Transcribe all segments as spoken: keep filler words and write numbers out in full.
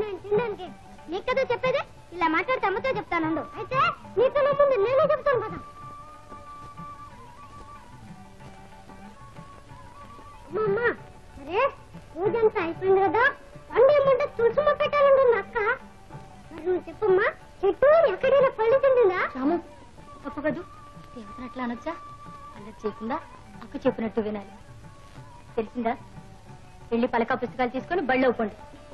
నేను తినడానికి. నీకు కదా చెప్పేది, ఇలా మాట్లాడితే అమ్మతో చెప్తాను. అయితే నీతో ముందు నేనే చెప్తాను కదా. అమ్మా అరే పూజ అంతా అయిపోయింది కదా, పండు ఏమంటే తులసిమ్మ పెట్టాలంటుంది అక్క. మరి నువ్వు చెప్పమ్మా, చెట్టు ఎక్కడైనా పళ్ళు తింటుందా? రాము తప్పు కదూ, దేవతను అట్లా అనొచ్చా? అల్లరి చేయకుండా అక్క చెప్పినట్టు వినాలి. తెలిసిందా? వెళ్ళి పలకా పుస్తకాలు తీసుకొని బళ్ళు అవ్వండి.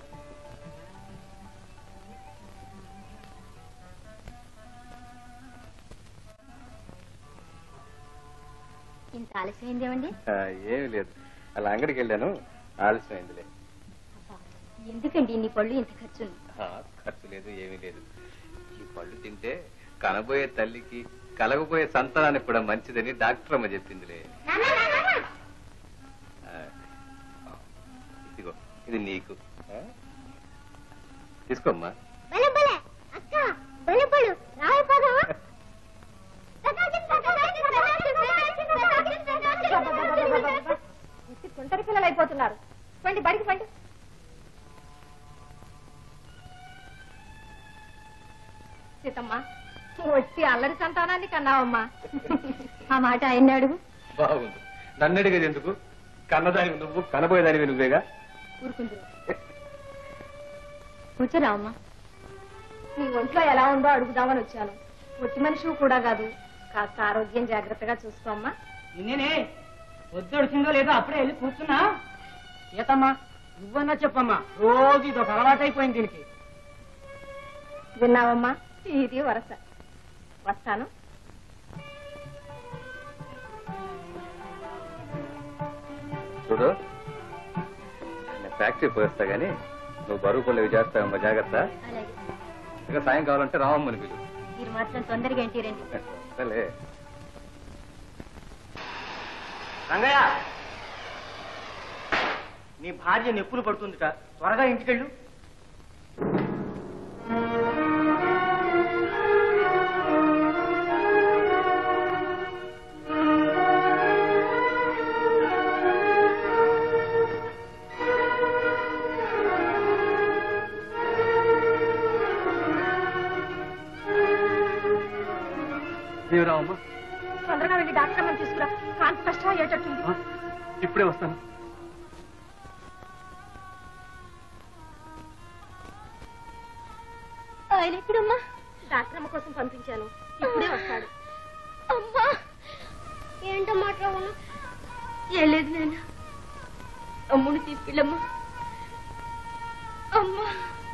ఇంత ఆలస్యమైంది ఏమండి? ఏమి లేదు, అలా అంగడికి వెళ్ళాను, ఆలస్యమైందిలే. ఎందుకండి ఇన్ని పళ్ళు ఇంత ఖర్చు? ఖర్చు లేదు, ఏమీ లేదు. ఈ పళ్ళు తింటే కనబోయే తల్లికి కలగబోయే సంతానానికి కూడా మంచిదని డాక్టర్ అమ్మ చెప్పిందిలే. ఇదిగో ఇది నీకు, తీసుకోమ్మా. కుంటరి పిల్లలు అయిపోతున్నారు. పండి బడికి పండి. సీతమ్మా వచ్చి అల్లరి సంతానాన్ని కన్నావమ్మా. ఆ మాట ఆయన అడుగు. బాగుంది, నన్ను అడిగేది ఎందుకు? కన్నదానివి నువ్వు, కనబోయేదానివి నువ్వేగా. ఊరుకుంది. కూర్చోరావమ్మా. నీ ఒంట్లో ఎలా ఉందో అడుగుదామని వచ్చాను. ఒట్టి మనిషి కూడా కాదు, కాస్త ఆరోగ్యం జాగ్రత్తగా చూసుకోమ్మా. నిన్నేనే పొద్దుడుచిందో లేదో అప్పుడే వెళ్ళి కూర్చున్నా. సీతమ్మా నువ్వన్నా చెప్పమ్మా, రోజు ఇది ఒక అలవాటైపోయింది దీనికి. విన్నావమ్మా, ఇది వరస. వస్తాను. చూడు, నేను ఫ్యాక్టరీ పోయేస్తా గానీ నువ్వు బరువు పనులు చేస్తావమ్మా, జాగ్రత్త. ఇంకా సాయం కావాలంటే రావమ్మని పిలు. మీరు మాత్రం తొందరగా ఇంటి రండి. సరే రంగయ్య, నీ భార్య నొప్పులు పడుతుందిట, త్వరగా ఇంటికెళ్ళు. రావమ్మా, తొందరగా వెళ్ళి డాక్టర్ అమ్మని తీసుకురా. కాంతి కష్టం అయ్యేటట్టుంది. ఇప్పుడే వస్తాను. ఆయన ఎక్కడమ్మా? డాక్టర్ అమ్మ కోసం పంపించాను, ఇప్పుడే వస్తాడు. అమ్మా ఏంటో మాట్లాడు. ఏం లేదు నాన్న, అమ్ముని తీసుకెళ్ళమ్మా. అమ్మా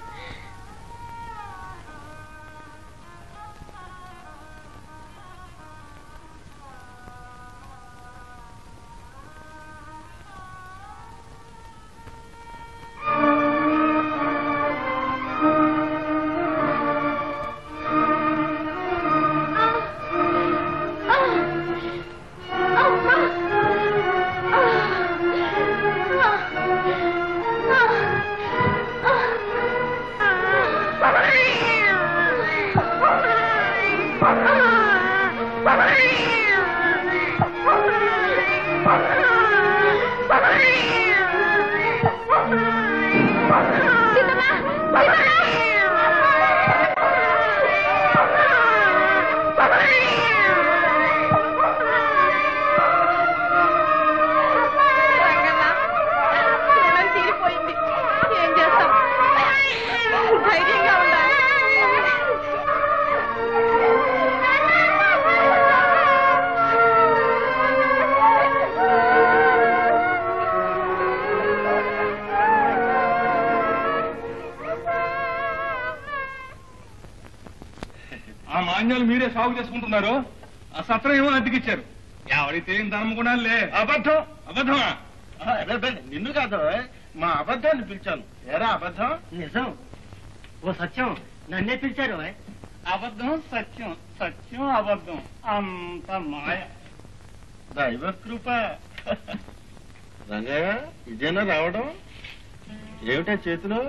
మీరే సాగు చేసుకుంటున్నారు, ఆ సత్రం ఏమో అద్దెకిచ్చారు. ఎవరికి తెలియని ధర్మం కూడా లే. అబద్ధం. అబద్ధమా? నిన్ను కాదు, మా అబద్ధాన్ని పిలిచాను. ఏరా అబద్ధం? నిజం. ఓ సత్యం, నన్నే పిలిచారు. అబద్ధం సత్యం, సత్యం అబద్ధం, అంత మాయ. దైవ కృప. రంగయ్య, ఇదేనా రావడం? ఏమిటా చేతిలో?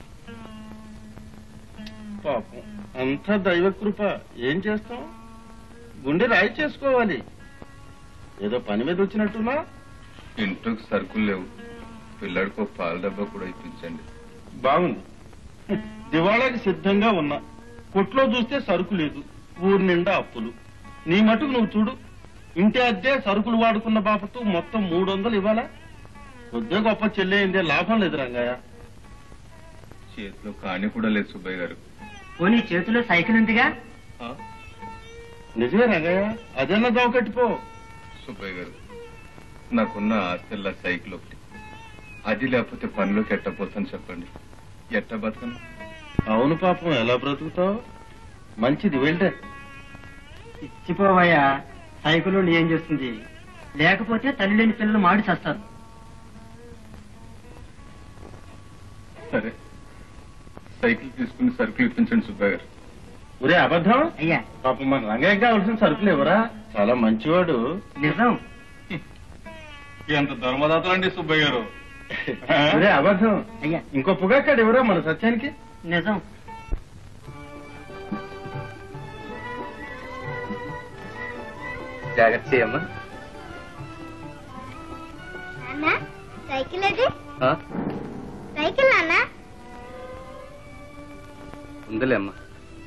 పాపం, అంతా దైవ కృప. ఏం చేస్తాం, గుండె రాయి చేసుకోవాలి. ఏదో పని మీద వచ్చినట్టున్నా. ఇంట్లోకి సరుకులు లేవు, పిల్లడికో పాల డబ్బా కూడా ఇప్పించండి. బాగుంది, దివాళాకి సిద్ధంగా ఉన్నా. కొట్లో చూస్తే సరుకు లేదు, ఊరి నిండా అప్పులు. నీ మటుకు నువ్వు చూడు, ఇంటి అద్దె సరుకులు వాడుకున్న బాపతు మొత్తం మూడు వందలు ఇవ్వాలా? కొద్దిగా గొప్ప చెల్లెందే, లాభం లేదు రంగయ్య. చేతిలో కాని కూడా లేదు సుబ్బయ్య గారు. పోనీ చేతిలో సైకిల్ ఉందిగా? నిజమే రంగయ్య, అదన్నా దోకట్టిపో. సుబ్బయ్య గారు, నాకున్న ఆస్తిల్లా సైకిల్ ఒకటి. అది లేకపోతే పనిలోకి ఎట్టపోతాను చెప్పండి, ఎట్ట బతకను? అవును పాపం, ఎలా బ్రతుకుతావు? మంచిది వెళ్తే. ఇచ్చిపోవయ్యా, సైకిల్ ఏం చేస్తుంది? లేకపోతే తల్లి లేని పిల్లలు మాడి చేస్తారు. సరే, సైకిల్ తీసుకుని సరుకులు ఇప్పించండి సుబ్బయ్య గారు. ఒరే అబద్ధం అయ్యా, పాపం మన రంగయ్య కావాల్సిన సరుకులు ఎవరా? చాలా మంచివాడు. నిజం. ఎంత ధర్మదాతలండి సుబ్బయ్య గారు. ఒరే అబద్ధం అయ్యా, ఇంకో పొగాకాడు ఎవరా మన సత్యానికి? నిజం. జాగ్రత్త చేయమ్మా. నాన్న సైకిల్ అది ఆ? సైకిల్ నాన్న. ఉందిలే అమ్మా.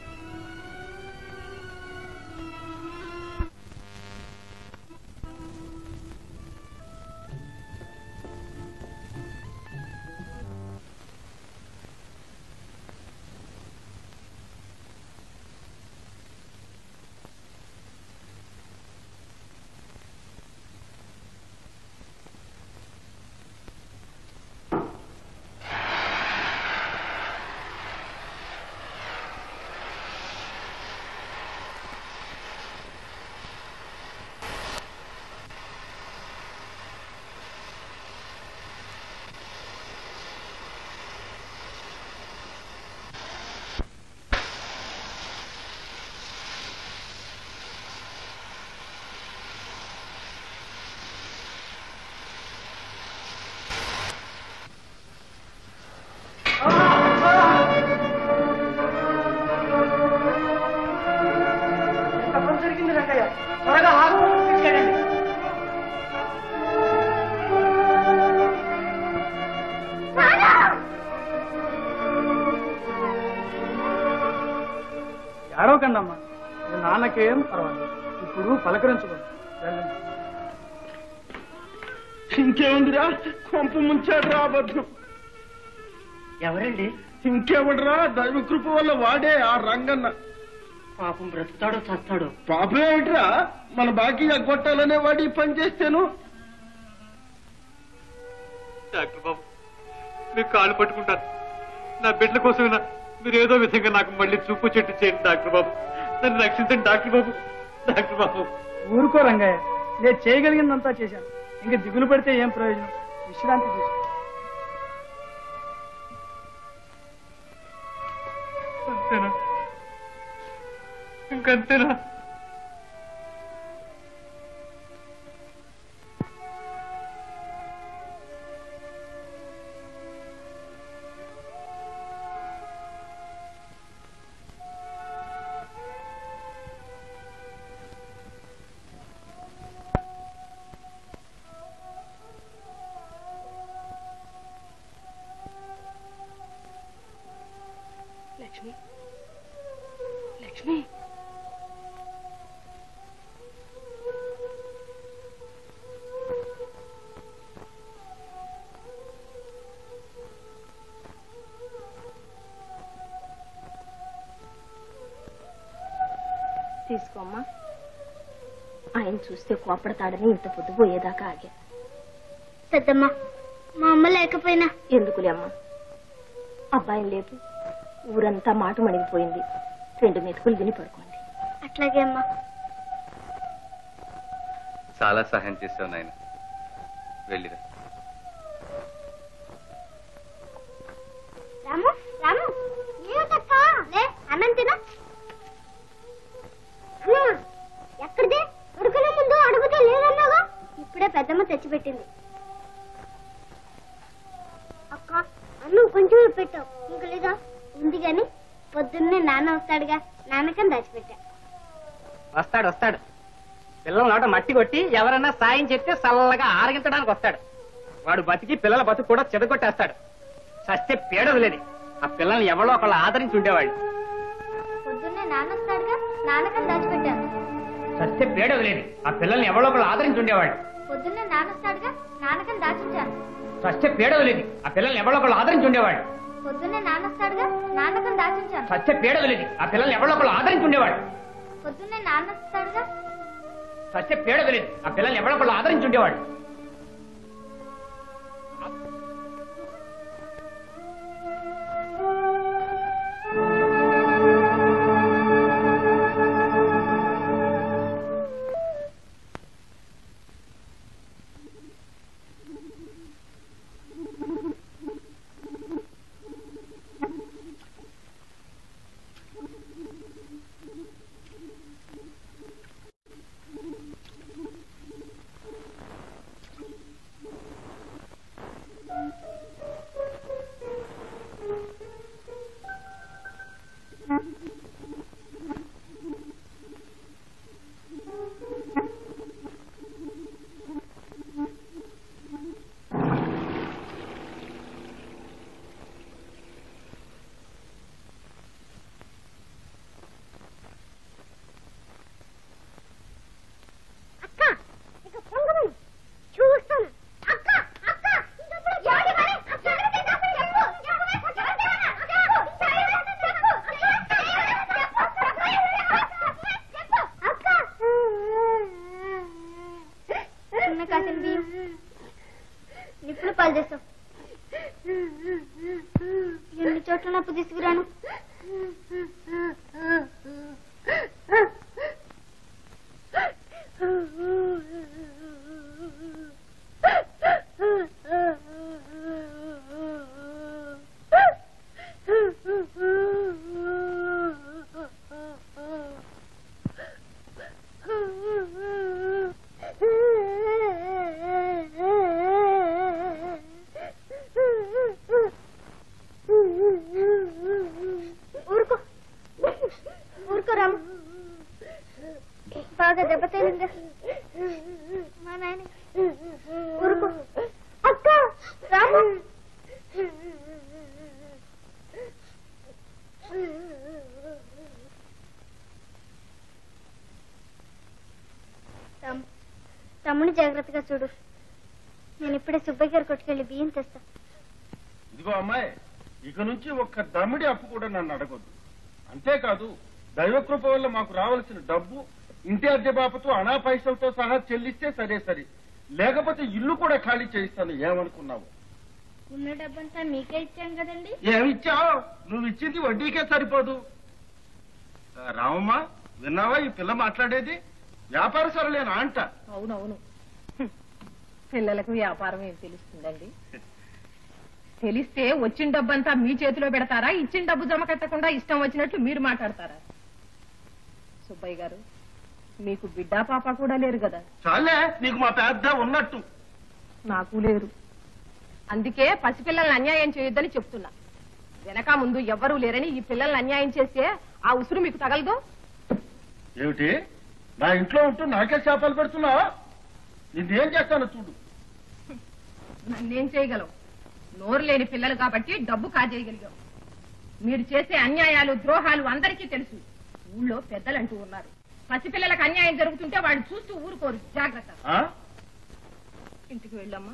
జరిగింది రంగయ్య, త్వరగా హాస్పిటల్ తీసుకెళ్ళండి. ఏడవకండి అమ్మా, నాన్నకేం పర్వాలేదు. ఇప్పుడు పలకరించుకోండి. ఇంకేముందిరా, కొంప ముంచాడు రా అబద్ధం. ఎవరండి? ఇంకేమడరా, దైవ కృప వల్ల వాడే ఆ రంగన్న. పాపం బ్రతుకుతాడో చస్తాడో. పాపం ఏమిట్రా, మన బాకీ ఎగ్గొట్టాలనే వాడి ఈ పని చేస్తాను. డాక్టర్ బాబు, మీకు కాళ్ళు పట్టుకుంటాను. నా బిడ్డల కోసమైనా మీరు ఏదో విధంగా నాకు మళ్ళీ చూపు చెట్టు చేయండి డాక్టర్ బాబు. నన్ను రక్షించండి డాక్టర్ బాబు. డాక్టర్ బాబు, ఊరుకో రంగయ్య, నేను చేయగలిగిందంతా చేశాను. ఇంక దిగులు పడితే ఏం ప్రయోజనం? విశ్రాంతి తీసుకో. అంతేనా? ఇంకంతేనా? లక్ష్మి, లక్ష్మి, తీసుకోమ్మా. ఆయన చూస్తే కోపడతాడని ఇంత పొద్దు పోయేదాకా ఆగా. పెద్దమ్మ, మా అమ్మ లేకపోయినా ఎందుకులే అమ్మా, అబ్బాయిని లేపు. ఊరంతా మాట మణిగిపోయింది. రెండు మెతుకులు తిని పడుకోండి. అట్లాగే అమ్మా. చాలా సహాయం చేసావు నాయన, వెళ్ళిరా. రాము, రాము, ఏమిటక్క? లే, అన్నం తిన. అన్నా, ఎక్కడిది? ఉడుకునే ముందు అడుగుతే లేదన్నాగా. ఇప్పుడే పెద్దమ్మ తెచ్చిపెట్టింది. అక్క, అన్నం కొంచెం పెట్టావు, ఇంక లేదా? ఉంది గాని పొద్దున్నే నాన్న వస్తాడుగా, నాన్నకని దాచిపెట్టా. వస్తాడు వస్తాడు. పిల్లల నోట మట్టి కొట్టి ఎవరన్నా సాయం చెప్తే చల్లగా ఆరగించడానికి వస్తాడు. వాడు బతికి పిల్లల బతుకు కూడా చెదగొట్టేస్తాడు. సస్తే పేడవలేని ఆ పిల్లల్ని ఎవరో ఒకళ్ళు ఆదరించి ఉండేవాళ్ళు. పొద్దున్నే నాన్న వస్తాడుగా, నాన్నకని దాచిపెట్టాను. సత్య పేడ వదిలేదు, ఆ పిల్లల్ని ఎవరో ఒకళ్ళు ఆదరించి ఉండేవాళ్ళు. పొద్దున్నే నాన్న వస్తాడుగా, నాన్నకని దాచుంచాను. సత్య పేడ వదిలేదు, ఆ పిల్లల్ని ఎవరో ఒకళ్ళు ఆదరించి ఉండేవాళ్ళు. పొద్దున్నే నాన్న వస్తాడుగా, నాన్నకని దాచుంచాను. సత్య పేడ వదిలేదు, ఆ పిల్లల్ని ఎవరో ఒకళ్ళు ఆదరించి ఉండేవాళ్ళు. పొద్దున్నే నాన్న వస్తాడుగా. సత్య పేడ వదిలేదు, ఆ పిల్లల్ని ఎవరో ఒకళ్ళు ఆదరించి ఉండేవాళ్ళు. నిప్పులు పాలు చేస్తావు. ఎన్ని చోట్ల నప్పు తీసుకురాను. బాగా దెబ్బతేలిందా మా నాయన? ఊరుకో అక్క, రాము. తమ్ముని జాగ్రత్తగా చూడు. నేను ఇప్పుడే సుబ్బయ్య గారు కొట్టుకెళ్ళి బియ్యం తెస్తా. ఇదిగో అమ్మాయి, ఇక నుంచి ఒక్క దమ్మిడి అప్పు కూడా నన్ను అడగొద్దు. అంతేకాదు, దైవకృప వల్ల మాకు రావాల్సిన డబ్బు ఇంటి అద్దె బాపతో అనా పైసలతో సహా చెల్లిస్తే సరే సరే, లేకపోతే ఇల్లు కూడా ఖాళీ చేయిస్తాను. ఏమనుకున్నావు? ఉన్న డబ్బంతా మీకే ఇచ్చాం కదండి. ఏమిచ్చావు? నువ్వు ఇచ్చింది వడ్డీకే సరిపోదు. రామమ్మ, విన్నావా ఈ పిల్ల మాట్లాడేది? వ్యాపార సరలేనా అంట. అవునవును, పిల్లలకు వ్యాపారం ఏం తెలుస్తుందండి? తెలిస్తే వచ్చిన డబ్బంతా మీ చేతిలో పెడతారా? ఇచ్చిన డబ్బు జమ కట్టకుండా ఇష్టం వచ్చినట్లు మీరు మాట్లాడతారా? సుబ్బయ్య గారు, మీకు బిడ్డా పాప కూడా లేరు కదా? చాలే, నీకు మా పెద్ద ఉన్నట్టు. నాకు లేరు, అందుకే పసిపిల్లల్ని అన్యాయం చేయొద్దని చెప్తున్నా. వెనక ముందు ఎవ్వరూ లేరని ఈ పిల్లల్ని అన్యాయం చేస్తే ఆ ఉసురు మీకు తగలదు. ఏమిటి, నా ఇంట్లో ఉంటూ నాకే శాపాలు పెడుతున్నావా? నిన్నేం చేస్తాను చూడు. నన్నేం చేయగలవు? నోరు లేని పిల్లలు కాబట్టి డబ్బు కాజేయగలిగావు. మీరు చేసే అన్యాయాలు ద్రోహాలు అందరికీ తెలుసు. ఊళ్ళో పెద్దలంటూ ఉన్నారు. పసిపిల్లలకు అన్యాయం జరుగుతుంటే వాడు చూస్తూ ఊరుకోరు. జాగ్రత్త. ఇంటికి వెళ్ళమ్మా.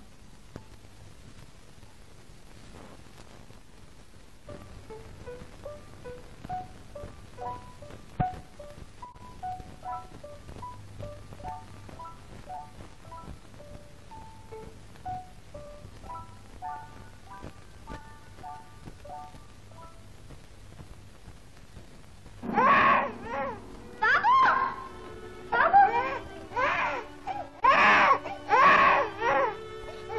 బాబు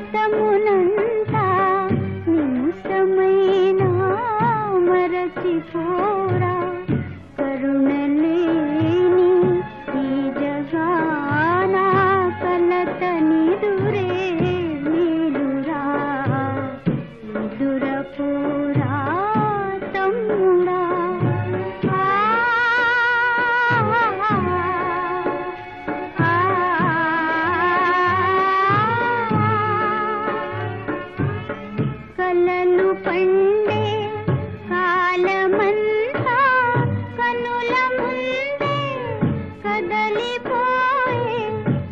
గతమునంతా నిమిషమైనా మరచిపోరా కరుణలేని ఈ జగాన కలత నిదురే నీలురా నిదురపోరా తమ్ముడా కలలు పండే కాలమంతా కనుల ముందే కదలిపోయే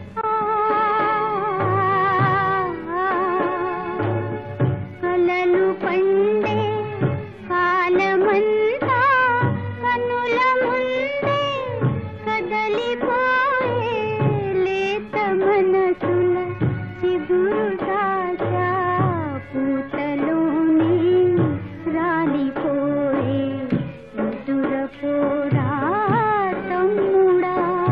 కలలు పండే కాలమంతా కనుల ముందే కదలిపోయే లేత మనసుల చిగురు దాచా పూతలోని రాలిపోయే ఎదురపోరా తమ్ముడా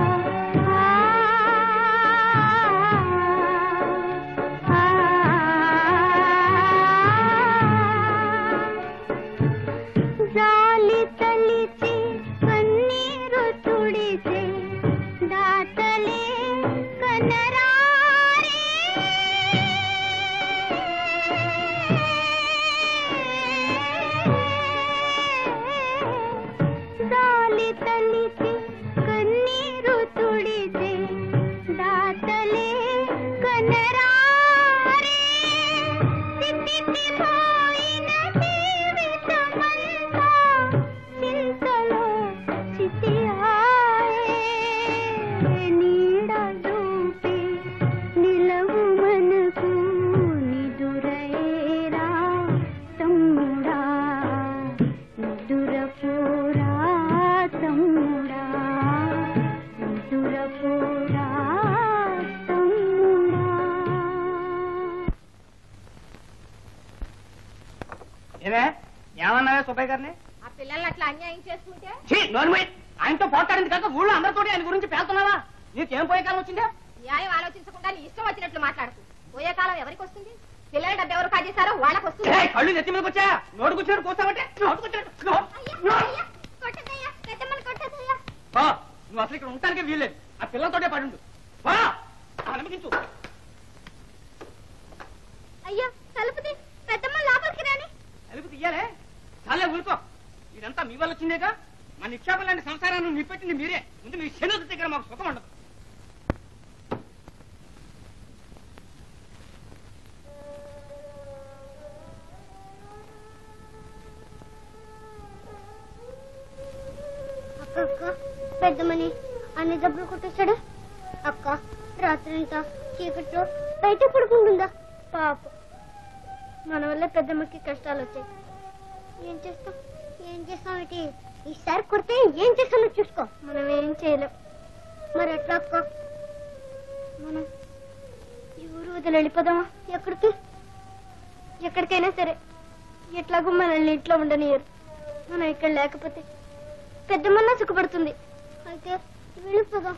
జాలి తలిచి కన్నీరు తుడిచే దాతలే కనరారే జాలి తలిచి కన్నీరు తుడిచే దాతలే కనరారే చితికిపోయిన జీవితమంతా చింతలో చితిహాయే నీడ దూపి నిలవు మనకు నిదురైరా తమ్ముడా నిదురపోరా తమ్ముడా నిదురపోరా తమ్ముడా ఏమే ఏమన్నావే సుబ్బయ్య గారిని ఆ పిల్లల్ని అట్లా అన్యాయం చేసుకుంటే నోర్మై ఆయనతో పోతాడింది కాక ఊళ్ళో అందరితో ఆయన గురించి పేలుతున్నావా నీకేం పోయే కాలం వచ్చిందా న్యాయం ఆలోచించకుండా నీ ఇష్టం వచ్చినట్లు మాట్లాడుతూ పోయే కాలం ఎవరికి వస్తుంది పిల్లల డబ్బు ఎవరు కాజేశారో వాళ్ళకి వస్తుంది ఏయ్, కళ్ళు నెత్తి మీదకి వచ్చా నోటు కూర్చొని కూర్చోబట్టే కొట్టదయ్యా పెద్దమ్మని కొట్టదయ్యా నువ్వు అసలు ఇక్కడ ఉండటానికే వీల్లేదు ఆ పిల్లలతోటే పడుండు వా అనుమతించు అయ్యో తలుపుది పెద్దమ్మ లోపలికి రాని అలుపు తీయాలే చాలే ఊరుకో ఇదంతా మీ వల్ల వచ్చిందేగా మా నిక్షేపం లాంటి సంసారాన్ని నిప్పెట్టింది మీరే ముందు మీ శని దగ్గర మాకు సుఖం ఉండదు అక్క అక్క పెద్దమ్మని అన్ని దెబ్బలు కొట్టేశాడు అక్క రాత్రంతా చీకట్లో బయట పడుకుంటుందా పాప మన వల్ల పెద్దమ్మకి కష్టాలు వచ్చాయి ఏం చేస్తాం ఏం చేస్తాం ఏంటి ఈసారి కొడితే ఏం చేస్తామో చూసుకో మనం ఏం చేయలేం మరి ఎట్లా అక్క మనం ఈ ఊరు వదిలి వెళ్ళిపోదామా ఎక్కడికి ఎక్కడికైనా సరే ఎట్లాగో మనల్ని ఇంట్లో ఉండనియరు మనం ఇక్కడ లేకపోతే పెద్దమ్మన్నా సుఖపడుతుంది అయితే వెళ్ళిపోదాం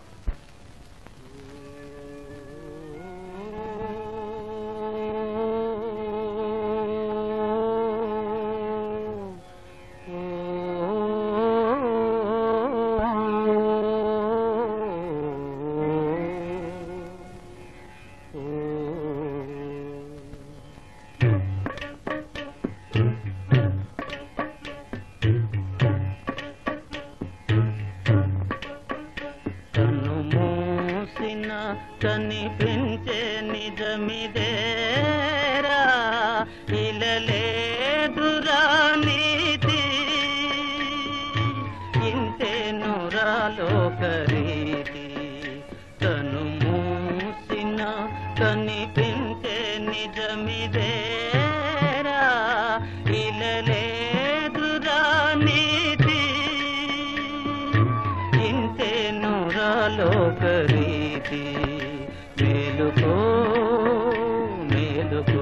కనిపించే నిజమిదేరా ఇలలేదురా నీతి ఇంతే నురాలోకరీతి తను మూసిన కనిపించే నిజమిదేరా ఇలలేదురా నీతి ఇంతే నురాలోకరీతి మేలుకో మేలుకో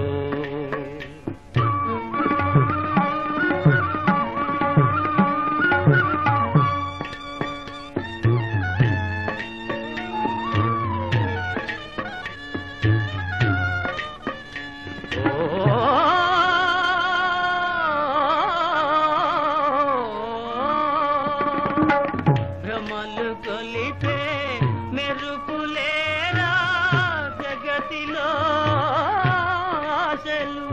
మెరుపులేరా జగతిలో ఆశలు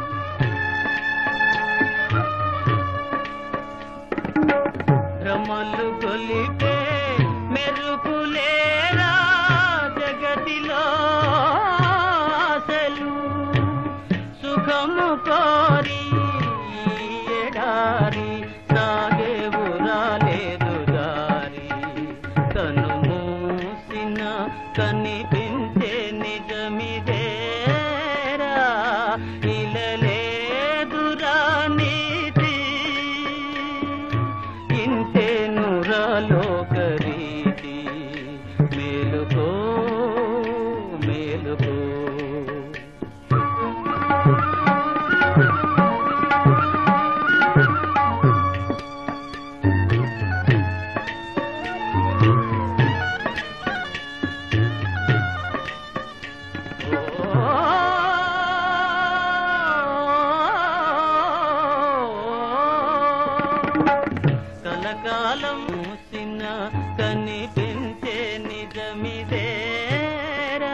భ్రమలు కొలిపే మెరుపులేరా జగతిలో ఆశలు సుఖము కోరి ఎడారి సాగేవు రాలేదు దారి కను మూసిన కనిపించే నిజమిదేరా ఇలలేదురా నీతి ఇంతే నురాలోకరీతి మేలుకో మేలుకో కలకాలం మూసిన కనిపించే నిజమిదేరా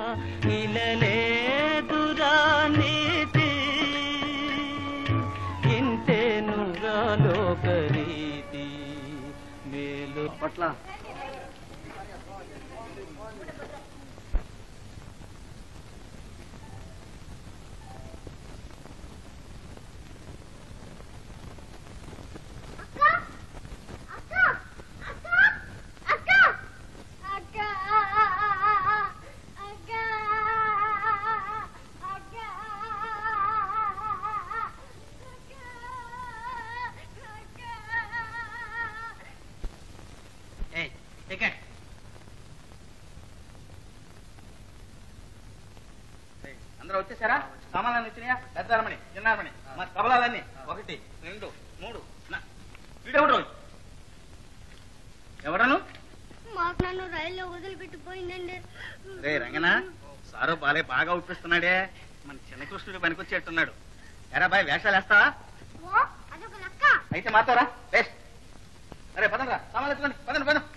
ఇలలేదురా నీతి ఇంతే నురాలోకరీతి మేలు పట్ల అందరూ వచ్చేసారా? సామాన్లు వచ్చినాయా? పెద్దారమణి చిన్నారమణి మా తబలాలన్నీ ఒకటి రెండు మూడు వీడెవడు ఎవడను? మాకు నన్ను రైల్లో వదిలిపెట్టిపోయిందండి. రే రంగనా, సారో బాలే బాగా ఉప్పిస్తున్నాడే. మన చిన్న కృష్ణుడు పనికొచ్చేట్టున్నాడు. ఎరా బాయ్ వేషాలు వేస్తావా? అదొక లక్క. అయితే మాతారా వేస్ట్. అరే పదంరా, సామాన్లు ఎత్తుకోండి, పదండి పదం.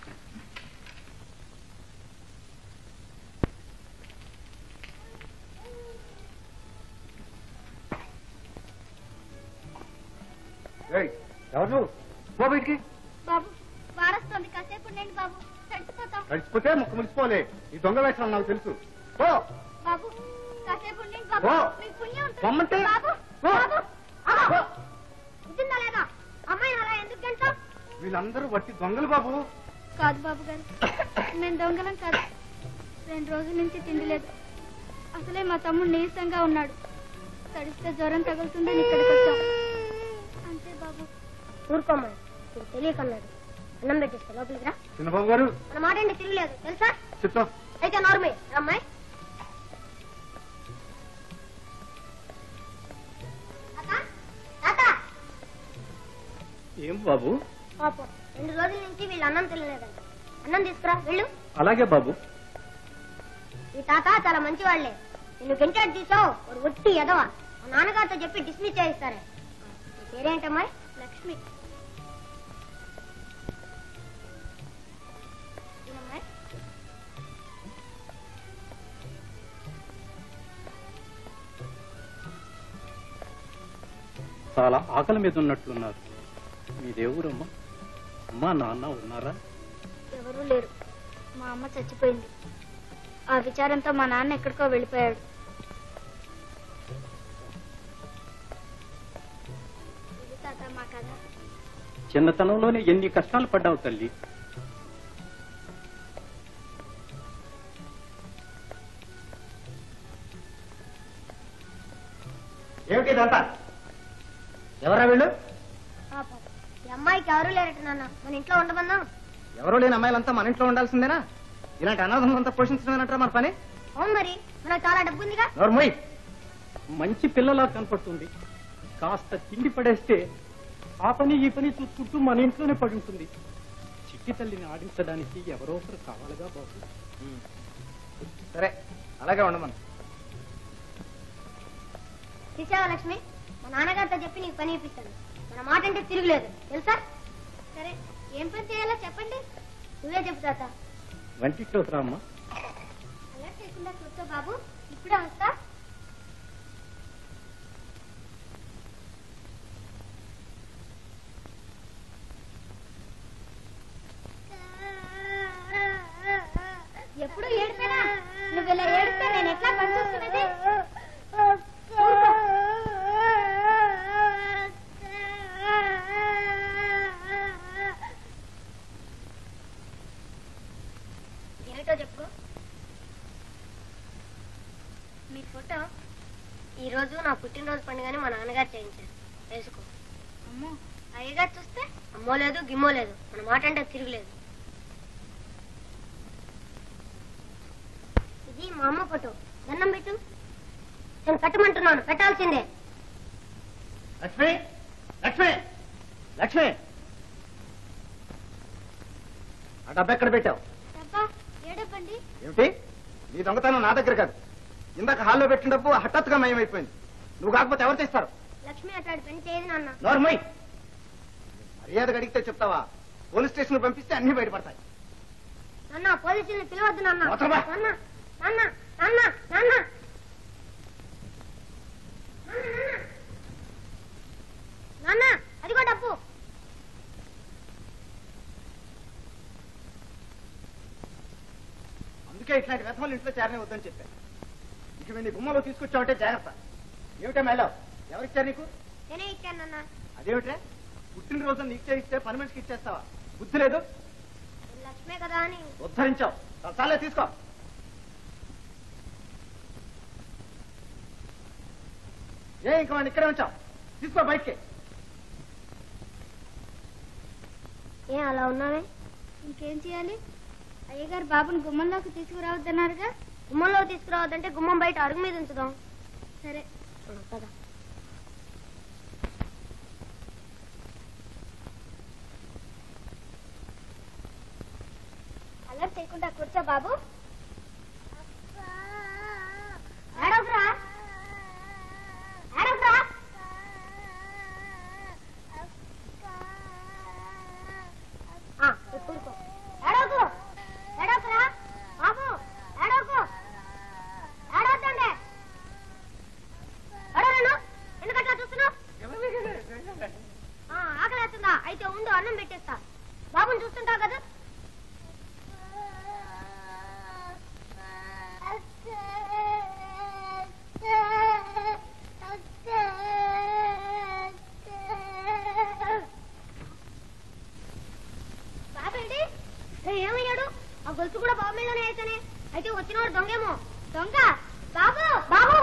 ఎవరు నువ్వు? పో బయటికి. బాబు వారస్తుంది, కాసేపు ఉండండి బాబు, తడిచిపోతాం. కలిసిపోతే ముక్కు ములిసిపోలే. ఈ దొంగ వేషాలు నాకు తెలుసు. పో బాబు కాసేపు ఉండండి బాబు, ఓ. మీకు పుణ్యం ఉంటుంది. పొమ్మంటే? బాబు ఓ. బాబు అమ్మా! ఉంటుందా లేదా? అమ్మాయి అలా ఎందుకు గంటాం? వీళ్ళందరూ వట్టి దొంగలు బాబు. కాదు బాబు గారు, మేము దొంగలం కాదు. రెండు రోజుల నుంచి తిండి లేదు. అసలే మా తమ్ముడు నీరసంగా ఉన్నాడు. తడిస్తే జ్వరం తగులుతుందని ఇక్కడికి వచ్చాం. అంతే బాబు. ఊరుకోమ్మా, తెలియకన్నాడు. అన్నం పెట్టిస్తా, లోపలికి రా. చిన్నబాబు గారు మన మాట అండి తిరగలేదు తెలుసా? చిత్తం. అయితే నార్మే రమ్మాయి. ఏం బాబు? పాపం రెండు రోజుల నుంచి వీళ్ళు అన్నం తినలేదంట. అన్నం తీసుకురా వెళ్ళు. అలాగే బాబు. ఈ తాత చాలా మంచి వాళ్లే. నిన్ను గెంటాడు తీసావు, ఒక ఒట్టి ఎదవ. మా నాన్నగారితో చెప్పి డిస్మిస్ చేయిస్తారే. నీ పేరేంటమ్మాయి? లక్ష్మి. ఏమమ్మాయి? చాలా ఆకలి మీద ఉన్నట్లున్నారు. మీ దేవురమ్మా? అమ్మా నాన్న ఉన్నారా? ఎవరూ లేరు. మా అమ్మ చచ్చిపోయింది. ఆ విచారంతో మా నాన్న ఎక్కడికో వెళ్ళిపోయాడు. ఇది తాత మా కథ. చిన్నతనంలోనే ఎన్ని కష్టాలు పడ్డావు తల్లి. ఏమిటి ఇదంతా? ఎవరా వీళ్ళు? పాపం ఈ అమ్మాయికి ఎవరూ లేరట నాన్న. మన ఇంట్లో ఉండమన్నాం. ఎవరో లేని అమ్మాయిలంతా మన ఇంట్లో ఉండాల్సిందేనా? ఇలాంటి అనాథంతా పోషించడమేనంటారా మన పని? అవును మరి, మనకు చాలా డబ్బు ఉందిగా. ఎవరు మొయ్? మంచి పిల్లలా కనపడుతుంది. కాస్త తిండి పడేస్తే ఆ పని ఈ పని చూసుకుంటూ మన ఇంట్లోనే పడి ఉంటుంది. చిట్టి తల్లిని ఆడించడానికి ఎవరో ఒకరు కావాలిగా బాబు. సరే అలాగే ఉండమను. చూసావా లక్ష్మి, మా నాన్నగారితో చెప్పి నీకు పని ఇప్పిస్తాను. మన మాట అంటే తిరుగులేదు తెలుసా? సరే ఏం పని చేయాలో చెప్పండి. నువ్వే చెప్పు తాత. వంటిట్లో వస్తున్నావమ్మా. అలా చేయకుండా కూర్చో బాబు, ఇప్పుడే వస్తా. ఎప్పుడు ఏడిపోయినా నువ్వు ఇలా ఏడిస్తే నేను ఎట్లా పని చూసుకునేది? ఏమిటో చెప్పు. మీ ఫోటో ఈరోజు నా పుట్టినరోజు పండుగని మా నాన్నగారు చేయించారు, వేసుకో. అమ్మో, అయ్యగారు చూస్తే అమ్మో లేదు గిమ్మో లేదు, మన మాట అంటే తిరగలేదు. ఇది మా అమ్మ ఫోటో, దండం పెట్టు. నేను కట్టమంటున్నాను, పెట్టాల్సిందే. లక్ష్మి, లక్ష్మి, లక్ష్మి, ఆ డబ్బా ఎక్కడ పెట్టావు? డబ్బా ఏడబ్బండి. ఏమిటి నీ దొంగతనం? నా దగ్గర కాదు. ఇందాక హాల్లో పెట్టిన డబ్బు హఠాత్తుగా మయమైపోయింది. నువ్వు కాకపోతే ఎవరు తెస్తారు? లక్ష్మి అట్లాంటి పని చేయదు నాన్న. నోర్మై, మర్యాదగా అడిగితే చెప్తావా? పోలీస్ స్టేషన్ పంపిస్తే అన్ని బయటపడతాయి. నాన్న పోలీసుల్ని పిలవద్దు నాన్న. అవతల బా. నాన్న నాన్న నాన్న నాన్న నాన్న అదిగో డబ్బు. అందుకే ఇట్లాంటి వ్యర్థాలు ఇంట్లో చేరనే వద్దని చెప్పాను. ఇక నీ గుమ్మలో తీసుకొచ్చావంటే జాగ్రత్త. ఏమిటా మేలో ఎవరిచ్చారు నీకు? నేనే ఇచ్చాను నాన్న. అదేమిట్రా, పుట్టినరోజు నీకు చేయిస్తే పని మనిషికి ఇచ్చేస్తావా? బుద్ధి లేదు. లక్ష్మే కదా అని ఉద్ధరించావు. చాలే తీసుకో. ఏ ఇంకా వాడిని ఇక్కడే ఉంచావు? తీసుకో బయటికి. ఏ అలా ఉన్నావే? ఇంకేం చేయాలి? అయ్యగారు బాబుని గుమ్మంలోకి తీసుకురావద్దన్నారుగా. గుమ్మంలోకి తీసుకురావద్దంటే గుమ్మం బయట అరుగు మీద ఉంచుదాం. సరే పద. అలర్ట్ చేయకుండా కూర్చో బాబు. ఏడవకురా, ఏడవకురా. ఆ, ఇప్పుడు కూర్చో. ఏడవకు, ఏడవకురా బాబు, ఏడవకు, ఏడవద్దండి. ఏడవను, ఎందుకట్లా చూస్తున్నావు? ఆకలేస్తుందా? అయితే ఉండు, అన్నం పెట్టేస్తా. బాబుని చూస్తుంటావు కదా. బాబేంటి ఏమయ్యాడు? ఆ గొలుసు కూడా బాబు మీదనే వేసానే. అయితే వచ్చినవాడు దొంగేమో. దొంగ బాబు, బాబు.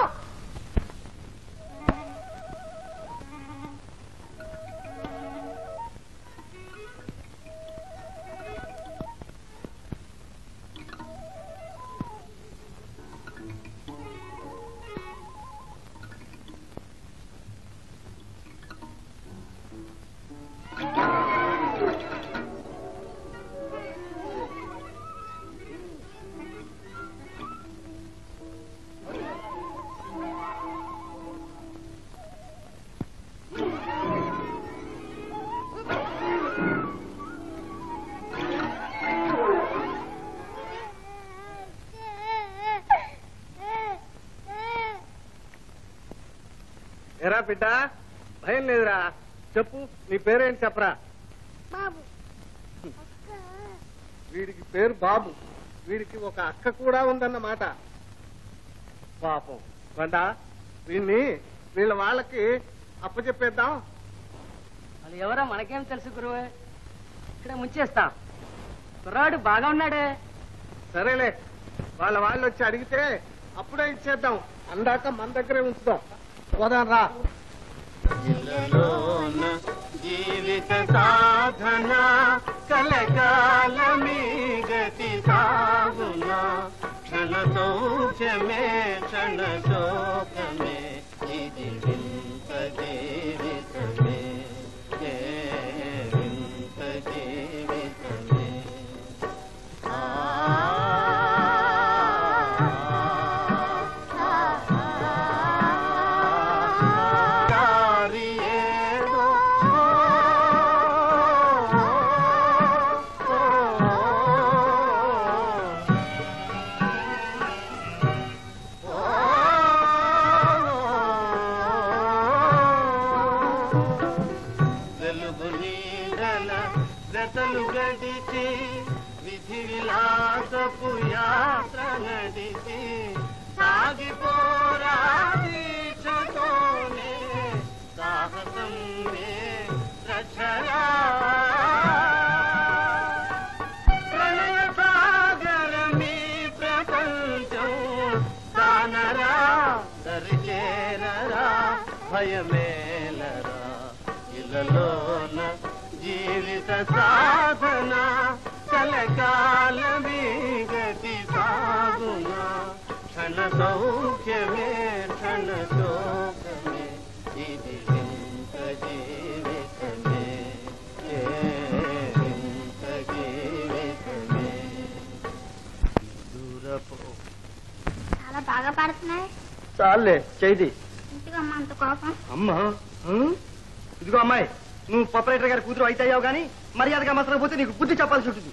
ఏరా బిడ్డ, భయం లేదురా? చెప్పు, నీ పేరేంటి చెప్పరా? బాబు. వీడికి పేరు బాబు. వీడికి ఒక అక్క కూడా ఉందన్నమాట. పాపం బండ, వీడిని వీళ్ళ వాళ్ళకి అప్పచెప్పేద్దాం. వాళ్ళు ఎవరో మనకేం తెలుసు గురువే, ఇక్కడ ముంచేస్తాం. కుర్రాడు బాగా ఉన్నాడే. సరేలే, వాళ్ళ వాళ్ళు వచ్చి అడిగితే అప్పుడే ఇచ్చేద్దాం. అందాక మన దగ్గరే ఉంచుదాం. పోదాం రా. ఇలలోన జీవిత సాధన కలకాలమీ గతి సాగున క్షణ సౌఖ్యమే క్షణ శోకమే ఇది వింత జీవితమే ఏ వింత జీవితమే. పరుగు యాత్ర నడిచి సాగిపోరా దీక్షతోనే సాహసం రక్షరా ప్రణయ సాగరమీ ప్రపంచం కానరా దరిచేరరా భయమేలరా ఇలలోన జీవిత సాధన కలకాలమీ గతి సాగునా క్షణ సౌఖ్యమే క్షణ శోకమే ఇది వింత జీవితమే వింత జీవితమే దూరపో చాలా బాగా పాడుతున్నాయి. చాలే చేయి. ఇంటికి అమ్మ అంత కోపం. అమ్మా ఇదిగో అమ్మాయి, నువ్వు ప్రొపరేటర్ గారి కూతురు అయితే అయ్యావు కానీ మర్యాదగా మసలకపోతే నీకు బుద్ధి చెప్పాల్సి ఉంటుంది.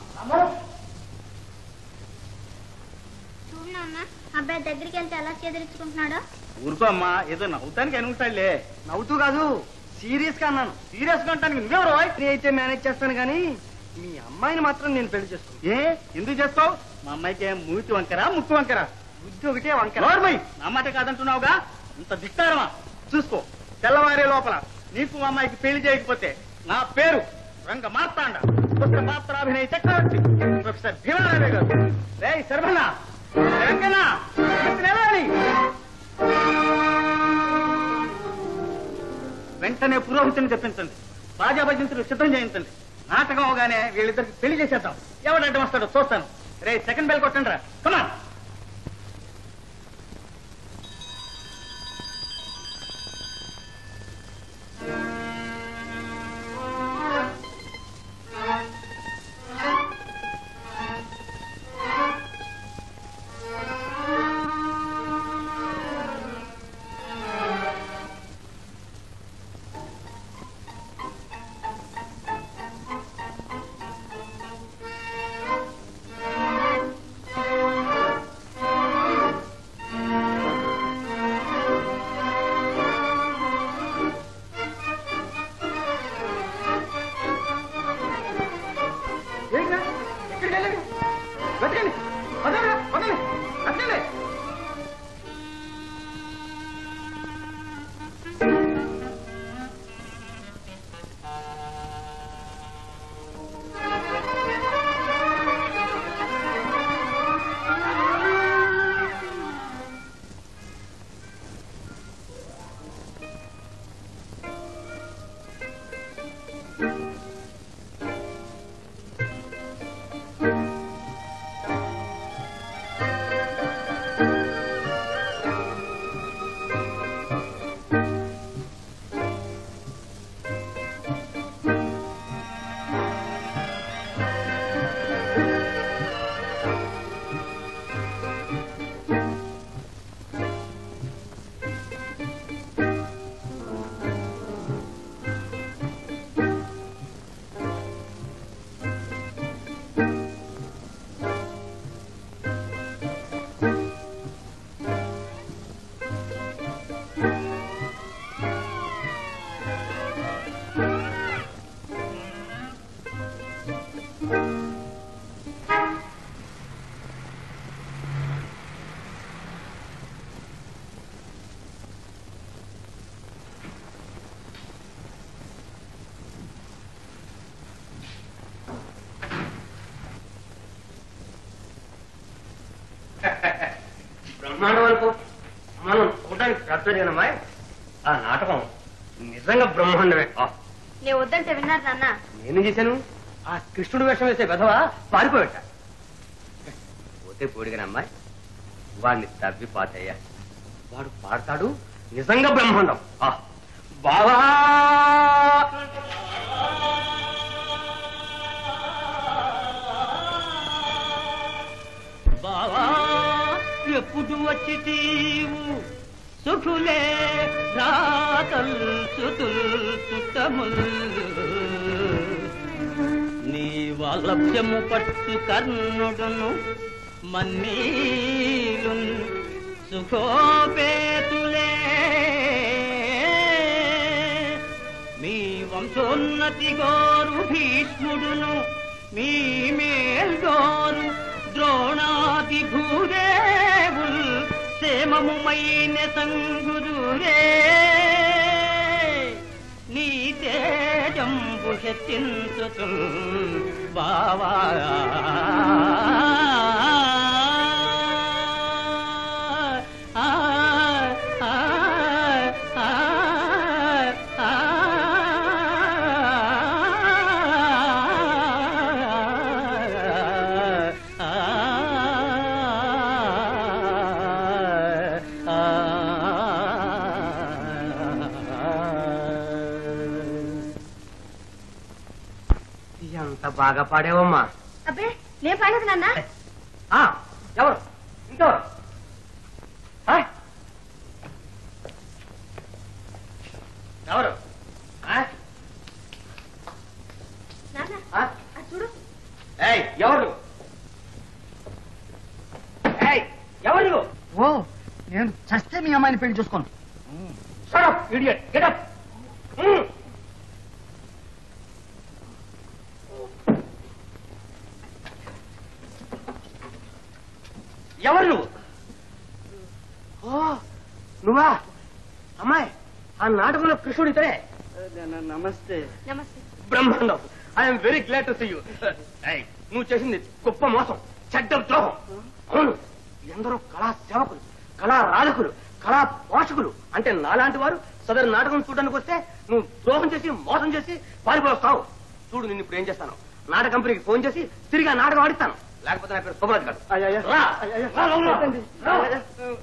చూడు నాన్న, అబ్బాయి దగ్గరికి వెళ్తే ఎలా చేదరించుకుంటున్నాడో. ఊరుకో అమ్మా, ఏదో నవ్వుతానికి అనుకుంటాడులే. నవ్వుతూ కాదు, సీరియస్ గా అన్నాను. సీరియస్ గా అంటాను నువ్వెవరో అయితే మేనేజ్ చేస్తాను కానీ మీ అమ్మాయిని మాత్రం నేను పెళ్లి చేస్తాను. ఏ ఎందుకు చేస్తావు? మా అమ్మాయికి ఏం మూతి వంకరా ముక్కు వంకరా? బుద్ధి ఒకటే వంకర. నా మాట కాదంటున్నావుగా, ఇంత దిక్తారమా? చూసుకో, తెల్లవారే లోపల నీకు మా అమ్మాయికి పెళ్లి చేయకపోతే నా పేరు రంగ మార్తాండ పుత్ర పాత్రాభినయ చక్రవర్తి ప్రొఫెసర్ భీమారావే గారు. రే శర్మన్న, వెంకన్న, వెంటనే పురోహితుని చెప్పించండి, బాజా భజంతులు సిద్ధం చేయించండి. నాటకం అవగానే వీళ్ళిద్దరికి పెళ్లి చేసేద్దాం. ఎవడు అడ్డం వస్తాడో చూస్తాను. రే సెకండ్ బెల్ కొట్టండి రా. కమాన్. బ్రహ్మాండం వరకు మనం చూడడానికి పెద్దదేనమ్మా. ఆ నాటకం నిజంగా బ్రహ్మాండమే. నేను వద్దంటే విన్నారు నాన్న. నేనేం చేశాను? ఆ కృష్ణుడు వేషం వేసే వెధవా పారిపోయాట. పోతే పోడిగానమ్మాయి, వాడిని తవ్వి పాతయ్యా. వాడు పాడతాడు, నిజంగా బ్రహ్మాండం. బావా బావా ఎప్పుడు వచ్చి తీవు సుఖులే రాతల్ సుతుల్ సుతముల్ నీ వలభ్యము పట్టు కర్ణుడును మన్నీలు సుఖోపేతులే మీ వంశోన్నతి గోరు భీష్ముడును మీ మేల్గోరు ద్రోణాది భూదేవుల్ క్షేమముమైన సంగురురే నీ తేజంబు హెచ్చించుతు బావా ఎంత బాగా పాడేవమ్మా. అబ్బే నేను పాడలేదు నాన్న. ఆ, ఎవరు ఇంకెవరు? ఆ? ఎవరు ఆ? నాన్న ఆ? అది చూడు. ఏయ్, ఎవరు ఏయ్, ఎవరు నువ్వు? ఓ నేను చస్తే మీ అమ్మాయిని పెళ్లి చేసుకోను. Shut up, idiot. Get up. Hmm. ఎవరు నువ్వు? ఓ నువ్వా? అమ్మాయి, ఆ నాటకంలో కృష్ణుడు ఇతరే. నమస్తే. నమస్తే. బ్రహ్మాండం. I'm very glad to see you. నువ్వు చేసింది గొప్ప మోసం, చెడ్డ ద్రోహం. అవును, ఎందరో కళా సేవకులు, కళా రాధకులు, కళా పోషకులు అంటే నాలాంటి వారు సదరు నాటకం చూడడానికి వస్తే నువ్వు ద్రోహం చేసి మోసం చేసి పారిపోస్తావు. చూడు, నిన్ను ఇప్పుడు ఏం చేస్తాను, నాటక కంపెనీకి ఫోన్ చేసి తిరిగి ఆ నాటకం ఆడిస్తాను. లేకపోతే నా పేరు శుభరాజ్ కాదు. రా. రా, రా, రా. రా.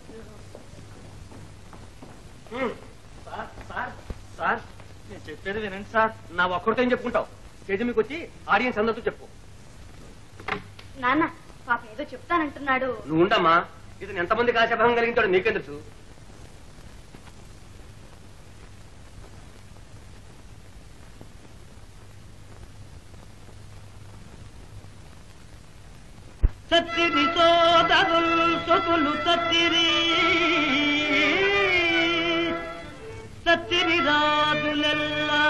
హ్మ్. సార్, సార్, సార్, నేను చెప్పేది వినండి సార్. నా ఒక్కడితో ఏం చెప్పుకుంటావు? స్టేజ్ మీకు వచ్చి ఆడియన్స్ అందరితో చెప్పు. నాన్న పాప ఏదో చెప్తానంటున్నాడు. నువ్వు ఉండమ్మా, ఇది ఎంతమంది కాశభంగం కలిగించాడో నీకేం తెలుసు? సత్తిరి సోదరుల్ సొకులు సత్తిరి సత్తిరి రాజులెల్లా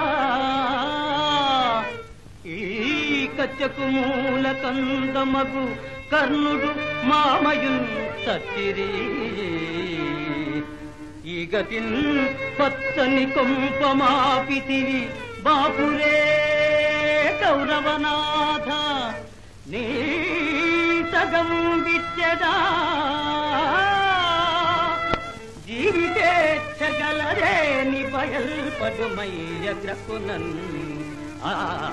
ఈ కచ్చకు మూల కందమగు కర్ణుడు మామయున్ సత్తిరి ఈ గతిన్ పచ్చని కొంపమాపితివి బాపురే కౌరవనాథ నీ సగం విచ్చదా జీవితేచ్చగలరే ని బయల్పడుమయ్య గ్రకునన్ ఆ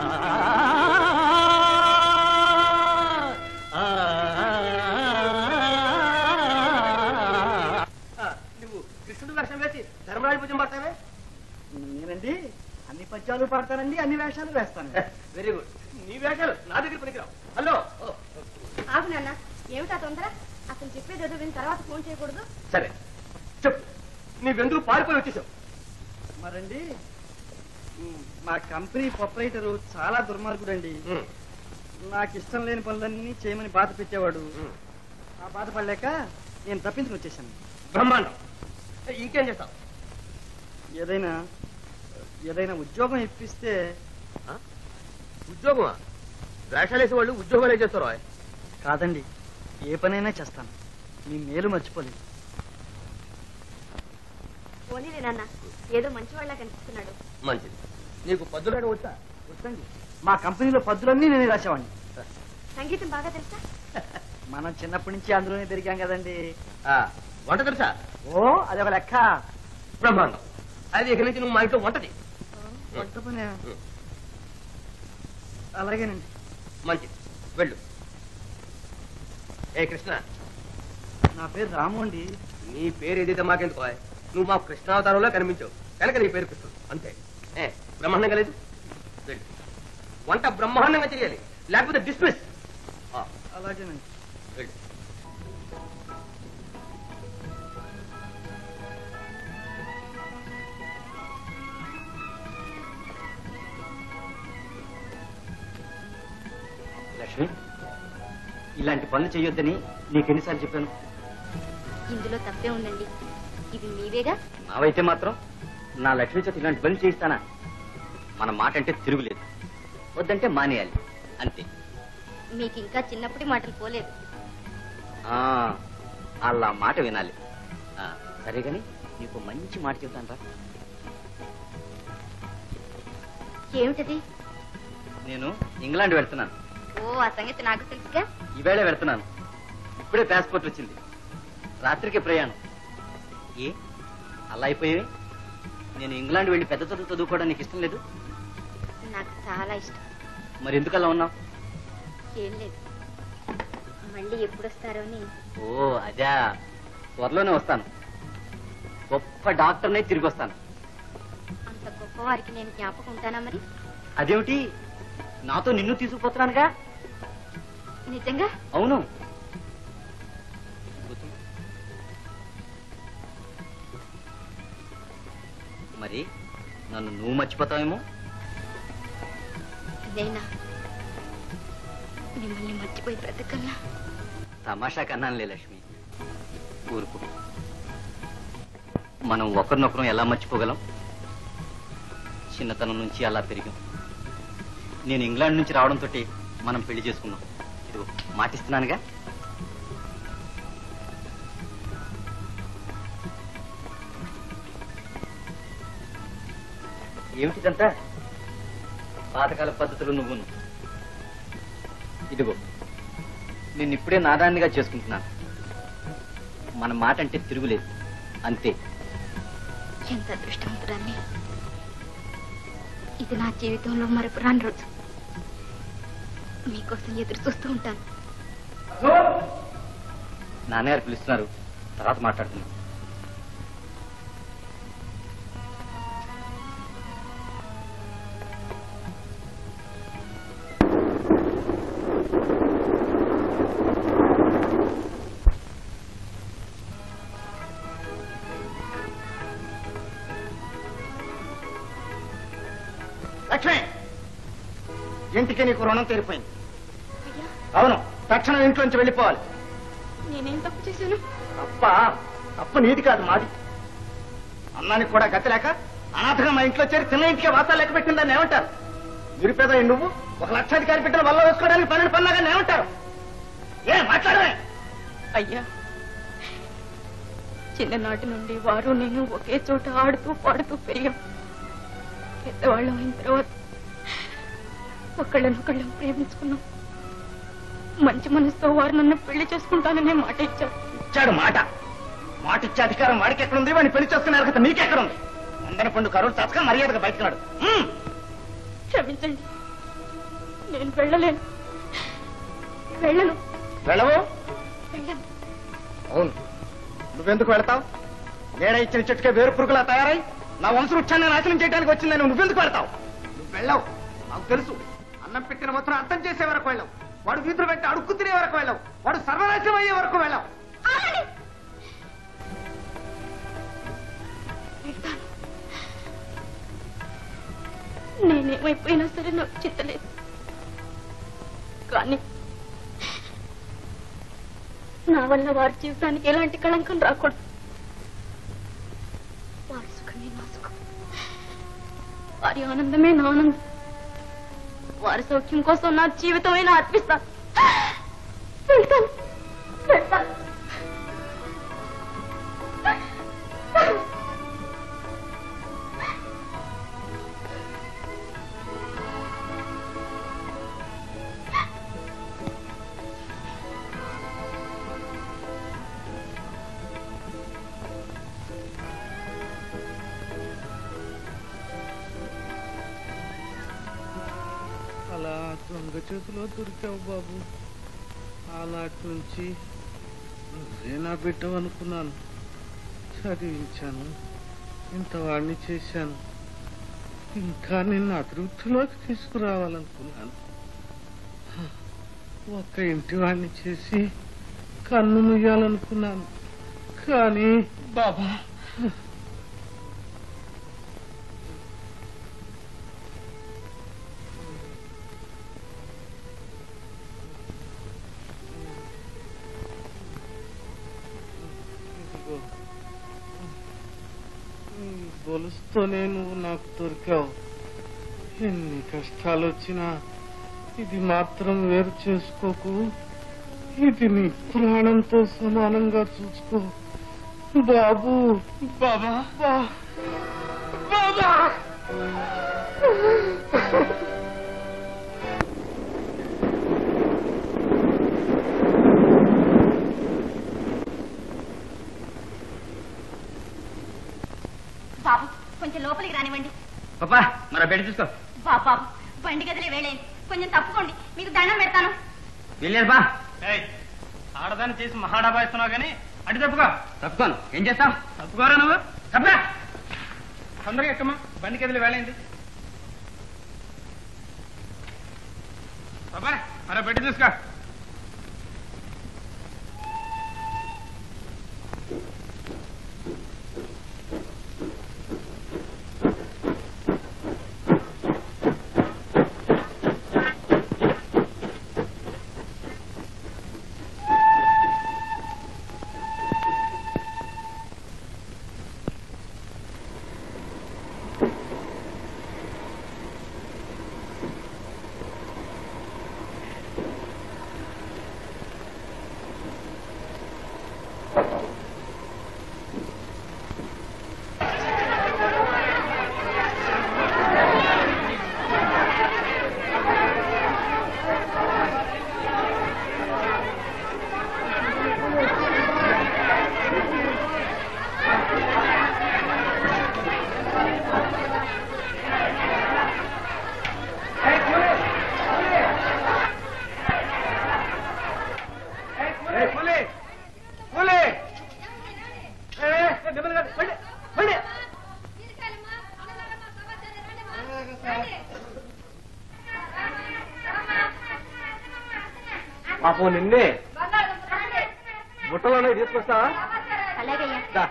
నువ్వు కృష్ణుడు వేషం వేసి ధర్మరాజు పూజం పడతావే? నేనండి అన్ని పద్యాలు పాడతానండి, అన్ని వేషాలు వేస్తాను. Very good. నీ వేషాలు నా దగ్గర పనికిరావు. హలో. ఆగు నాన్న, ఏమిటా తొందర? అసలు చెప్పేది ఏదో విని తర్వాత ఫోన్ చేయకూడదు. సరే చెప్పు, నీవెందుకు పారిపోయి వచ్చేసావు? మరండి మా కంపెనీ ప్రొపరైటరు చాలా దుర్మార్గుడండి. నాకు ఇష్టం లేని పనులన్నీ చేయమని బాధ పెట్టేవాడు. ఆ బాధపడలేక నేను తప్పించుకుని వచ్చేసాను. బ్రహ్మాండం. ఇంకేం చేస్తావు? ఏదైనా ఏదైనా ఉద్యోగం ఇప్పిస్తే. ఉద్యోగమా? వేషాలేసే వాళ్ళు ఉద్యోగాలు చేస్తారో? కాదండి, ఏ పనైనా చేస్తాను. మీ మేలు మర్చిపోలేదు. పోనీలే నాన్న, ఏదో మంచి వాళ్ళ కనిపిస్తున్నాడు. మంచిది. నీకు పద్దులాట వచ్చా? వద్దండి, మా కంపెనీలో పద్దులన్నీ నేను రాసేవాడిని. సంగీతం బాగా తెలుసా? మనం చిన్నప్పటి నుంచి అందులోనే పెరిగాం కదండి. వంట తెలుసా? ఓ అదొక లెక్క. బ్రహ్మాండం. అది ఇక నుంచి నువ్వు మా ఇంట్లో వంటది. వంట పనే? అలాగేనండి. మంచిది, వెళ్ళు. ఏ కృష్ణ, నా పేరు రాము అండి. నీ పేరు ఏదైతే మాకెందుకు? నువ్వు మా కృష్ణావతారంలో కనిపించావు కనుక నీ పేరు కృష్ణుడు అంతే. ఏ బ్రహ్మాండంగా లేదు? వెళ్ళు. వంట బ్రహ్మాండంగా చేయాలి, లేకపోతే డిస్మిస్. అలాగేనండి. వెళ్ళు. లక్ష్మి, ఇలాంటి పనులు చేయొద్దని నీకెన్నిసార్లు చెప్పాను? ఇందులో తప్పే ఉందండి, ఇవి మీవేగా. నావైతే మాత్రం నా లక్ష్మి చేత ఇలాంటి పనులు చేయిస్తానా? మన మాట అంటే తిరుగులేదు, వద్దంటే మానేయాలి అంతే. మీకు ఇంకా చిన్నప్పటి మాటలు పోలేదు. ఆ, అలా మాట వినాలి. ఆ, సరే గాని నీకు మంచి మాట చెప్తాను రా. ఏమిటది? నేను ఇంగ్లాండ్ వెళ్తున్నాను. ఓ, ఆ సంగతి నాకు తెలుసుగా. ఈవేళ వెళ్తున్నాను. ఇప్పుడే పాస్పోర్ట్ వచ్చింది. రాత్రికి ప్రయాణం. ఏ అలా అయిపోయేవి? నేను ఇంగ్లాండ్ వెళ్ళి పెద్ద చదువు చదువుకోవడం నీకు ఇష్టం లేదు? నాకు చాలా ఇష్టం. మరి ఎందుకు అలా ఉన్నావు? ఏం లేదు, మళ్ళీ ఎప్పుడు వస్తారో అని. ఓ అదా, త్వరలోనే వస్తాను. గొప్ప డాక్టర్నే తిరిగి వస్తాను. అంత గొప్పవారికి నేను జ్ఞాపకం ఉంటానా మరి? అదేమిటి, నాతో నిన్ను తీసుకుపోతున్నానుగా. నిజంగా? అవును. మరి నన్ను నువ్వు మర్చిపోతావేమో? నేనా మిమ్మల్ని మర్చిపోయి బ్రతకల్లా? తమాషా కన్నానులే లక్ష్మి, ఊరుకు. మనం ఒకరినొకరం ఎలా మర్చిపోగలం? చిన్నతనం నుంచి అలా పెరిగాం. నేను ఇంగ్లాండ్ నుంచి రావడంతో మనం పెళ్లి చేసుకున్నాం. ఇదిగో మాటిస్తున్నానుగా. ఏమిటిదంతా? పాతకాల పద్ధతులు నువ్వును. ఇదిగో నిన్నిప్పుడే నాదాన్నిగా చేసుకుంటున్నాను. మన మాట అంటే తిరుగులేదు, అంతే. ఎంత అదృష్టవంతురాన్ని. ఇది నా జీవితంలో మరపురాని రోజు. మీకోసం ఎదురు చూస్తూ ఉంటాను. నాన్నగారు పిలుస్తున్నారు, తర్వాత మాట్లాడుతున్నాను. లక్ష్మి, ఇంటికి నీకు రుణం తీరిపోయింది. అవును, తక్షణం ఇంట్లోంచి వెళ్ళిపోవాలి. నేనేం తప్పు చేశాను? తప్ప తప్పు నీది కాదు, మాది. అన్నానికి కూడా గతి లేక అనాథగా మా ఇంట్లో చేరి చిన్న ఇంటికే వాతాలు లెక్క పెట్టిందని ఏమంటారు? నిరుపేద నువ్వు ఒక లక్షాధికారి బిడ్డలు వల్ల వేసుకోవడానికి పన్నెండు పన్నాగానే ఏమంటారు? ఏ మాట్లాడమే? అయ్యా, చిన్ననాటి నుండి వారు నేను ఒకే చోట ఆడుతూ పాడుతూ పెరిగాం. పెద్దవాళ్ళం అయిన తర్వాత ఒకళ్ళనొకళ్ళం ప్రేమించుకున్నాం. మంచి మనసుతో వారు నన్ను పెళ్లి చేసుకుంటాననే మాట ఇచ్చారు. ఇచ్చాడు మాట. మాట ఇచ్చే అధికారం వాడికి ఎక్కడుంది? వాడిని పెళ్లి చేసుకునే అర్హత నీకెక్కడుంది? అందరి పండు కరువులు చచ్చక మర్యాదగా బయటకున్నాడు. క్షమించండి, నేను వెళ్ళలేను. వెళ్ళను. వెళ్ళవు? వెళ్ళను. అవును, నువ్వెందుకు వెళతావు? నేడ ఇచ్చిన చెట్టుకే వేరు పురుగులా తయారై నా వంశవృక్షాన్ని నాశనం చేయడానికి వచ్చిందని నువ్వెందుకు వెళతావు? నువ్వు వెళ్ళవు, నాకు తెలుసు. అన్నం పెట్టిన మాత్రం అర్థం చేసే వరకు వెళ్ళవు. వాడు వీధులు పెట్టి అడుక్కు తినే వరకు వెళ్ళవు. వాడు సర్వనాశనం అయ్యే వరకు వెళ్ళవు. నేనేమైపోయినా సరే నాకు చింతలేదు, కానీ నా వల్ల వారి జీవితానికి ఎలాంటి కళంకం రాకూడదు. వారి సుఖమే నా సుఖం, వారి ఆనందమే నా ఆనందం. వారి సౌఖ్యం కోసం నా జీవితమైనా అర్పిస్తాను. వెళ్తాను, వెళ్తాను. అలా దొంగ చేతిలో దొరికావు బాబు. ఆనాటి నుంచి నువ్వే నా బిడ్డవనుకున్నాను. చదివించాను, ఇంతవాడిని చేశాను. ఇంకా నిన్ను అభివృద్ధిలోకి తీసుకురావాలనుకున్నాను. ఒక్క ఇంటి వాడిని చేసి కన్ను ముయ్యాలనుకున్నాను, కానీ బాబా గొలుసుతోనే నువ్వు నాకు దొరికావు. ఎన్ని కష్టాలు వచ్చినా ఇది మాత్రం వేరు చేసుకోకు. ఇది నీ ప్రాణంతో సమానంగా చూసుకో బాబు. బాబా బాబా బాబు కొంచెం లోపలికి రానివ్వండి. పాపా మరి బెడ్ చూసుకో. బాబు బాబు బండి గదిలే వేళేంది, కొంచెం తప్పుకోండి, మీకు దండం పెడతాను. వెళ్ళేది బా. ఆడదాన్ని చేసి మహాడాబా ఇస్తున్నావు కానీ అటు తప్పుకో. తప్పుకోను. ఏం చేస్తావు? తప్పుకోరా నువ్వు. తప్పా తొందరగా ఎక్కమ్మా, బండి కదిలి వేళైంది. బాబా మరో బెడ్ చూసుకో. పాపం నిన్నే బుట్టలోనే తీసుకొస్తావా? అలాగయ్యా.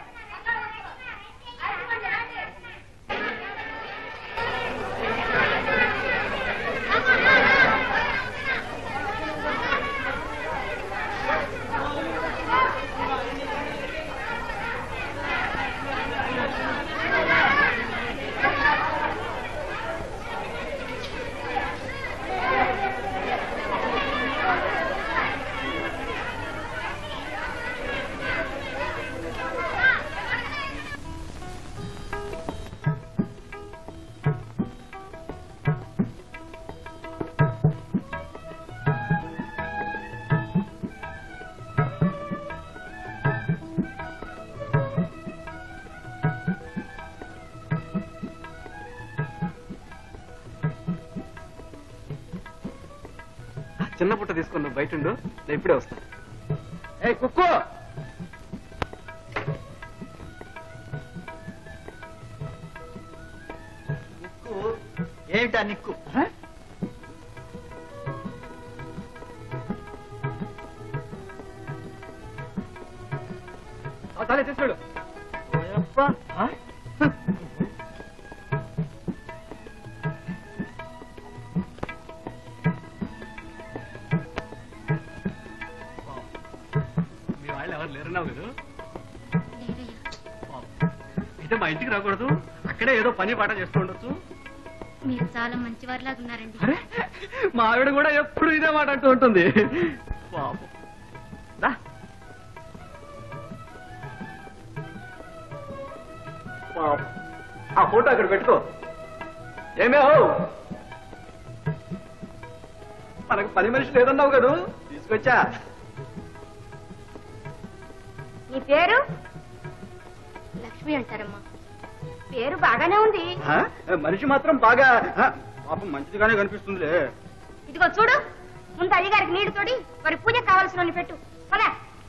చిన్న పుట్ట తీసుకుని నువ్వు బయట ఉండు, నేను ఇప్పుడే వస్తా. ఏ కుక్కు, ఏమిటా నిక్కు? తలే తీసుకెళ్ళు. మీ వాళ్ళు ఎవరు లేరున్నావు కదా? అయితే మా ఇంటికి రాకూడదు, అక్కడే ఏదో పని పాట చేస్తూ ఉండొచ్చు. మీరు చాలా మంచివారిలాగా ఉన్నారండి. అరే మా ఆవిడ కూడా ఎప్పుడు ఇదే మాట అంటూ ఉంటుంది. పాపం. రా. పాపం. ఆ ఫోటో అక్కడ పెట్టుకో. ఏమే మనకు పని మనిషి లేదన్నావు కదా, తీసుకొచ్చా. నీ పేరు? లక్ష్మి అంటారమ్మా. పేరు బాగానే ఉంది. మనిషి మాత్రం బాగా పాపం మంచిదిగానే కనిపిస్తుందిలే. ఇదిగో చూడు, ముందు అయ్యగారికి నీళ్లు తోడి వారి పూజ కావాల్సిన పెట్టు. పదా.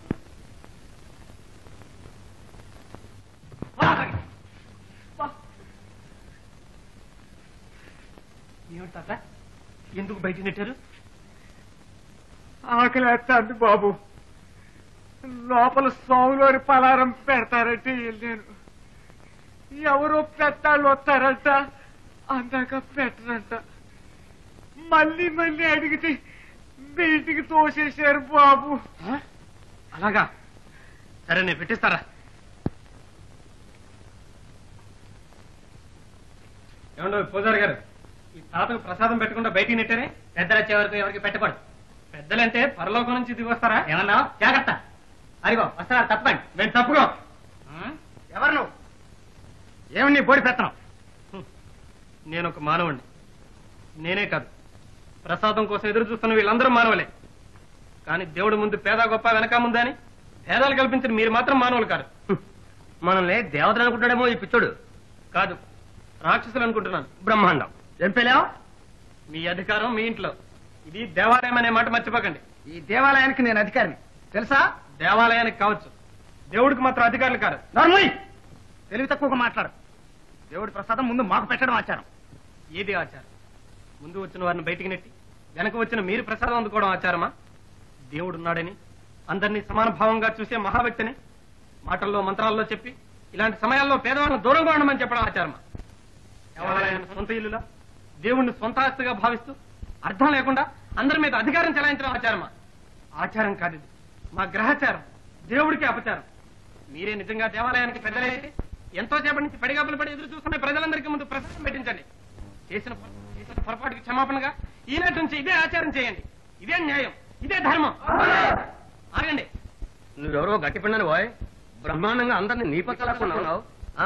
తాత ఎందుకు బయట నెట్టారు? ఆకలి ఎత్తాంది బాబు, లోపల స్వాములోని పలారం పెడతారంటే వెళ్ళాను. ఎవరో పెద్దాళ్ళు వస్తారంట, అందాక పెట్టరంట. మళ్ళీ మళ్ళీ అడిగితే బయటికి తోసేశారు బాబు. అలాగా? సరే నేను పెట్టిస్తారా? ఏమండో పూజారి గారు, ఈ తాతకు ప్రసాదం పెట్టకుండా బయటికి నెట్టారే? పెద్దలు వచ్చే వరకు ఎవరికి పెట్టకూడదు. పెద్దలంటే పరలోకం నుంచి దిగి వస్తారా? ఏమన్నా జాగ్రత్త. అరిగో వస్తారా? తప్పండి. మేము తప్పుకో. ఎవరు నువ్వు? ఏమని బోడి పెత్తనం? నేను ఒక మానవుణ్ణి. నేనే కాదు, ప్రసాదం కోసం ఎదురు చూస్తున్న వీళ్ళందరూ మానవులే. కానీ దేవుడు ముందు పేద గొప్ప వెనక ముందని భేదాలు కల్పించిన మీరు మాత్రం మానవులు కాదు. మనల్ని దేవతలు అనుకుంటాడేమో ఈ పిచ్చోడు. కాదు, రాక్షసులు అనుకుంటున్నాను. బ్రహ్మాండం. ఏం పేలావు? మీ అధికారం మీ ఇంట్లో. ఇది దేవాలయం అనే మాట మర్చిపోకండి. ఈ దేవాలయానికి నేను అధికారిని తెలుసా? దేవాలయానికి కావచ్చు, దేవుడికి మాత్రం అధికారులు కాదు. నర్మయ్, తెలివి తక్కువగా మాట్లాడు. దేవుడి ప్రసాదం ముందు మాకు పెట్టడం ఆచారం. ఏది ఆచారం? ముందు వచ్చిన వారిని బయటికి నెట్టి వెనక వచ్చిన మీరు ప్రసాదం అందుకోవడం ఆచారమా? దేవుడున్నాడని అందరినీ సమాన భావంగా చూసే మహావ్యక్తిని మాటల్లో మంత్రాల్లో చెప్పి ఇలాంటి సమయాల్లో పేదవాళ్ళను దూరంగా ఉండమని చెప్పడం ఆచారమా? దేవాలయాన్ని సొంత ఇల్లులా, దేవుణ్ణి సొంత ఆస్తిగా భావిస్తూ అర్థం లేకుండా అందరి మీద అధికారం చెలాయించడం ఆచారమా? ఆచారం కాదు, ఇది మా గ్రహచారం, దేవుడికి అపచారం. మీరే నిజంగా దేవాలయానికి పెద్దలైతే ఎంతో సేపటి నుంచి పడిగాపులు పడి ఎదురు చూస్తున్న ప్రజలందరికీ ముందు ప్రసాదం పెట్టించండి. చేసిన చేసిన పొరపాటుకి క్షమాపణగా ఈనాటి నుంచి ఇదే ఆచారం చేయండి. ఇదే న్యాయం, ఇదే ధర్మం. ఆగండి. నువ్వెవరో గట్టి పిండని పోయ్, బ్రహ్మాండంగా అందరినీ నీ పక్కలాక్కున్నావు.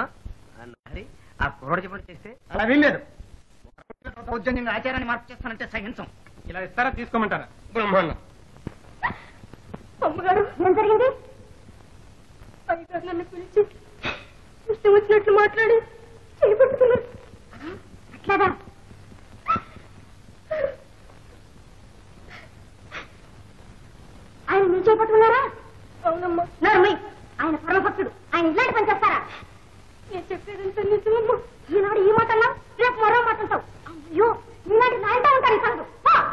ఆ కుర్రోడు చెప్పండి చేస్తే అలా వీల్లేదు. ఉద్యోగంగా ఆచారాన్ని మార్పు చేస్తానంటే సహించం. ఇలా ఇస్తారా? తీసుకోమంటారా? బ్రహ్మాండం. అమ్మగారు, ఏం జరిగింది? పైగా నన్ను పిలిచి ఇష్టం వచ్చినట్లు మాట్లాడి చేపట్టుకున్నారు. అట్లాగా? ఆయన నీ చేపట్టుకున్నారా? అవునమ్మా. నర్మయ్, ఆయన పరమభక్తుడు, ఆయన ఇలాంటి పని చేస్తారా? నేను చెప్పేదంతా నిజమమ్మా. ఈనాడు ఈ మాట అన్నా, రేపు మరో మాట అంటావు. అయ్యో, ఈనాటి నాయంతా ఉంటాను ఈ సంగతి.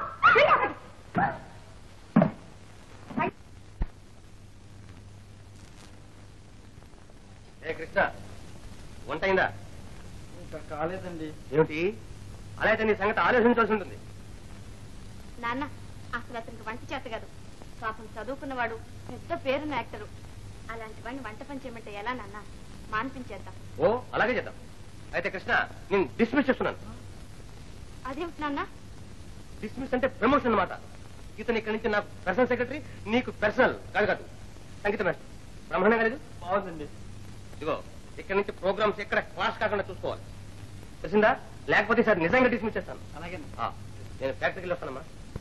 ఏ కృష్ణ, వంట అయిందా? ఇంకా కాలేదండి. ఏమిటి అలా అయితే నీ సంగతి ఆలోచించాల్సి ఉంటుంది. నాన్న, అసలు అతనికి వంట చేత కాదు. పాపం చదువుకున్నవాడు, పెద్ద పేరున్న యాక్టరు. అలాంటి వాడిని వంట పని చేయమంటే ఎలా నాన్న? మాన్పించేద్దాం. ఓ అలాగే చేద్దాం. అయితే కృష్ణ, నేను డిస్మిస్ చేస్తున్నాను. అదేమిటి నాన్న? డిస్మిస్ అంటే ప్రమోషన్ అన్నమాట. ఇతను ఇక్కడి నుంచి నాకు పర్సనల్ సెక్రటరీ, నీకు పర్సనల్ కాదు కాదు సంగీత మాస్టర్. బ్రహ్మాండంగా లేదు? బాగుందండి. ఇదిగో, ఇక్కడ నుంచి ప్రోగ్రామ్స్ ఎక్కడ క్లాస్ కాకుండా చూసుకోవాలి, తెలిసిందా? లేకపోతే సార్ నిజంగా డిస్మిస్ చేస్తాను. అలాగే. నేను ఫ్యాక్టరీకి వస్తానమ్మా.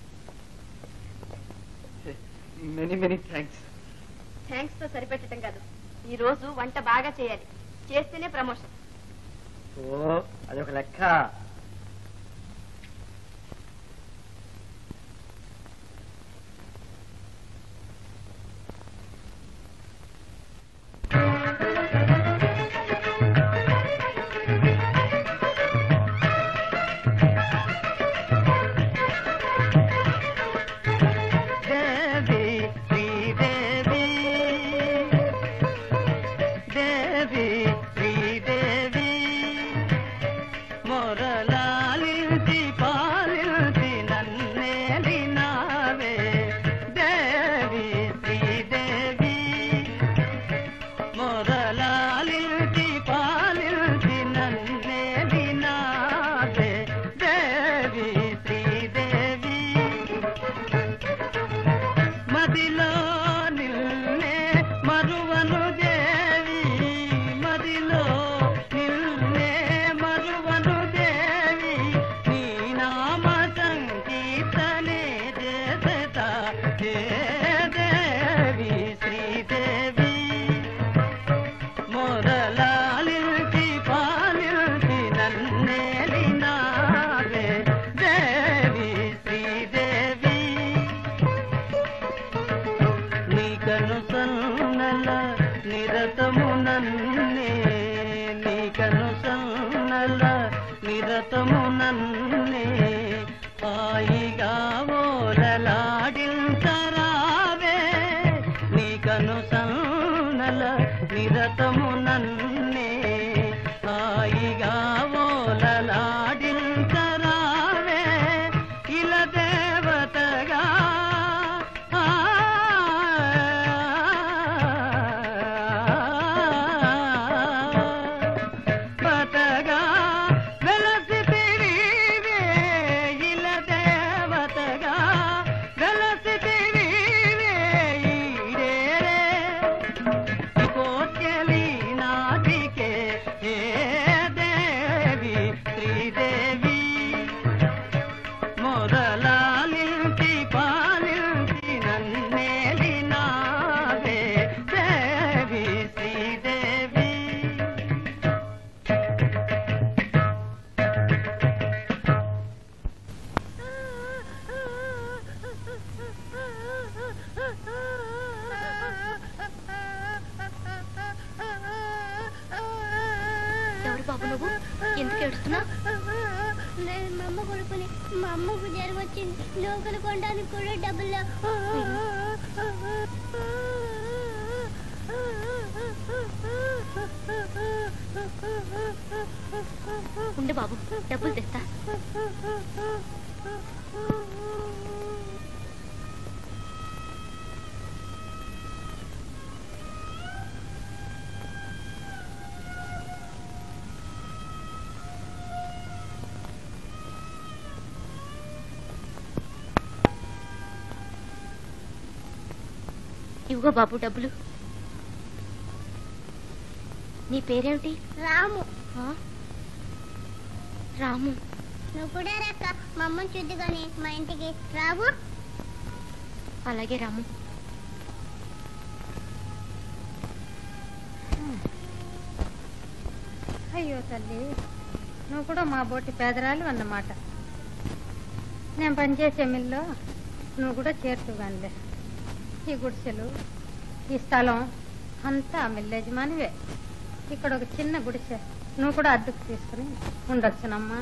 Many many thanks. థ్యాంక్స్ తో సరిపెట్టడం కాదు, ఈ రోజు వంట బాగా చేయాలి. చేస్తేనే ప్రమోషన్. ఓ, అదొక లెక్క. బతగా వెలసి తిరివే ఇల దేవత ఏడుస్తున్నా? నేను మా అమ్మ కొడుకుని, మా అమ్మకు జ్వరం వచ్చింది, లోకలు కొనడానికి కూడా డబ్బులు లేవు. ఉండు బాబు, డబ్బులు తెస్తా. ఇవ్వగో బాబు డబ్బులు. నీ పేరేమిటి? రాము. రాము, నువ్వు కూడా రాక మా అమ్మని చూద్దు కానీ మా ఇంటికి రావు. అలాగే రాము. అయ్యో తల్లి, నువ్వు కూడా మా బోటి పేదరాలు అన్నమాట. నేను పనిచేసే మిల్లో నువ్వు కూడా చేరుతుగానిలే. ఈ గుడిసెలు, ఈ స్థలం అంతా మిల్ యజమానివే. ఇక్కడ ఒక చిన్న గుడిసె నువ్వు కూడా అద్దెకు తీసుకుని ఉండొచ్చునమ్మా.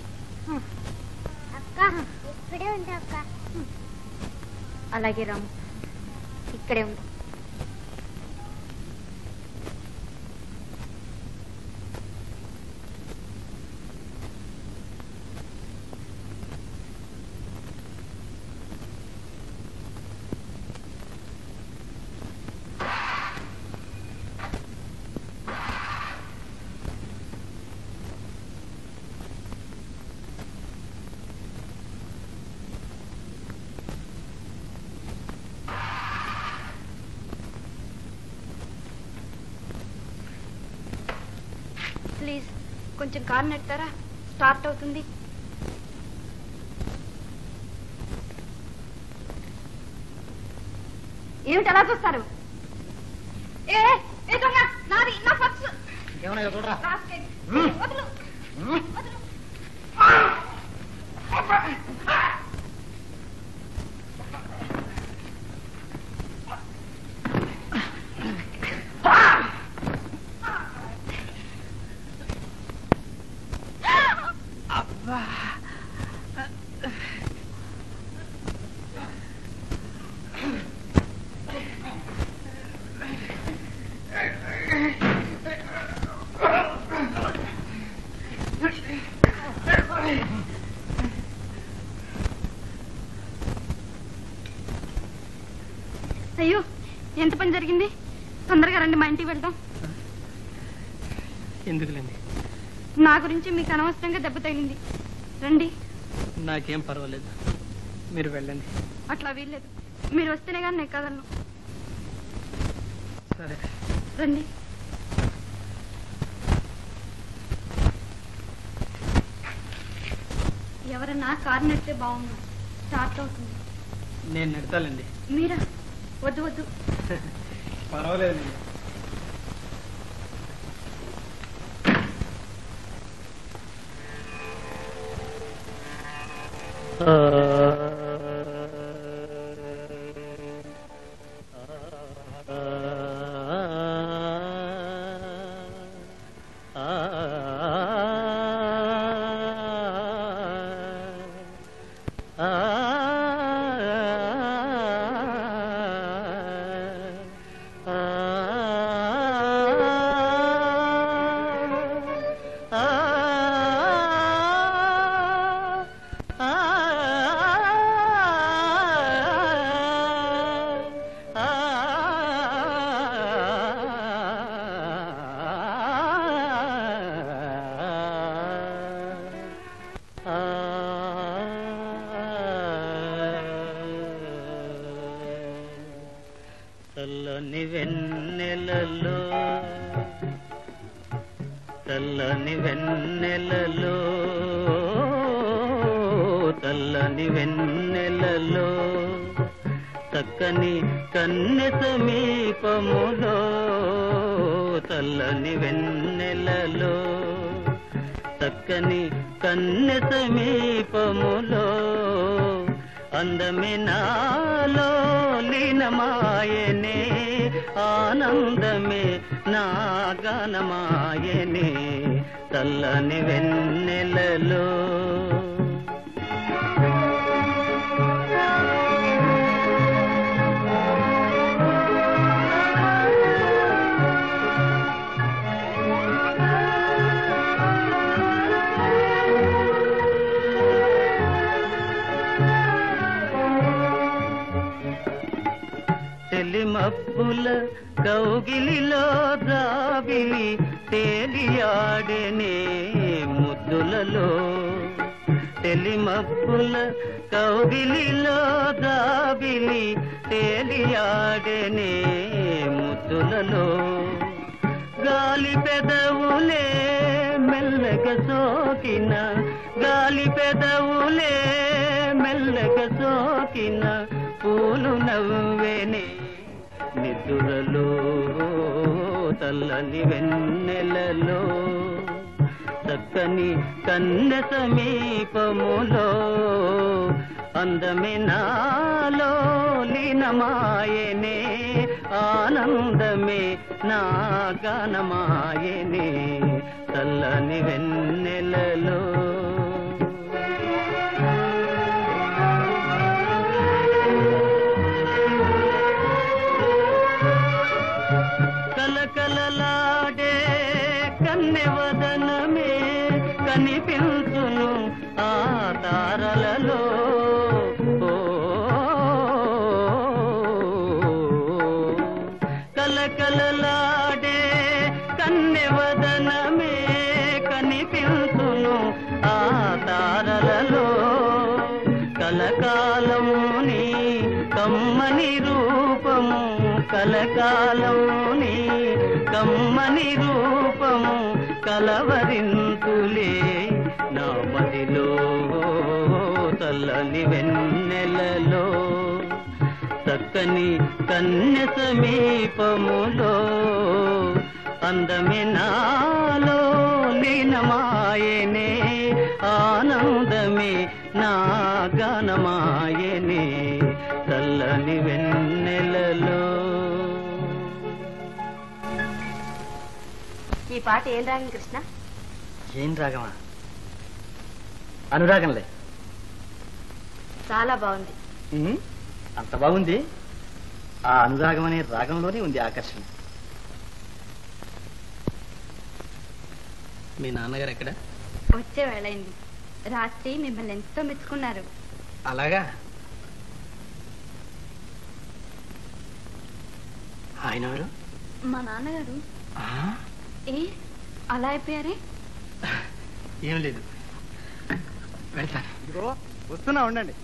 అక్క ఇక్కడే ఉంటా అక్క. అలాగే రాము, ఇక్కడే ఉండు. ప్లీజ్ కొంచెం కారు నెడతారా? స్టార్ట్ అవుతుంది. ఏమిటి అలా చూస్తారు? ఏ ఏ దొంగ, నాది నా పర్సు. ఏమన్నా చూడరా? రాస్కెల్. వదులు. వదులు. అయ్యో, ఎంత పని జరిగింది? తొందరగా రండి, మా ఇంటికి వెళ్దాం. ఎందుకులేండి, నా గురించి మీకు అనవసరంగా దెబ్బ తగిలింది. రండి. నాకేం పర్వాలేదు, మీరు వెళ్ళండి. అట్లా వీల్లేదు, మీరు వస్తేనే కానీ నేను కాదన్ను. సరే రండి. ఎవరన్నా కారు నెడితే బాగుంది. స్టార్ట్ అవుతుంది. నేను నెడతాలండి. మీరా? వద్దు వద్దు. పర్వాలేదు. చల్లని వెన్నెలలో చల్లని వెన్నెలలో చల్లని వెన్నెలలో చక్కని కన్నె సమీపములో చల్లని వెన్నెలలో చక్కని కన్నె సమీపములో అందమే నాలో లీనమాయనే ఆనందమే నా గానమాయనే చల్లని వెన్నెలలో మబ్బుల కౌగిలిలో దావిలి తేలియాడనే ముద్దులలో తెలిమబ్బుల కౌగిలిలో దావిలి తేలియాడనే ముద్దులలో గాలి పెదవులే మెల్లగ సోకిన గాలి పెదవులే మెల్లగ సోకిన పూలు నవ్వేనే నిద్దులలో తల్లని వెన్నెలలో చక్కని కన్నె సమీపములో అందమే నాలో లీనమాయనే ఆనందమే నా గానమాయనే చల్లని వెన్నెలలో కలకలలాడే కన్నెవదనమే కనిపించును ఆ తారలలో కలకలలాడే కన్నెవదనమే కనిపించును ఆ తారలలో కలకాలముని కమ్మని రూపము కలకాలముని కమ్మని రూపము కలవరింతులే నా మదిలో చల్లని వెన్నెలలో చక్కని కన్య సమీపములో అందమే నాలో లీనమాయనే ఆనందమే నా గానమాయనే చల్లని వెన్నెలలో. ఈ పాట ఏం రాగం కృష్ణ? ఏం రాగమా? అనురాగంలే. చాలా బాగుంది. అంత బాగుంది. ఆ అనురాగం అనే రాగంలోనే ఉంది ఆకర్షణ. మీ నాన్నగారు ఎక్కడ? వచ్చే వేళైంది. రాత్రి మిమ్మల్ని ఎంతో మెచ్చుకున్నారు. అలాగా? ఆయన ఎవరు? మా నాన్నగారు. ఏ అలా అయిపోయారే? ఏం లేదు, వెళ్తాను. ఇదిగో వస్తున్నా, ఉండండి.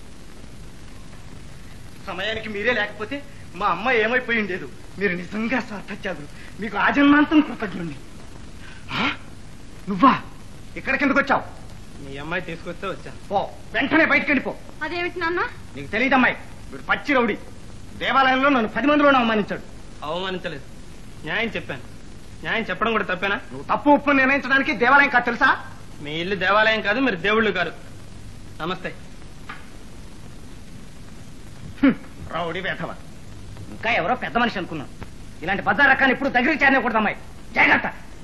సమయానికి మీరే లేకపోతే మా అమ్మ ఏమైపోయి ఉండేది. మీరు నిజంగా స్వార్థత్యాగులు. మీకు ఆజన్మాంతం కృతజ్ఞుణ్ణి. నువ్వా? ఇక్కడ కిందకు వచ్చావు? మీ అమ్మాయి తీసుకొస్తే వచ్చాను. పో, వెంటనే బయటకు వెళ్ళిపో. అదేమిటి నాన్న? నీకు తెలియదమ్మాయి, వీడు పచ్చి రౌడీ. దేవాలయంలో నన్ను పది మందిలోనే అవమానించాడు. అవమానించలేదు, న్యాయం చెప్పాను. న్యాయం చెప్పడం కూడా తప్పేనా? నువ్వు తప్పు ఉప్పు నిర్ణయించడానికి దేవాలయం కాదు తెలుసా? మీ ఇల్లు దేవాలయం కాదు, మీరు దేవుళ్ళు కాదు. నమస్తే. రౌడీ వేధవ. ఇంకా ఎవరో పెద్ద మనిషి అనుకున్నాను. ఇలాంటి బజార్ రకాన్ని ఇప్పుడు దగ్గరికి చేరకూడదు అమ్మాయి. జాగ్రత్త.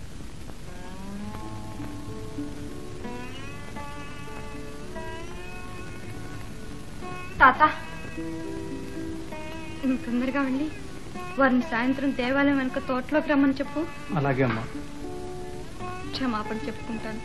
తాత, నువ్వు తొందరగా వెళ్ళి వారిని సాయంత్రం దేవాలయం వెనుక తోటలోకి రమ్మని చెప్పు. అలాగే అమ్మా. క్షమాపణ చెప్పుకుంటాను.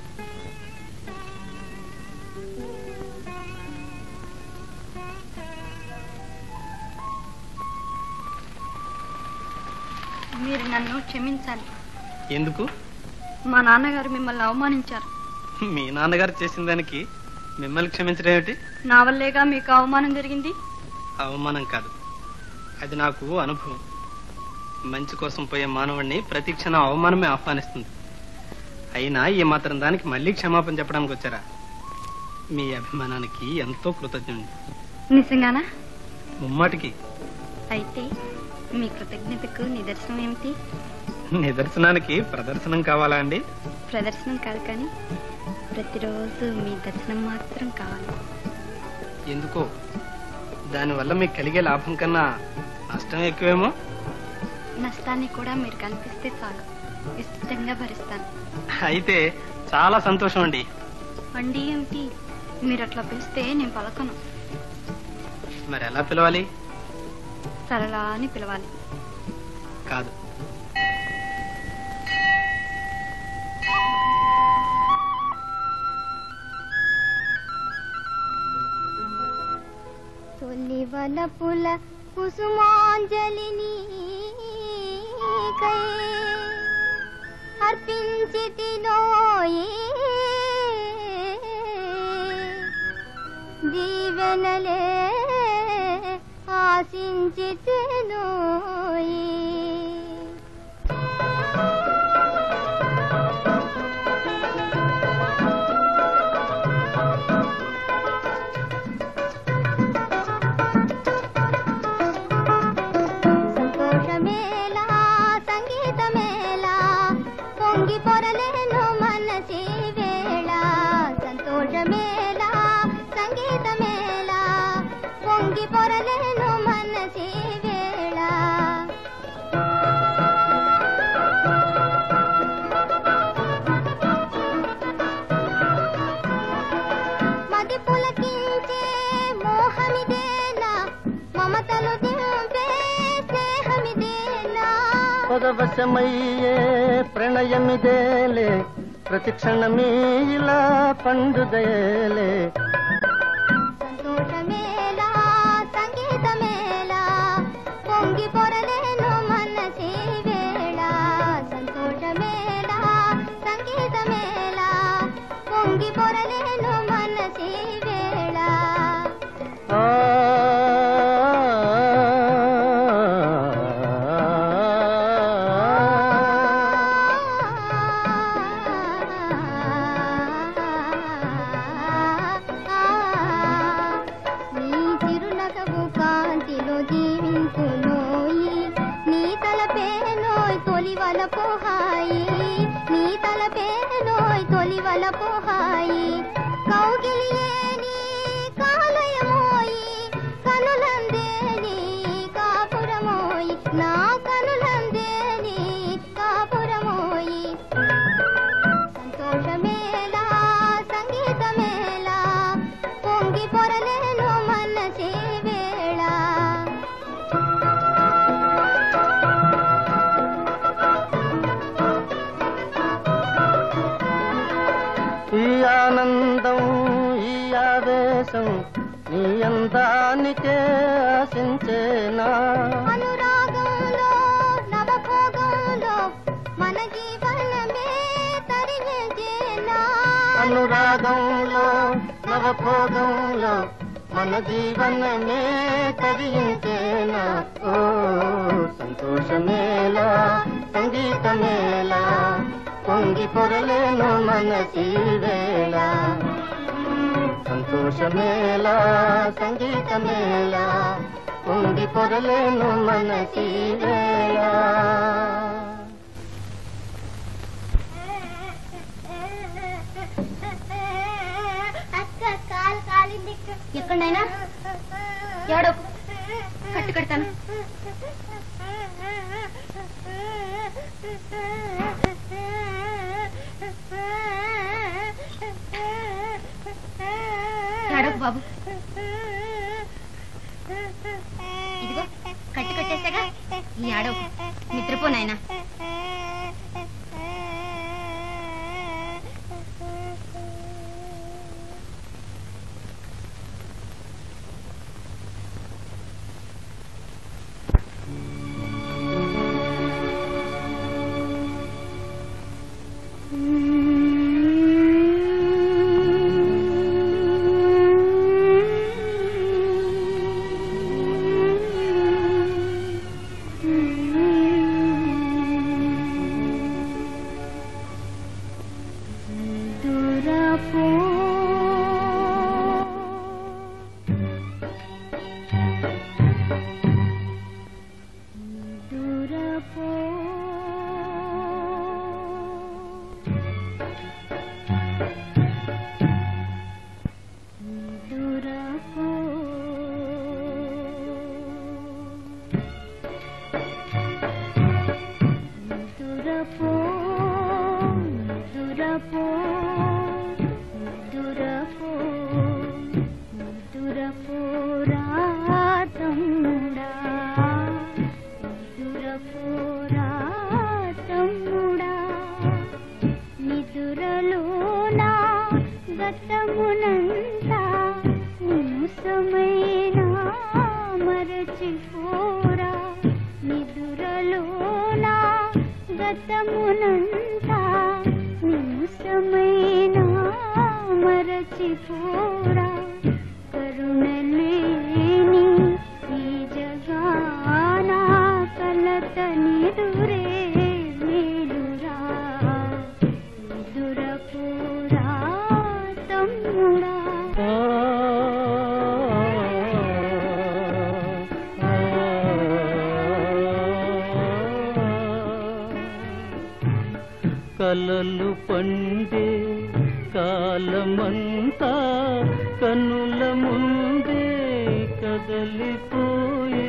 మీరు నన్ను క్షమించాలి. ఎందుకు? మా నాన్నగారు మిమ్మల్ని అవమానించారు. మీ నాన్నగారు చేసిన దానికి మిమ్మల్ని క్షమించడం ఏమిటి? నా వల్లేగా మీకు అవమానం జరిగింది. అవమానం కాదు, అది నాకు అనుభవం. మంచి కోసం పోయే మానవుడిని ప్రతి క్షణం అవమానమే ఆహ్వానిస్తుంది. అయినా ఈ మాత్రం దానికి మళ్ళీ క్షమాపణ చెప్పడానికి వచ్చారా? మీ అభిమానానికి ఎంతో కృతజ్ఞుడు. నిజంగానా? ముమ్మాటికి. అయితే మీ కృతజ్ఞతకు నిదర్శనం ఏమిటి? నిదర్శనానికి ప్రదర్శనం కావాలా అండి? ప్రదర్శనం కాదు, కానీ ప్రతిరోజు మీ దర్శనం మాత్రం కావాలి. ఎందుకో దానివల్ల మీకు కలిగే లాభం కన్నా నష్టం ఎక్కువేమో. నష్టాన్ని కూడా మీరు కనిపిస్తే చాలు, ఇష్టంగా భరిస్తాను. అయితే చాలా సంతోషం అండి. అండి ఏమిటి, మీరు అట్లా పిలిస్తే నేను పలకను. మరి ఎలా పిలవాలి? సరళా అని పిలవాలి. కాదు, తొలివల పుల కుసుమాంజలిని అర్పించితినోయి దీవెనలే ఆశించితినోయి. సంతోషమేలా సంగీతమేలా పొంగి పొరలేను మనసి వేళ. సంతోషమేలా సంగీతమేలా పొంగి పొరలేను మనసి వేళ. మది పులకించే మోహమిదేనా, మమతలు దింపే స్నేహమిదేనా. పరవశమయ్యే ప్రణయమిదేలే, ప్రతి క్షణమీ ఇలా పండుదయలే. సంతోషమేలా సంగీతమేలా పొంగి పొరలేను మనసి వేళ. సంతోషమేలా సంగీతమేలా పొంగి పొరలేను మనసి వేళ. ఆ నీ చిరునగవు కాంతిలో జీవించునోయి, నీ తలపేనోయ్ తొలివల పోహాయి. నీ తలపేనోయ్ తొలివల పోహాయి. కౌగిలియేని కాలయమోయి, కనులందేని కాపురమోయి. నా కనులందేని కాపురమోయి. సంతోషమేలా సంగీతమేలా పొంగి పొరలేను మనసి వేళ. ఈ ఆనందం ఈ ఆవేశం నీ అందానికే ఆశించేనా. అనురాగంలో నవభోగంలో మన జీవనమే తరించేనా. అనురాగంలో నవభోగంలో మన జీవనమే తరించేనా. ఓ సంతోషమేలా సంగీతమేలా పొంగి పొరలేను మనసి వేళ. సంతోషమేలా సంగీతమేలా పొంగి పొరలేను మనసి వేళ. అక్క కాలు కాలింది. ఎక్కడైనా ఏడోకు, కట్టు కడతాను. ఏడోకు బాబు. ఇదిగో కట్టు కట్టేసాగా, ఈ ఏడోకు, నిద్రపో నాయనా. నిదురపోరా తమ్ముడా నిదురలోనా గతమునంతా నిముసమైనా మరచిపోరా నిదురలోనా గతమునంతా నిముసమైనా మరచిపోరా కరుణలేని ఈ జగాన కలత నిదురే మేలురా నిదురపోరా తమ్ముడా కలలు పండే కాలమంతా కన్నుల ముందే కదలిపోయే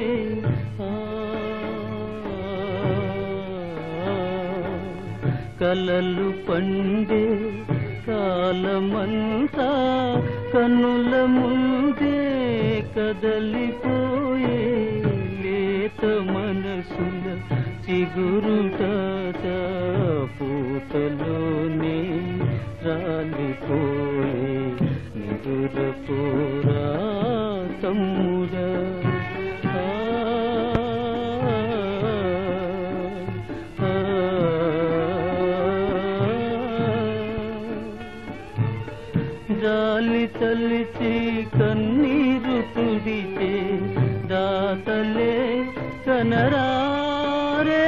కలలు పండే కాలమంతా కన్నుల ముందే కదలిపోయే లేత మనసుల చిగురుటాట పూతలోనే రాలిపోయే నిదురపోరా తమ్ముడా జాలి తలిచి కన్నీరు తుడిచే దాతలే కనరారే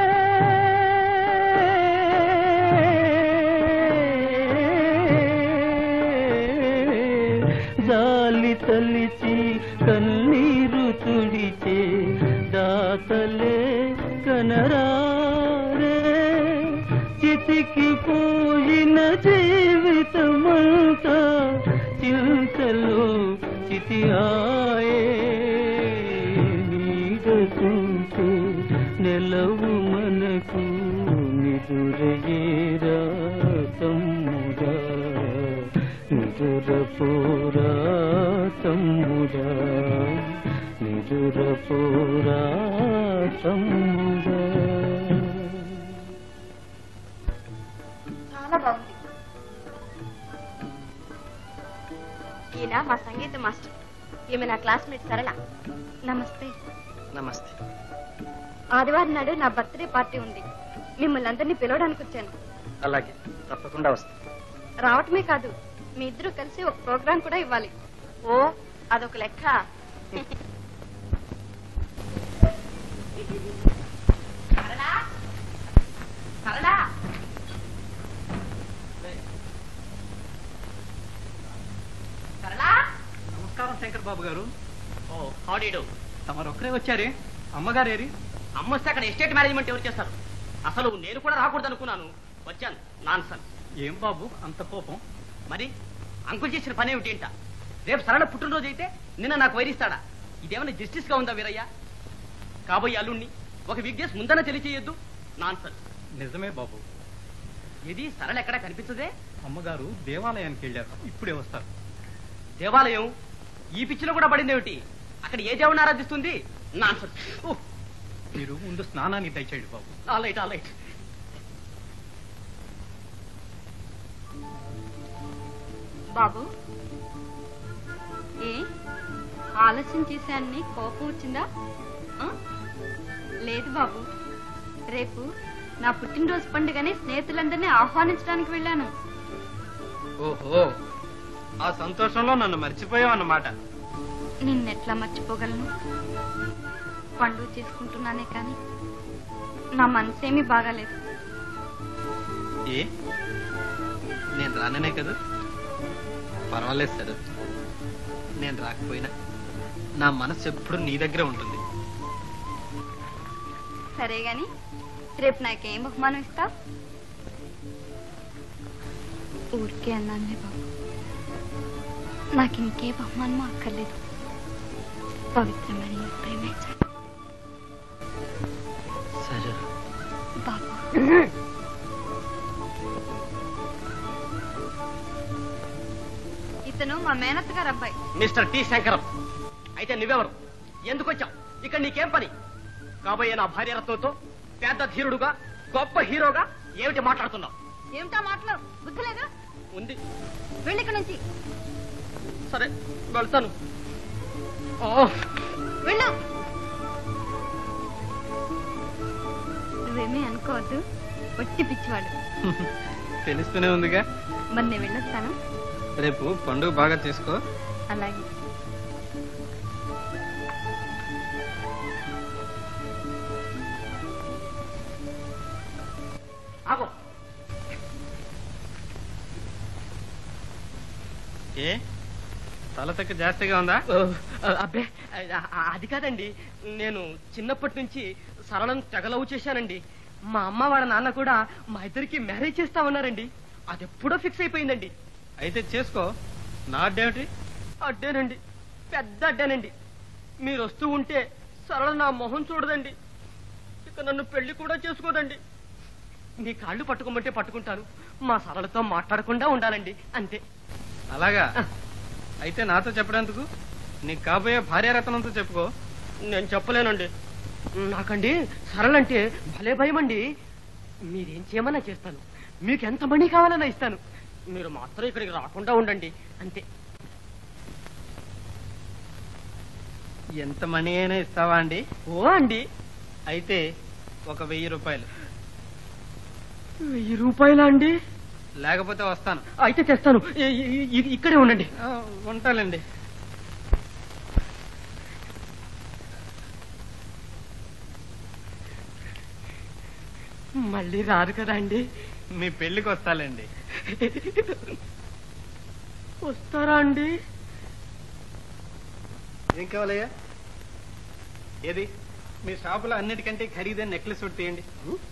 జాలి తలిచి కన్నీరు తుడిచే దాతలే కనరారే చితికి పోయిన జీవితమంతా చింతలో చితి ఆయే నీడ చూపు నెలవు మనకు నిదురయేరా తమ్ముడా నిదురపోరా తమ్ముడా నిదురపోరా తమ్ముడా. చాలా బాగుంది. ఈయన మా సంగీత మాస్టర్, ఈమె నా క్లాస్మేట్ సరళ. నమస్తే. నమస్తే. ఆదివారం నాడు నా బర్త్డే పార్టీ ఉంది, మిమ్మల్ని అందరినీ పిలవడానికి వచ్చాను. అలాగే, తప్పకుండా వస్తా. రావటమే కాదు, మీ ఇద్దరు కలిసి ఒక ప్రోగ్రాం కూడా ఇవ్వాలి. ఓ అదొక లెక్క. నమస్కారం శంకర్ బాబు గారు. ఓ హాడీడు, తమరు ఒక్కరే వచ్చారే? అమ్మగారేరి? అమ్మ వస్తే అక్కడ ఎస్టేట్ మేనేజ్మెంట్ ఎవరు చేస్తారు? అసలు నేను కూడా రాకూడదు అనుకున్నాను, వచ్చాను. నాన్సన్. ఏం బాబు అంత కోపం? మరి అంకుల్ చేసిన పని ఏమిటి ఏంట? రేపు సరళ పుట్టినరోజు అయితే నిన్న నాకు వైరిస్తాడా? ఇదేమైనా జస్టిస్ గా ఉందా వీరయ్య? కాబోయే అల్లుణ్ణి ఒక వీక్ డేస్ ముందన తెలియచేయొద్దు. నాన్సన్. నిజమే బాబు. ఇది సరళ ఎక్కడా కనిపించదే? అమ్మగారు దేవాలయానికి వెళ్ళారు, ఇప్పుడే వస్తారు. దేవాలయం ఈ పిచ్చిలో కూడా పడిందేమిటి? అక్కడ ఏ దేవుని ఆరాధిస్తుంది? నాన్సన్. మీరు ముందు స్నానానికి దయచేయండి బాబు. ఆలైట్ ఆలైట్. బాబు, ఏ ఆలస్యం చేశానని కోపం వచ్చిందా? ఆ? లేదు బాబు, రేపు నా పుట్టినరోజు పండుగని స్నేహితులందరినీ ఆహ్వానించడానికి వెళ్ళాను. ఓహో, ఆ సంతోషంలో నన్ను మర్చిపోయావు అన్నమాట. నిన్నెట్లా మర్చిపోగలను? పండుగ చేసుకుంటున్నానే కానీ నా మనసేమీ బాగాలేదు. ఏ నేను రాననే కదా? పర్వాలేదు సార్, నేను రాకపోయినా నా మనసు ఎప్పుడు నీ దగ్గర ఉంటుంది. సరే గాని రేపు నాకేం బహుమానం ఇస్తావు? ఊరికే అన్నానులే బాబు, నాకు ఇంకే బహుమానమో అక్కర్లేదు. పవిత్రమైన ప్రేమే చాలు. సరే బాబు. ఇతను మా మేనత్ గారు అబ్బాయి. Mister T Shankaram. అయితే నువ్వెవరు? ఎందుకు వచ్చావు ఇక్కడ? నీకేం పని? కాబోయే నా భార్య రత్నంతో పెద్ద ధీరుడుగా గొప్ప హీరోగా ఏమిటి మాట్లాడుతున్నావు? ఏమిటా మాటలు? బుద్ధి లేదా? ఉంది. వెళ్ళి ఇక్కడి నుంచి. సరే వెళ్తాను. వెళ్ళు. నువ్వేమీ అనుకోవద్దు, ఒట్టి పిచ్చివాడు. తెలుస్తూనే ఉందిగా. మరి నేను వెళ్ళొస్తాను. రేపు పండుగ బాగా చేసుకో. అలాగే. ఆగో. ఏ తల తక్క జాస్తిగా ఉందా? అబ్బే అది కాదండి, నేను చిన్నప్పటి నుంచి సరళం తెగలవు చేశానండి. మా అమ్మ వాళ్ళ నాన్న కూడా మా ఇద్దరికి మ్యారేజ్ చేస్తామన్నారండి. అది ఎప్పుడో ఫిక్స్ అయిపోయిందండి. అయితే చేసుకో. నా అడ్డేమిటి? అడ్డేనండి, పెద్ద అడ్డేనండి. మీరు వస్తూ ఉంటే సరళ నా మొహం చూడదండి, ఇక నన్ను పెళ్లి కూడా చేసుకోదండి. మీ కాళ్ళు పట్టుకోమంటే పట్టుకుంటాను, మా సరళతో మాట్లాడకుండా ఉండాలండి, అంతే. అలాగా? అయితే నాతో చెప్పడానికి నీకు కాబోయే భార్యారత్నంతో చెప్పుకో. నేను చెప్పలేనండి. నాకండి సరళంటే భలే భయం అండి. మీరేం చేయమన్నా చేస్తాను, మీకు ఎంత మనీ కావాలన్నా ఇస్తాను. మీరు మాత్రం ఇక్కడికి రాకుండా ఉండండి, అంతే. ఎంత మనీ అయినా ఇస్తావా అండి? ఓ అండి. అయితే ఒక వెయ్యి రూపాయలు. వెయ్యి రూపాయలా అండి? లేకపోతే వస్తాను. అయితే తెస్తాను, ఇక్కడే ఉండండి. ఉంటానండి. మళ్ళీ రారు కదా అండి? మీ పెళ్లికి వస్తాలండి. వస్తారా అండి? ఏం కావాలయ్యా? ఏది మీ షాపులో అన్నిటికంటే ఖరీదైన నెక్లెస్ ఒకటి తీయండి.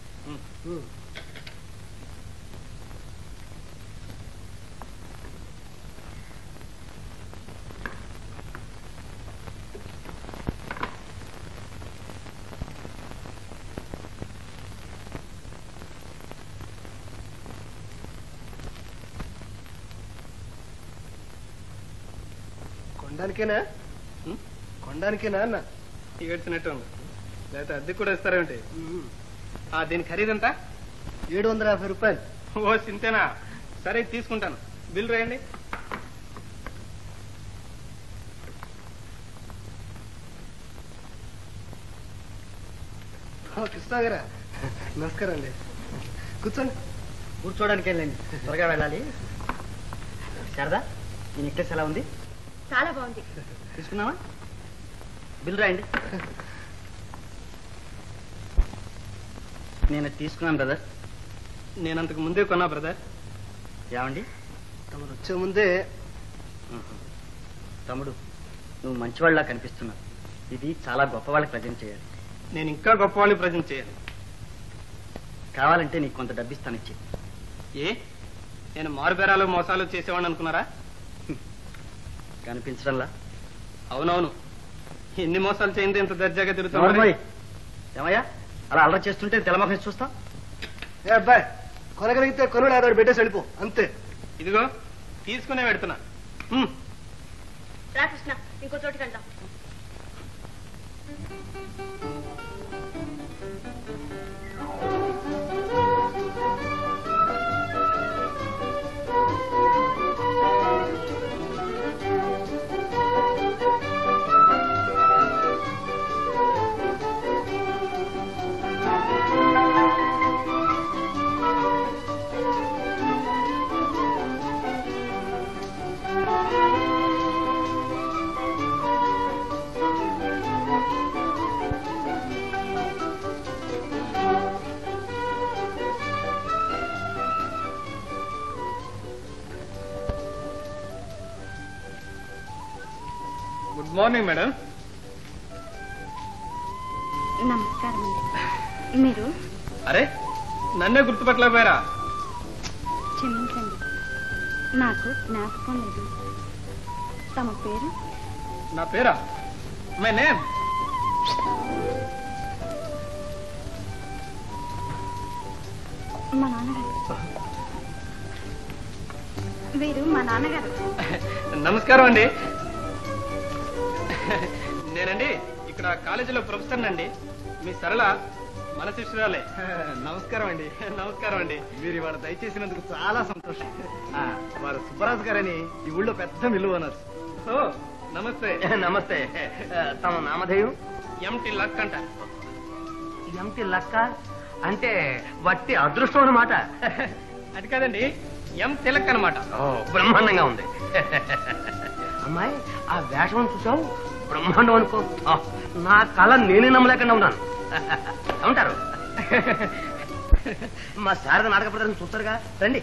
కొనడానికేనా? కొనడానికేనా అన్న? ఏడ్చినట్టు ఉంది. లేకపోతే అద్దెకు కూడా ఇస్తారేమిటి? దీని ఖరీదంతా? ఏడు వందల యాభై రూపాయలు. ఓ సింతేనా? సరే తీసుకుంటాను. బిల్ రాయండి. కృష్ణ గారా, నమస్కారం అండి. కూర్చోండి. కూర్చోడానికి వెళ్ళండి, త్వరగా వెళ్ళాలి. శారదా, ఈ నెక్లెస్ ఎలా ఉంది? చాలా బాగుంది. తీసుకున్నావా? బిల్ రాయండి. నేను తీసుకున్నాను బ్రదర్. నేను అంతకు ముందే కొన్నా బ్రదర్. ఏమండి? తమరు వచ్చే ముందే. తమ్ముడు, నువ్వు మంచివాళ్ళలా కనిపిస్తున్నావు. ఇది చాలా గొప్ప వాళ్ళకి ప్రజెంట్ చేయాలి. నేను ఇంకా గొప్ప వాళ్ళకి ప్రజెంట్ చేయాలి. కావాలంటే నీకు కొంత డబ్బిస్తాను, ఇచ్చి. ఏ నేను మారుబేరాలు మోసాలు చేసేవాడిని అనుకున్నారా? కనిపించడంలా? అవునవును. ఎన్ని మోసాలు చేయింది ఇంత దర్జాగా తిరుగుతావు? ఏమయ్యా అలా అల్లరి చేస్తుంటే తెల్లమొహం చూస్తా? ఏ అబ్బాయి, కొనగలిగితే కొనుడు ఆడవాడు పెట్టేసి వెళ్ళిపో, అంతే. ఇదిగో తీసుకునే పెడుతున్నా. రా కృష్ణ, ఇంకో చోటుకి వెళ్దాం. Good morning madam. నమస్కారం అండి. మీరు? అరే, నన్నే గుర్తుపట్టలేకపోయారా? క్షమించండి, నాకు జ్ఞాపకం లేదు. తమ పేరు? నా పేరా? My name. మా నాన్నగారు. వీరు మా నాన్నగారు. నమస్కారం అండి. నేనండి ఇక్కడ కాలేజీలో ప్రొఫెసర్ అండి. మీ సరళ మన శిష్యురాలే. నమస్కారం అండి. నమస్కారం అండి. మీరు ఇవాళ దయచేసినందుకు చాలా సంతోషం. ఆ, వారు సుబ్బరాజు గారని ఈ ఊళ్ళో పెద్ద మిల్లు ఓనర్స్. ఓ నమస్తే. నమస్తే. తమ నామధేయం? ఎంటి లక్ అంట. ఎంటి లక్క అంటే వట్టి అదృష్టం అన్నమాట. అది కాదండి, ఎం తిలక్ అనమాట. బ్రహ్మాండంగా ఉంది. అమ్మాయి ఆ వేషం చూసావు, బ్రహ్మాండం అనుకో. ఆ, నా కళ నేనే నమ్మలేకుండా ఉన్నాను. ఉంటారు మా శారద నాటక ప్రదర్శన చూస్తారుగా, రండి.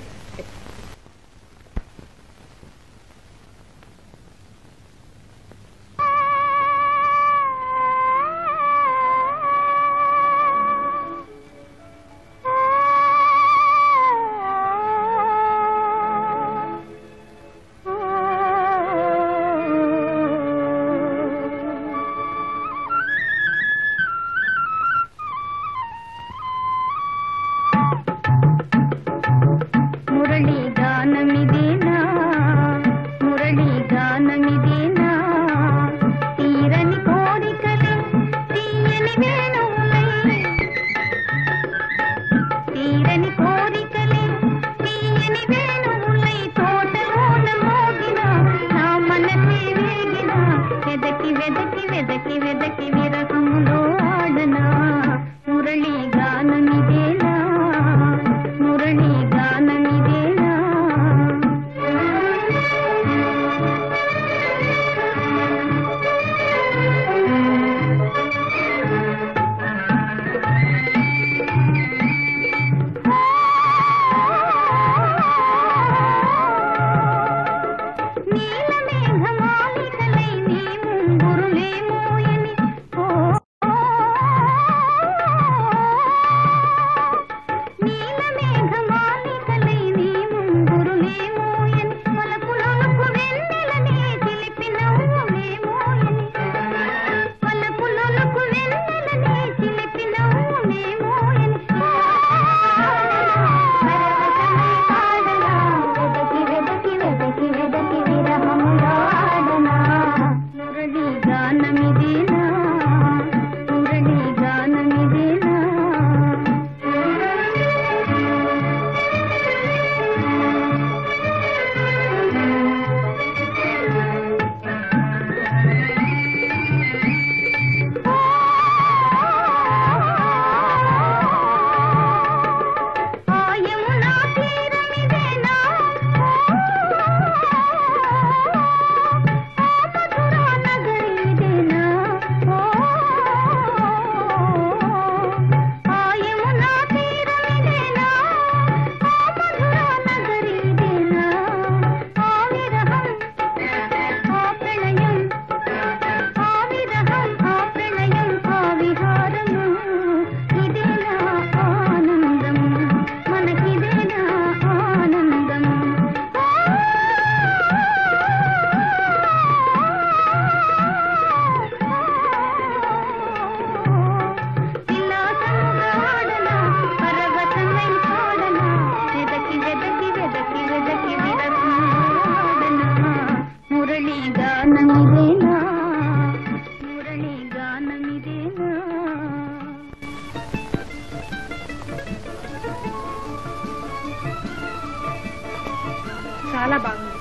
చాలా బాగుంది.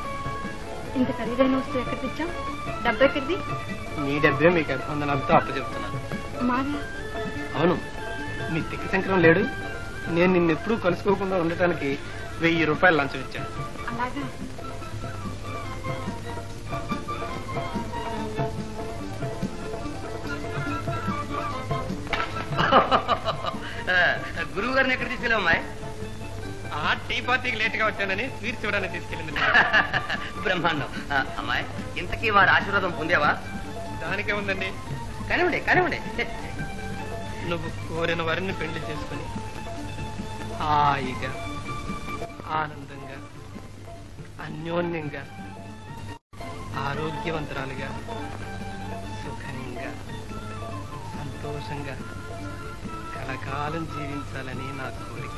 ఇంత ఖరీదైన వస్తువు ఎక్కడ తెచ్చాం? డబ్బు ఎక్కడిది? మీ డబ్బే మీకు ఎంత ఉందని అంతా అప్పు చెప్తున్నాను. మాది? అవును, మీ తిక్క శంకరం లేడు. నేను నిన్నెప్పుడూ కలుసుకోకుండా ఉండటానికి వెయ్యి రూపాయలు లంచం ఇచ్చాను. అలాగా? గురువు గారిని ఎక్కడ తీసుకెళ్ళావు అమ్మాయి? ఆ టీ పార్టీకి లేట్ గా వచ్చానని స్వీట్స్ ఇవ్వడానికి తీసుకెళ్ళింది. బ్రహ్మాండం. అమ్మాయి, ఇంతకీ వారి ఆశీర్వాదం పొందావా? దానికే ఉందండి. కానివ్వండి కానివ్వండి. నువ్వు కోరిన వారిని పెళ్లి చేసుకుని హాయిగా ఆనందంగా అన్యోన్యంగా ఆరోగ్యవంతురాలుగా సుఖంగా సంతోషంగా కలకాలం జీవించాలని నా కోరిక.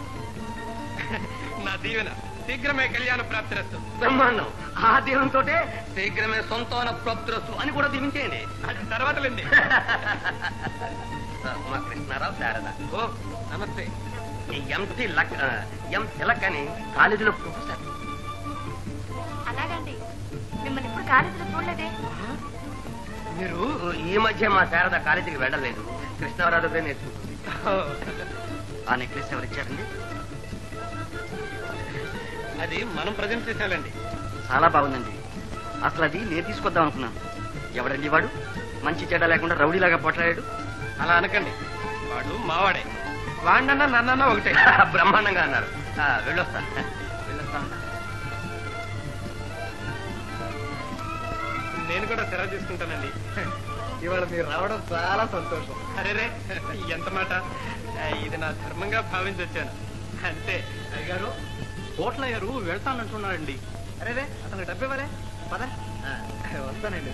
నా దీవెన శీఘ్రమే కళ్యాణ ప్రాప్తిరస్తు. బ్రహ్మాండం. ఆ దీవెనతో శీఘ్రమే సొంతాన ప్రాప్తిరస్తు అని కూడా దీవించేయండి. అది తర్వాతలేండి. మా కృష్ణారావు శారద. ఓ నమస్తే. ఎంటి లక్ ఎం తిలక్ అని కాలేజీలో ప్రొఫెసర్. అలాగండి, మిమ్మల్ని ఇప్పుడు కాలేజీలో చూడలేదే. మీరు ఈ మధ్య మా శారద కాలేజీకి వెళ్ళలేదు, కృష్ణారావు దగ్గర నేర్చుకుంటుంది. ఆ నెక్లెస్ ఎవరు ఇచ్చారండి? అది మనం ప్రజెంట్ చేశానండి. చాలా బాగుందండి. అసలు అది నేను తీసుకొద్దాం అనుకున్నాను. ఎవడండి వాడు? మంచి చెడ్డ లేకుండా రౌడీలాగా పోట్లాడాడు. అలా అనకండి, వాడు మావాడే. వాడినన్నా నన్నన్నా ఒకటే. బ్రహ్మాండంగా అన్నారు. వెళ్ళొస్తా వెళ్ళొస్తా నేను కూడా సెలవు తీసుకుంటానండి. ఇవాళ మీరు రావడం చాలా సంతోషం. అరేరే ఎంత మాట. ఇది నా ధర్మంగా భావించి వచ్చాను అంతే. అయ్యగారు కోట్లయ్యారు వెళ్తానంటున్నారండి. అరేరే అతనికి డబ్బివ్వరే. పద వస్తానండి.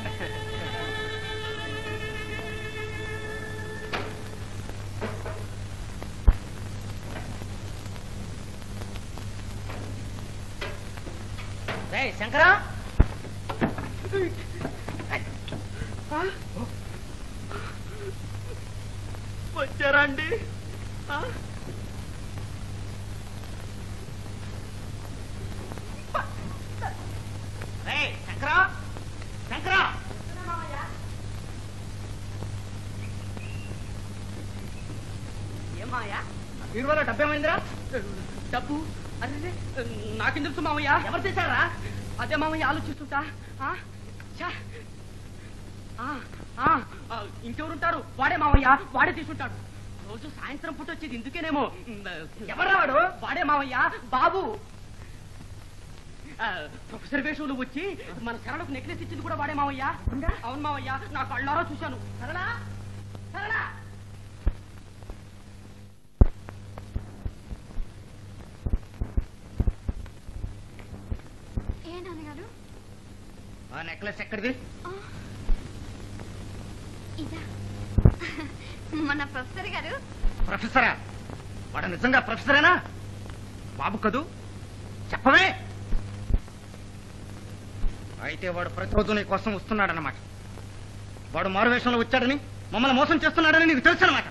శంకరా వచ్చారా అండి? శంకరా శంకరా ఏమాయా వీడివల్ల డబ్బేమైందిరా? డబ్బు అదే నాకేం తెలుసు మామయ్య. ఎవరు చేశారా? అదే మామయ్య ఆలోచిస్తుంటా. ఇంకెవరుంటారు? వాడే మామయ్య, వాడే తీసుకుంటాడు. రోజు సాయంత్రం పూట వచ్చేది ఇందుకేనేమో. ఎవరా వాడు? వాడే మామయ్య, బాబు. ప్రొఫెసర్ వేషంలో వచ్చి మన సరళకు నెక్లెస్ ఇచ్చింది కూడా వాడే మామయ్య. అవును మామయ్య, నా కళ్ళారా చూశాను. సరళా సరళా ఏ నాన్నగారు? ఆ నెక్లెస్ ఎక్కడిది? ఇదా మన ప్రొఫెసర్ గారు. ప్రొఫెసరా? వాడు నిజంగా ప్రొఫెసరేనా? బాబు కదూ, చెప్పవే. అయితే వాడు ప్రతిరోజు నీ కోసం వస్తున్నాడన్నమాట. వాడు మారువేషంలో వచ్చాడని, మమ్మల్ని మోసం చేస్తున్నాడని నీకు తెలుసు అన్నమాట.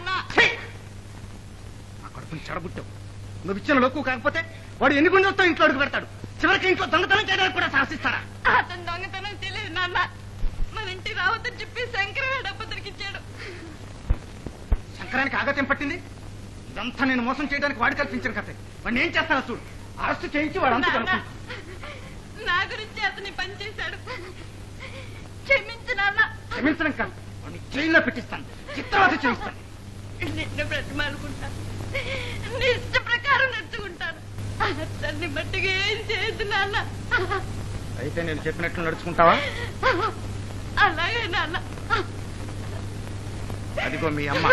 నా కడుపుని చెడబుట్టావు. నువ్వు ఇచ్చిన లోకు కాకపోతే వాడు ఎన్ని గుండెలతో ఇంట్లో అడుగు పెడతాడు. చివరికి ఇంట్లో దొంగతనం చేయడానికి కూడా సాహసిస్తారా? అతను దొంగతనం తెలియదు నాన్న. మన ఇంటి రావద్దని చెప్పి శంకరరావు డబ్బు దొరికించాడు. శంకరానికి ఆగత్యం పట్టింది. ఇదంతా నేను మోసం చేయడానికి వాడు కల్పించిన కథ. వాడిని ఏం చేస్తాను చూడు. అరెస్ట్ చేయించి వాడు అంతా కలుపు. నా గురించి అతని పని చేశాడు. క్షమించు నాన్న. క్షమించడం కాదు, వాడిని జైల్లో పెట్టిస్తాను, చిత్రవత చేయిస్తాను. నిన్ను బ్రతిమాలుకుంటాను, నీ ఇష్ట ప్రకారం నడుచుకుంటాను. అతన్ని మట్టిగా ఏం చేయదు నాన్న. అయితే నేను చెప్పినట్లు నడుచుకుంటావా? అలాగే నాన్న. అదిగో మీ అమ్మ.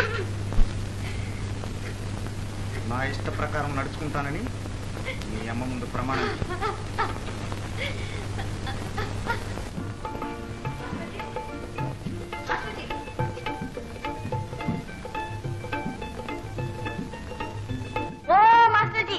నా ఇష్ట ప్రకారం నడుచుకుంటానని మీ అమ్మ ముందు ప్రమాణం. ఓ మాస్టర్జీ.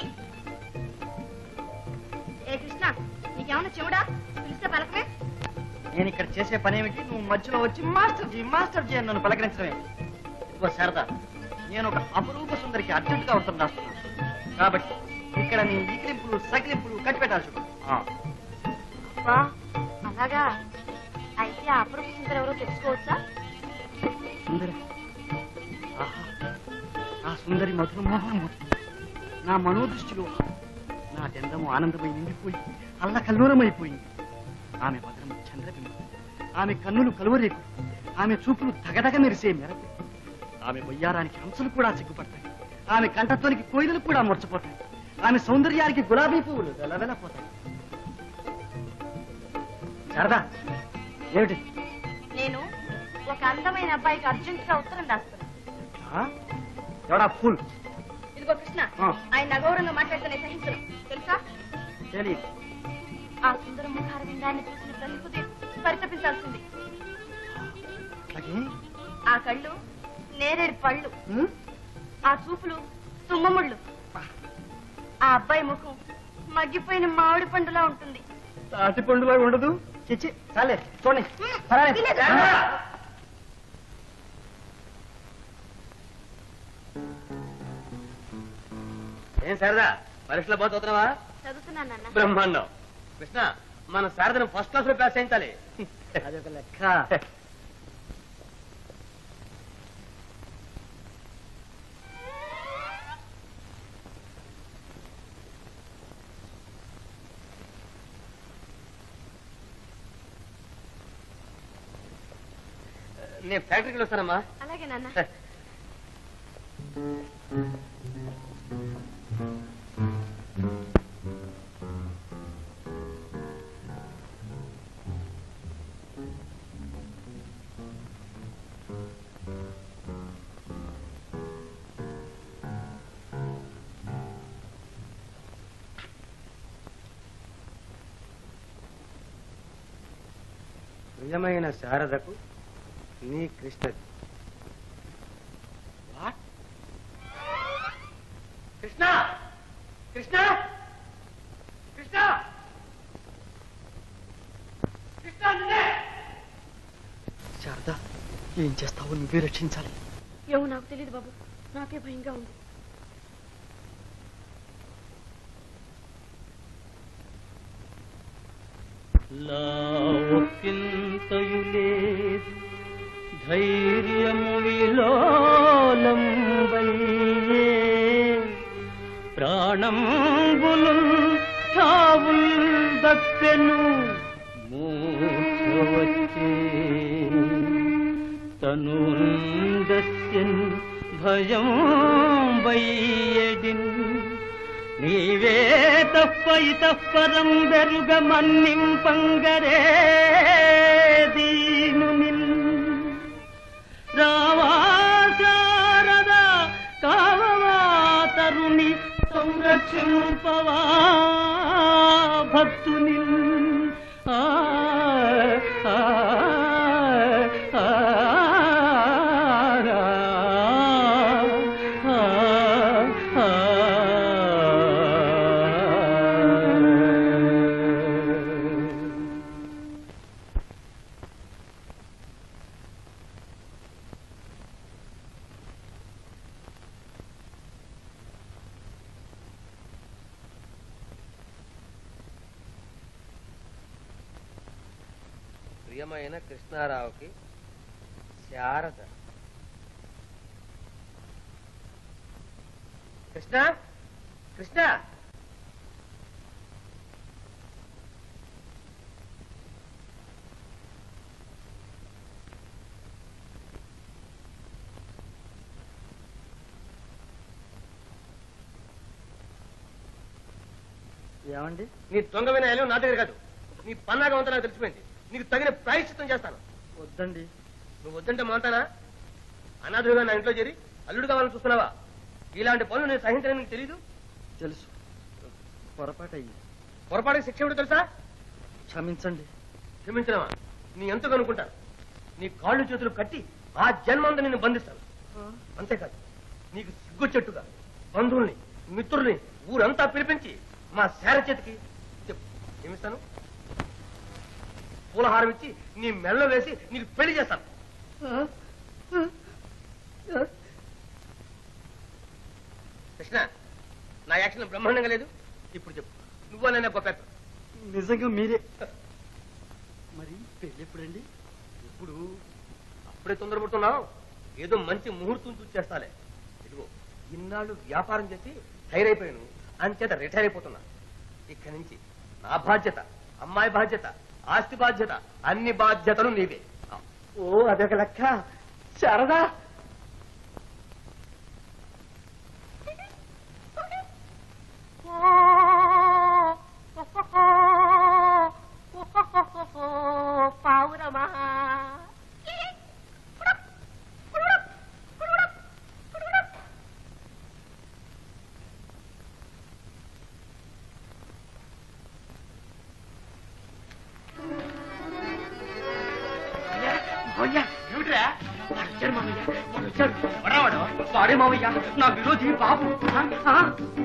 ఏ కృష్ణ, నీకేమన్నా చెవుడా? పిలిస్తే పలకమే. నేను ఇక్కడ చేసే పని ఏమిటి? నువ్వు మధ్యలో వచ్చి మాస్టర్ జీ మాస్టర్ జీ అని నన్ను పలకరించడమే. ఇదిగో శారదా, నేను ఒక అపరూప సుందరికి అర్జెంటుగా అవసరం రాస్తున్నాను. కాబట్టి ఇక్కడ నీ ఈకిలింపులు సకిలింపులు కట్టిపెట్టాల్సి ఉంటుంది. అబ్బా అలాగా? అయితే ఆ అపరూప సుందరు ఎవరో తెలుసుకోవచ్చా? సుందరి, ఆహా, ఆ సుందరి మధుర మోహనమూర్తి నా మనోదృష్టిలో నా చందము ఆనందమై నిండిపోయి అల్ల కల్లోలమైపోయింది. ఆమె భద్రము చంద్రబింబం, ఆమె కన్నులు కలువరేకు, ఆమె చూపులు దగదగ మెరిసే మెరపు, ఆమె వయ్యారానికి హంసలు కూడా సిగ్గుపడతాయి, ఆమె కంఠత్వానికి కోయిలలు కూడా ముర్చపోతాయి, ఆమె సౌందర్యానికి గులాబీ పువ్వులు వెలవెలపోతాయి. శారదా, ఏమిటి? నేను ఒక అందమైన అబ్బాయికి అర్జెంట్ గా ఉత్తరం రాస్తున్నాను. ఎవడా ఫుల్? ఇదిగో కృష్ణ, ఆయన అగౌరవంగా మాట్లాడితేనే సహించను తెలుసా? తెలియదు. ఆ సుందర ముఖార విందాన్ని చూసిన ప్రతి హృదయం పరితపించాల్సింది. ఆ కళ్ళు నేరేడు పళ్ళు, ఆ చూపులు తుమ్మముళ్ళు. ఆ అబ్బాయి ముఖం మగ్గిపోయిన మామిడి పండులా ఉంటుంది. తాటి పండులా ఉండదు. చిచ్చి చాలే చూడండి. ఏం శారదా పరీక్షలో బాగా చదువుతున్నావా? చదువుతున్నాను నాన్న. బ్రహ్మాండం. కృష్ణ మన శారదను ఫస్ట్ క్లాస్ లో పాస్ చేయించాలి. అదొక లెక్క. నేను ఫ్యాక్టరీకి వస్తానమ్మా. అలాగే నాన్న. ప్రియమైన శారదకు నీ కృష్ణ. కృష్ణ కృష్ణ కృష్ణ కృష్ణ శారద ఏం చేస్తావో నువ్వే రక్షించాలి. ఏమో నాకు తెలియదు బాబు, నాకే భయంగా ఉంది. ఒక్కింతయు లేదు ధైర్యము విలోలం వయ్యే ప్రాణంబులు చావుల్ దప్పెను మూర్ఛ వచ్చే తనుందస్యన్ భయం వయ్యడిన్ నీవే తప్ప ఇతఃపరం బెరుగ మన్నింపంగరే దీను నిల్ రావా శారద కావవా తరుణి సంరక్షింపవా భక్తుని. ఆ ఆ ఆ ప్రియమైన కృష్ణారావుకి శారద. కృష్ణ కృష్ణ ఏమండి? నీ దొంగ వినాయాలు నా దగ్గర కాదు. నీ పన్నాగం అంతా నాకు తెలిసిపోయింది. నీకు తగిన ప్రాయశ్చిత్తం చేస్తాను. వద్దండి. నువ్వు వద్దంటే మాంతానా? అనాథుడుగా నా ఇంట్లో చేరి అల్లుడు కావాలని చూస్తున్నావా? ఇలాంటి పనులు నేను సహించడం నీకు తెలీదు? తెలుసు, పొరపాటు అయ్యి. పొరపాటుకి శిక్ష ఏమిటో తెలుసా? క్షమించండి. క్షమించడమా? నీ ఎంతో కనుక్కుంటాను. నీ కాళ్ళు చేతులు కట్టి ఆ జన్మంతా నిన్ను బంధిస్తాను. అంతేకాదు, నీకు సిగ్గుచెట్టుగా బంధువుల్ని మిత్రుల్ని ఊరంతా పిలిపించి మా శార చేతికి చెప్పు ఏమిస్తాను? పూలహారం ఇచ్చి నీ మెడలో వేసి నీకు పెళ్లి చేస్తాను. కృష్ణ, నా యాక్షన్ బ్రహ్మాండంగా లేదు? ఇప్పుడు చెప్పు, నువ్వు నన్ను గొప్ప. నిజంగా మీరే. మరి పెళ్ళి ఎప్పుడండి? ఇప్పుడు అప్పుడే తొందరపడుతున్నావు. ఏదో మంచి ముహూర్తం చూసి చేస్తాలే. ఇదిగో ఇన్నాళ్ళు వ్యాపారం చేసి టైర్ అయిపోయాను, అంచేత రిటైర్ అయిపోతున్నా. ఇక్కడి నుంచి నా బాధ్యత, అమ్మాయి బాధ్యత, ఆస్తి బాధ్యత, అన్ని బాధ్యతలు నీవే. ఓ అదొక లెక్క. శారదా, పావురమా ఏమిట్రా? మామయ్య వాడు వచ్చాడు. ఎవరావాడు? వాడే మామయ్య, నా విరోధి బాబు. ఆ, ఆ.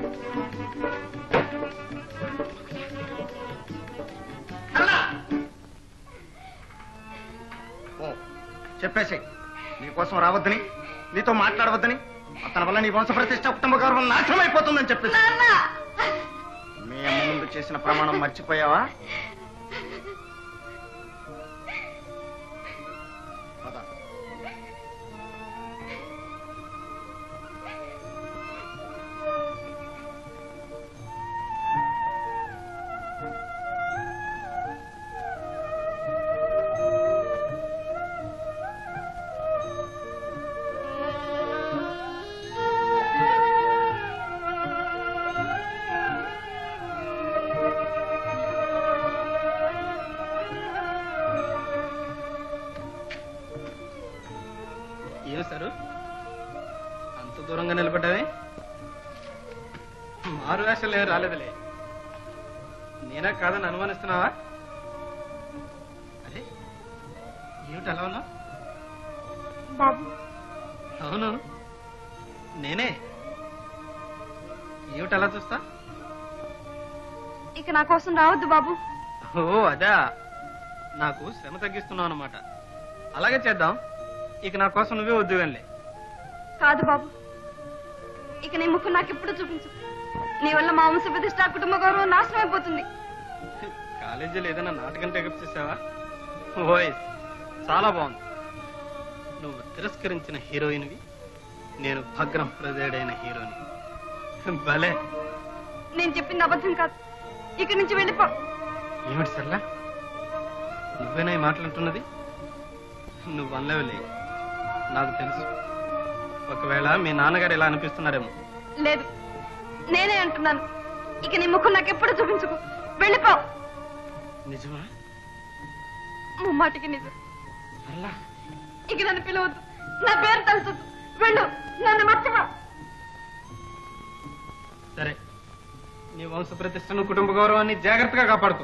చెప్పేసి నీకోసం రావద్దని, నీతో మాట్లాడవద్దని, అతని వల్ల నీ వంశ ప్రతిష్ట కుటుంబ గౌరవం నాశనం అయిపోతుందని చెప్పేసి. మీ అమ్మ ముందు చేసిన ప్రమాణం మర్చిపోయావా? పద. ఏం సారు అంత దూరంగా నిలబడ్డావే? మారు వేషాలు ఏం రాలేదులే. నేనా కాదని అనుమానిస్తున్నావా? అదే ఏమిటి అలా ఉన్నావు? బాబు అవును నేనే. ఏమిటి అలా చూస్తా? ఇక నా కోసం రావద్దు బాబు. ఓ అదా, నాకు శ్రమ తగ్గిస్తున్నావు అన్నమాట. అలాగే చేద్దాం. ఇక నా కోసం నువ్వే వద్దు వెళ్ళే. కాదు బాబు, ఇక నీ ముఖం నాకు ఎప్పుడు చూపించు. నీ వల్ల మా వంశ ప్రతిష్ట కుటుంబ గౌరవం నాశనం అయిపోతుంది. కాలేజీలో ఏదైనా నాటకం టేకప్ చేసావా? వాయిస్ చాలా బాగుంది. నువ్వు తిరస్కరించిన హీరోయిన్వి, నేను భగ్నం హృదయుడైన హీరోని. భలే. నేను చెప్పింది అబద్ధం కాదు. ఇక్కడి నుంచి వెళ్ళిపో. ఏమిటి సర్లా, నువ్వేనా ఈ మాట్లాడుతున్నది? నువ్వు అనలేవులే, నాకు తెలుసు. ఒకవేళ మీ నాన్నగారు ఇలా అనిపిస్తున్నారేమో. లేదు, నేనే అంటున్నాను. ఇక నీ ముఖం నాకు ఎప్పుడు చూపించుకు. వెళ్ళిపో. నిజమా? ముమ్మాటికి నిజం. అల్లా, ఇక నన్ను పిలవద్దు, నా పేరు తలుచొద్దు. వెళ్ళు, నన్ను మర్చిపో. సరే, నీ వంశ ప్రతిష్టను కుటుంబ గౌరవాన్ని జాగ్రత్తగా కాపాడుకో.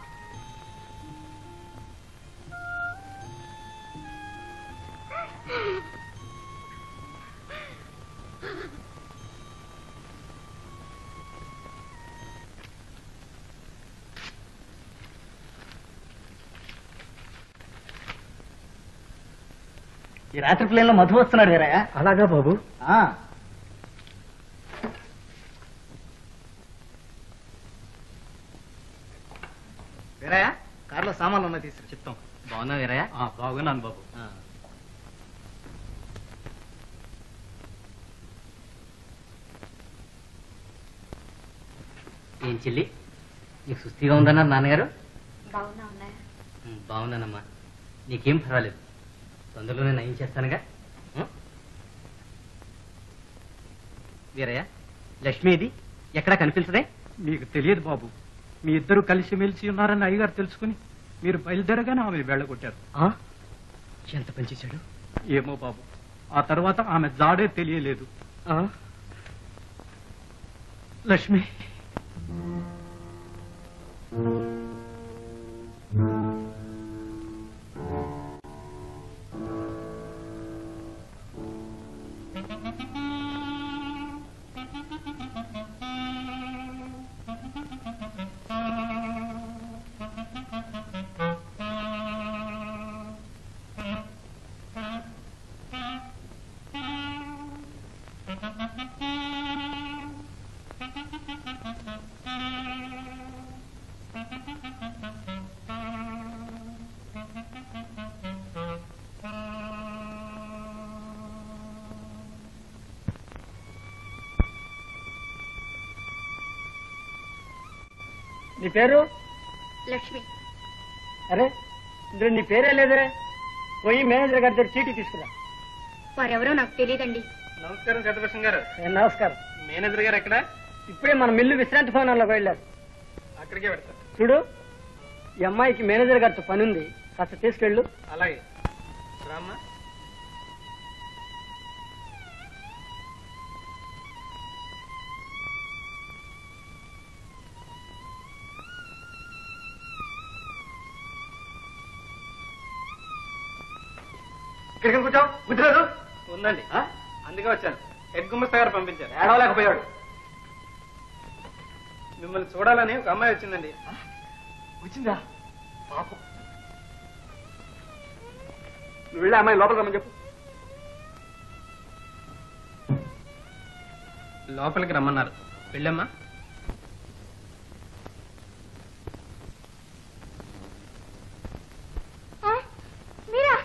ఈ రాత్రి ప్లేన్ లో మధు వస్తున్నాడు వీరయ్య. అలాగా బాబు? వీరయ్య, కారులో సామాన్లు ఉన్నాయి, తీసుకు చెప్తాం. బాగున్నా వీరయ్య? బాగున్నాను బాబు. ఏం చెల్లి, నీకు సుస్థిగా ఉందన్నారు నాన్నగారు? బాగున్నా ఉన్నాయా? బాగున్నానమ్మా, నీకేం పర్వాలేదు. తొందరలోనే నయం చేస్తానుగా. వీరయ్య, లక్ష్మి ఇది ఎక్కడా కనిపించదే? మీకు తెలియదు బాబు. మీ ఇద్దరు కలిసి మెలిసి ఉన్నారని అయ్యగారు తెలుసుకుని మీరు బయలుదేరగానే ఆమె వెళ్ళగొట్టారు. ఎంత పనిచేశాడు ఏమో బాబు, ఆ తర్వాత ఆమె జాడే తెలియలేదు. లక్ష్మి, నీ పేరు? లక్ష్మి. అరే ఇందులో నీ పేరే లేదే. పోయి మేనేజర్ గారి దగ్గర చీటీ తీసుకురా. వారెవరో నాకు తెలియదండి. నమస్కారం చంద్రభూషణ్ గారు. నమస్కారం. మేనేజర్ గారు ఎక్కడ? ఇప్పుడే మన మిల్లు విశ్రాంతి భవనంలోకి వెళ్ళారు. అక్కడికే పెడతాను. చూడు, ఈ అమ్మాయికి మేనేజర్ గారితో పని ఉంది, కాస్త తీసుకెళ్ళు. అలాగే రామ్మా. ఇక్కడికి కూర్చోవు కూర్చోలేదు ఉందండి అందుకే వచ్చాను హెడ్ గుమ్మస్తా గారు పంపించారు ఏడవలేకపోయాడు మిమ్మల్ని చూడాలని ఒక అమ్మాయి వచ్చిందండి వచ్చిందా పాపం నువ్వు వెళ్ళి అమ్మాయి లోపలికి రమ్మని చెప్పు లోపలికి రమ్మన్నారు వెళ్ళమ్మా మీరా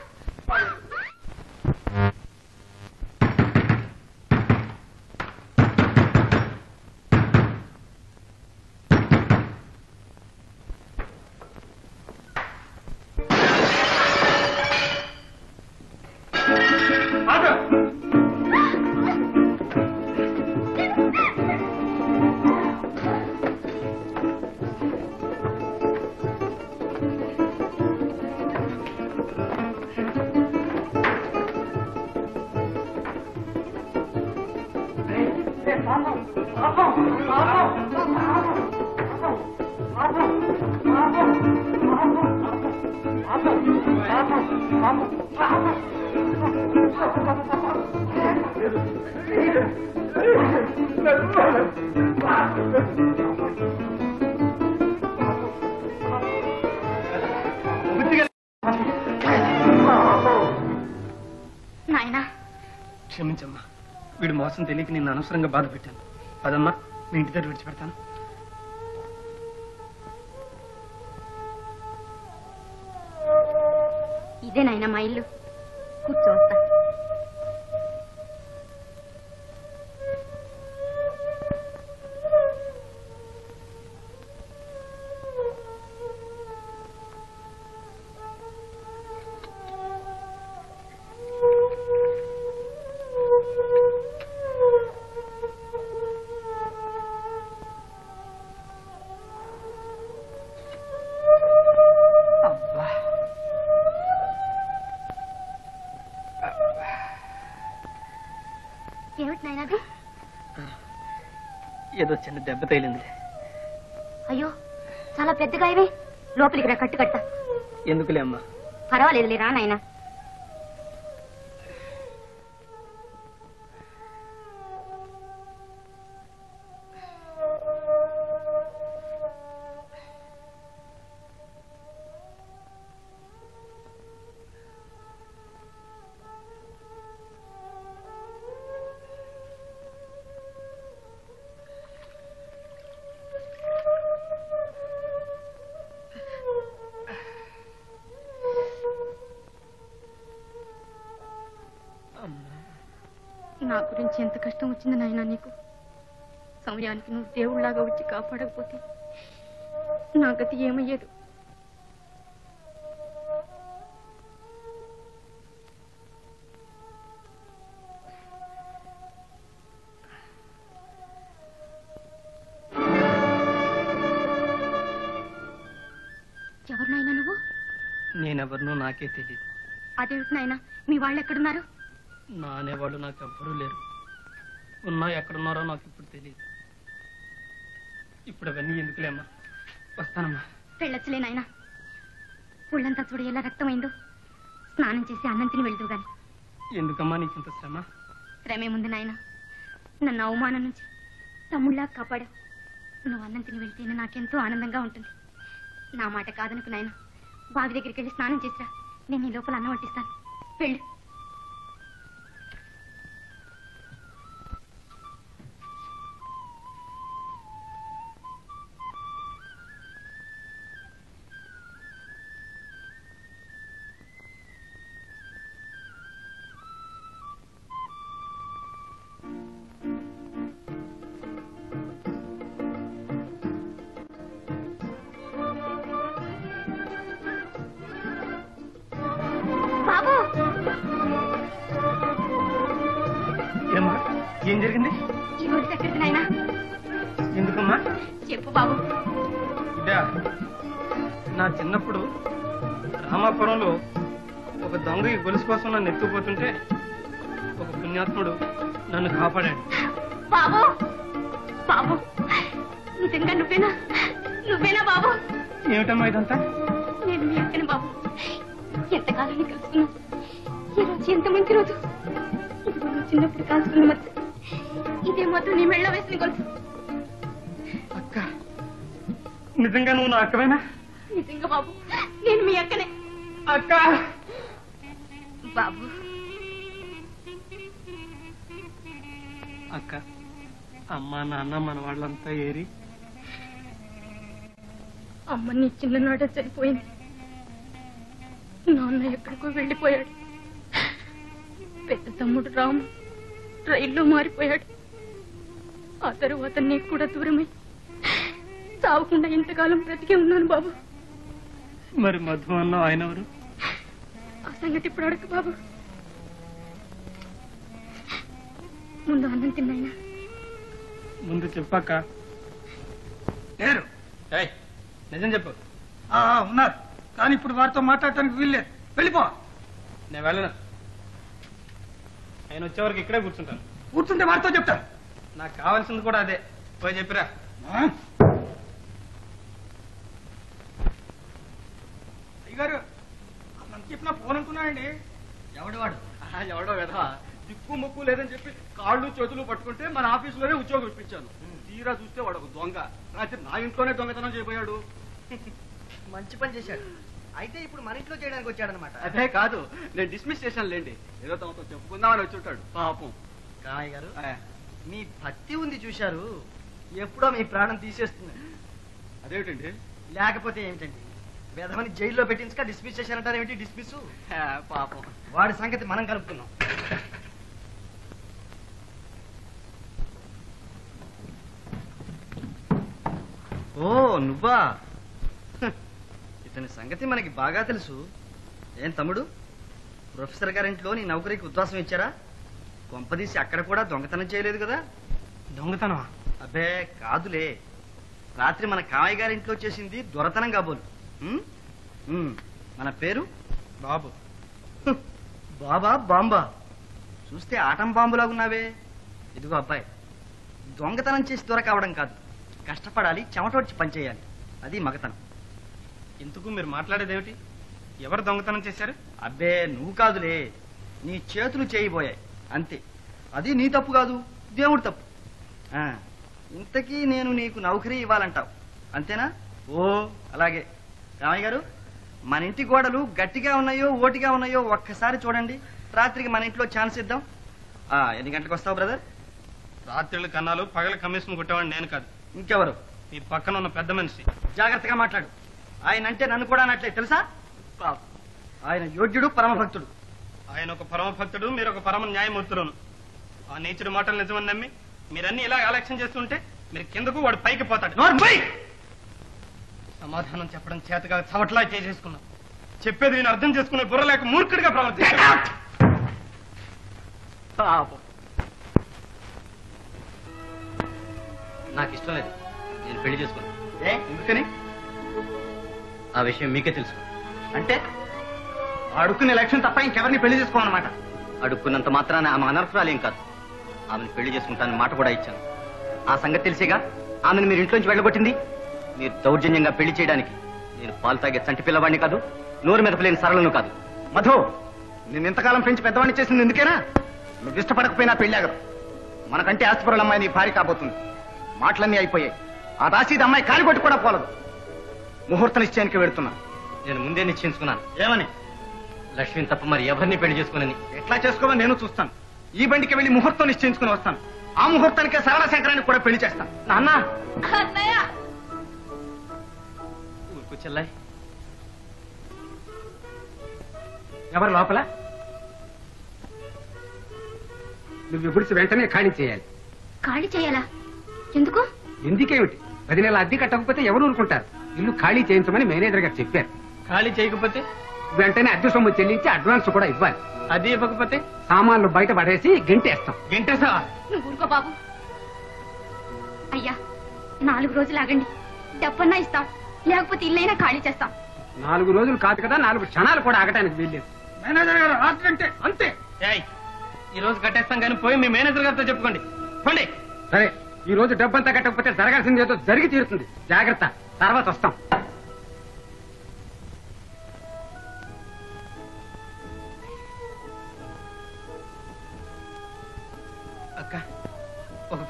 నాయనా క్షమించమ్మా వీడు మోసం తెలియక నిన్ను అనవసరంగా బాధ పెట్టాను పదమ్మా మీ ఇంటి దగ్గర విడిచిపెడతాను ఇదే నాయనా మా ఇల్లు కూర్చో వస్తా ఏమిటి నాయనా అది? ఏదో చిన్న దెబ్బ తగిలింది అయ్యో చాలా పెద్దగా ఇవి లోపలికి రా కట్టు కడతా ఎందుకులే అమ్మా పర్వాలేదు రా నాయనా నా గురించి ఎంత కష్టం వచ్చింది నాయనా నీకు సమయానికి నువ్వు దేవుళ్లాగా వచ్చి కాపాడకపోతే నా గతి ఏమయ్యేదు ఎవరినైనా నువ్వు నేనెవరినో నాకే తెలియదు అదేమిటి నాయనా మీ వాళ్ళు ఎక్కడున్నారు నా అనేవాళ్ళు నాకు ఎవ్వరూ లేరు ఉన్నా ఎక్కడున్నారో నాకు ఇప్పుడు తెలియదు ఇప్పుడు అవన్నీ ఎందుకులేమ్మా వస్తానమ్మా వెళ్ళొచ్చులే నాయనా ఒళ్ళంతా చూడ ఎలా రక్తమైందో స్నానం చేసి అన్నం తిని వెళ్దు గాని ఎందుకమ్మా నీకు ఇంత శ్రమ శ్రమేముంది నాయనా నన్ను అవమానం నుంచి తమ్ముళ్ళా కాపాడావు నువ్వు అన్నం తిని వెళ్తేనే నాకెంతో ఆనందంగా ఉంటుంది నా మాట కాదనుకు నాయనా బావి దగ్గరికి వెళ్ళి స్నానం చేసిరా నేను ఈ లోపల అన్నం వడ్డిస్తాను వెళ్ళు బాబు ఏమ్మా ఏం జరిగింది ఈ రోజు ఎక్కడికి నాయనా ఎందుకమ్మా చెప్పు బాబు ఇదా నా చిన్నప్పుడు రామాపురంలో ఒక దొంగ ఈ గొలుసు కోసం నన్ను ఎత్తుకుపోతుంటే ఒక పుణ్యాత్ముడు నన్ను కాపాడాడు బాబు బాబు నిజంగా నువ్వేనా నువ్వేనా బాబు ఏమిటమ్మా ఇదంతా నేను మీ అక్కని బాబు ఎంతకాలం కలుసుకున్నాను ఈ రోజు ఎంత మంచి రోజు. ఇదిగో నువ్వు చిన్నప్పుడు కాల్చుకున్న మచ్చ. ఇదే మాత్రం నీ మెళ్ళ వేసిన గొలుసు. అక్క, నిజంగా నువ్వు నా అక్కవేనా? నిజంగా బాబు, నేను మీ అక్కనే. అక్క బాబు, అక్క, అమ్మ నాన్న మన వాళ్ళంతా ఏరి. అమ్మ నీ చిన్ననాడే చనిపోయింది. నాన్న ఎక్కడికో వెళ్ళిపోయాడు. పెద్ద తమ్ముడు రాము రైల్లో మారిపోయాడు. ఆ తరువాత నీకు కూడా దూరమై చావకుండా ఇంతకాలం బ్రతికే ఉన్నాను బాబు. మరి మధు అన్న ఆయన ఎవరు? ఆ సంగతి ఇప్పుడు అడగ బాబు. ముందు అన్నం తిన్నాయినా. ముందు చెప్పాక లేరు. నిజం చెప్పు. ఆ, ఉన్నారు, కానీ ఇప్పుడు వారితో మాట్లాడటానికి వీల్లేదు. వెళ్ళిపో. నేను వెళ్ళను. ఆయన వచ్చేవరకు ఇక్కడే కూర్చుంటాను. కూర్చుంటే వారితో చెప్తాను. నాకు కావాల్సింది కూడా అదే. పోయి చెప్పిరా. అయ్యగారు, నన్ను చెప్పిన ఫోన్ అనుకున్నానండి. ఎవడు వాడు? ఎవడో వెధవా దిక్కు ముక్కు లేదని చెప్పి కాళ్ళు చేతులు పట్టుకుంటే మన ఆఫీసులోనే ఉద్యోగం ఇప్పించాను. తీరా చూస్తే వాడు ఒక దొంగ. రాత్రి నా ఇంట్లోనే దొంగతనం చేయబోయాడు. మంచి పని చేశాడు. అయితే ఇప్పుడు మన ఇంట్లో చేయడానికి వచ్చాడనమాట. అదే కాదు, నేను డిస్మిస్ చేశాను లేండి. ఏదో తమతో చెప్పుకుందామని వచ్చి ఉంటాడు పాపం. కామయ్య గారు, మీ భక్తి ఉంది చూశారు, ఎప్పుడో మీ ప్రాణం తీసేస్తుంది. అదేమిటండి? లేకపోతే ఏమిటండి, వేదమని జైల్లో పెట్టించక డిస్మిస్ చేశారంటారు ఏమిటి? డిస్మిస్ పాపం. వాడి సంగతి మనం కలుపుకున్నాం. ఓ నువ్వా? ఇతని సంగతి మనకి బాగా తెలుసు. ఏం తమ్ముడు, ప్రొఫెసర్ గారింట్లో నీ నౌకరీకి ఉద్వాసం ఇచ్చారా? కొంపదీసి అక్కడ కూడా దొంగతనం చేయలేదు కదా? దొంగతనమా? అబ్బే కాదులే, రాత్రి మన కామయ్య గారింట్లో చేసింది దొరతనం కాబోలు. ఉమ్? ఉమ్. మన పేరు బాబు. బాబా బాంబా, చూస్తే ఆటం బాంబులాగా ఉన్నావే. ఇదిగో అబ్బాయి, దొంగతనం చేసి దొరకవడం కాదు, కష్టపడాలి, చెమటోడ్చి పనిచేయాలి. అది మగతనం. ఇంతకు మీరు మాట్లాడేదేమిటి? ఎవరు దొంగతనం చేశారు? అబ్బే నువ్వు కాదులే, నీ చేతులు చేయబోయాయి అంతే. అది నీ తప్పు కాదు, దేవుడి తప్పు. ఆ, ఇంతకీ నేను నీకు నౌకరీ ఇవ్వాలంటావు అంతేనా? ఓ అలాగే. రామయ్య గారు, మన ఇంటి గోడలు గట్టిగా ఉన్నాయో ఓటిగా ఉన్నాయో ఒక్కసారి చూడండి. రాత్రికి మన ఇంట్లో ఛాన్స్ ఇద్దాం. ఆ, ఎన్ని గంటలకు వస్తావు బ్రదర్? రాత్రిళ్ళు కన్నాలు, పగల కమిషన్ కొట్టేవాడిని నేను కాదు. ఇంకెవరు? ఈ పక్కన ఉన్న పెద్ద మనిషి. జాగ్రత్తగా మాట్లాడు. ఆయన అంటే నన్ను కూడా అనట్లే తెలుసా? పాపం, ఆయన యోగ్యుడు, పరమభక్తుడు. ఆయన ఒక పరమ భక్తుడు, మీరు ఒక పరమ న్యాయమూర్తులను. ఆ నీచుడు మాటలు నిజమని నమ్మి మీరన్నీ ఇలా ఆలక్ష్యం చేస్తుంటే మీరు కిందకు వాడు పైకి పోతాడు. సమాధానం చెప్పడం చేతగా చవట్లా చేసేసుకున్నాం. చెప్పేది నేను అర్థం చేసుకునే బుర్ర లేక మూర్ఖుడిగా ప్రవర్తించాడు. నాకు ఇష్టం లేదు, నేను పెళ్లి చేసుకున్నాను. ఏ ఎందుకని? ఆ విషయం మీకే తెలుసు. అంటే అడుక్కునే లక్ష్యం తప్ప ఇంకెవరిని పెళ్లి చేసుకోమన్నమాట. అడుక్కున్నంత మాత్రాన ఆమె అనర్హురాలేం కాదు. ఆమెను పెళ్లి చేసుకుంటానని మాట కూడా ఇచ్చాను. ఆ సంగతి తెలిసేగా ఆమెను మీరు ఇంట్లోంచి వెళ్ళగొట్టింది. మీరు దౌర్జన్యంగా పెళ్లి చేయడానికి నేను పాలు తాగే చంటి పిల్లవాడిని కాదు, నోరు మీద లేని సరళను కాదు. మధు, నేను ఇంతకాలం పెంచి పెద్దవాడిని చేసింది ఎందుకేనా? నువ్వు ఇష్టపడకపోయినా పెళ్ళాగదు. మనకంటే ఆస్తిపరుల అమ్మాయి నీ భార్య కాబోతుంది. మాటలన్నీ అయిపోయాయి. ఆ రాశీది అమ్మాయి కాలి కొట్టి కూడా పోలదు. ముహూర్త నిశ్చయానికి వెళుతున్నా. నేను ముందే నిశ్చయించుకున్నాను. ఏమని? లక్ష్మిని తప్ప మరి ఎవరిని పెళ్లి చేసుకోనని. ఎట్లా చేసుకోమని నేను చూస్తాను. ఈ బండికి వెళ్లి ముహూర్తం నిశ్చయించుకుని వస్తాను. ఆ ముహూర్తానికే సరళ శంకరానికి కూడా పెళ్లి చేస్తాను. నాన్న ఊరుకు చెల్లాయి. ఎవరు లోపల? నువ్వు గుడిసి వెంటనే ఖాళీ చేయాలి. ఖాళీ చేయాలా? ఎందుకు? ఎందుకేమిటి? పది నెలల అద్దె కట్టకపోతే ఎవరు ఊరుకుంటారు? ఇల్లు ఖాళీ చేయించమని మేనేజర్ గారు చెప్పారు. ఖాళీ చేయకపోతే వెంటనే అద్దె సొమ్ము చెల్లించి అడ్వాన్స్ కూడా ఇవ్వాలి. అది ఇవ్వకపోతే సామాన్లు బయట పడేసి గెంటేస్తాం. గెంటేసా? నువ్వు ఊరుకో బాబు. అయ్యా, నాలుగు రోజులు ఆగండి, డబ్బన్నా ఇస్తాం, లేకపోతే ఇల్లైనా ఖాళీ చేస్తాం. నాలుగు రోజులు కాదు కదా, నాలుగు క్షణాలు కూడా ఆగటానికి వీల్లేదు. మేనేజర్ గారు రాత్రి అంటే అంతే. ఈ రోజు కట్టేస్తాం కానీ పోయి మీ మేనేజర్ గారితో చెప్పుకోండి. పోండి. సరే, ఈ రోజు డబ్బంతా కట్టకపోతే జరగాల్సింది ఏదో జరిగి తీరుతుంది. జాగ్రత్త, తర్వాత వస్తాం.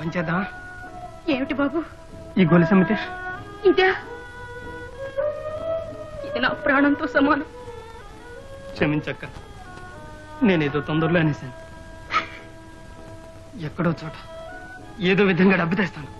పని చేద్దాం. ఏమిటి బాబు? ఈ గొలుసు అమ్మితే ఇదా? ఇది నా ప్రాణంతో సమానం. క్షమించక్క, నేనేదో తొందరలో అనేసాను. ఎక్కడో చోట ఏదో విధంగా డబ్బు తెస్తాను.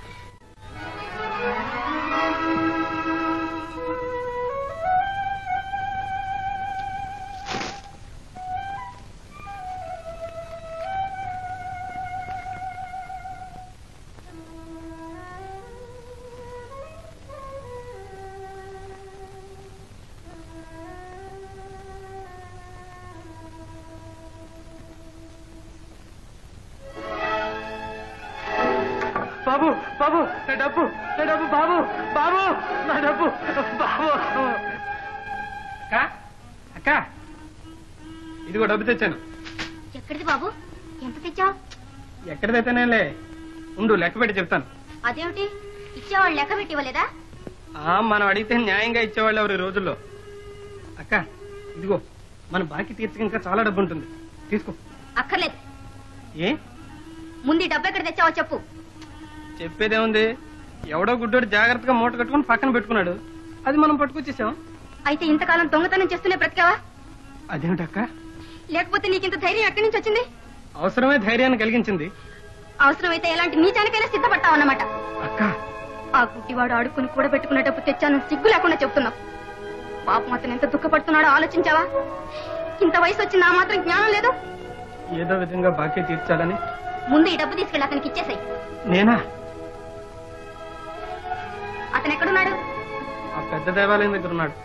బాబు బాబు నా డబ్బు నా డబ్బు బాబు బాబు నా డబ్బు బాబు. అక్క అక్క ఇదిగో డబ్బు తెచ్చాను. ఎక్కడిది బాబు? ఎంత తెచ్చావు? ఎక్కడిదైతేనేలే, ఉండు లెక్క పెట్టి చెప్తాను. అదేమిటి, ఇచ్చేవాళ్ళు లెక్క పెట్టి ఇవ్వలేదా? ఆ మనం అడిగితే న్యాయంగా ఇచ్చేవాళ్ళు ఎవరు ఈ రోజుల్లో. అక్క ఇదిగో మన బాకీ తీర్చక ఇంకా చాలా డబ్బు ఉంటుంది, తీసుకో. అక్కర్లేదు. ఏ ముందు ఈ డబ్బు ఎక్కడ తెచ్చావో చెప్పు. చెప్పేదేముంది, ఎవడో గుడ్డోడు జాగ్రత్తగా మూట కట్టుకుని పక్కన పెట్టుకున్నాడు, అది మనం పట్టుకొచ్చేసాం. అయితే ఇంతకాలం దొంగతనం చేస్తూనే బ్రతికావా? అదేమిటక్క? లేకపోతే నీకింత ధైర్యం ఎక్కడి నుంచి వచ్చింది? అవసరమే ధైర్యాన్ని కలిగించింది. అవసరమైతే ఎలాంటి నీచానికైనా సిద్ధపడతావు అన్నమాట. అక్క ఆ గుడ్డివాడు ఆడుకుని కూడా పెట్టుకున్న డబ్బు తెచ్చాను సిగ్గు లేకుండా చెప్తున్నావు. పాపం అతను ఎంత దుఃఖపడుతున్నాడో ఆలోచించావా? ఇంత వయసు వచ్చింది, ఆ మాత్రం జ్ఞానం లేదు. ఏదో విధంగా బాకీ తీర్చాలని. ముందు ఈ డబ్బు తీసుకెళ్ళి అతనికి ఇచ్చేసాయి. నేనా? అతను ఎక్కడున్నాడు? ఆ పెద్ద దేవాలయం దగ్గర ఉన్నాడు.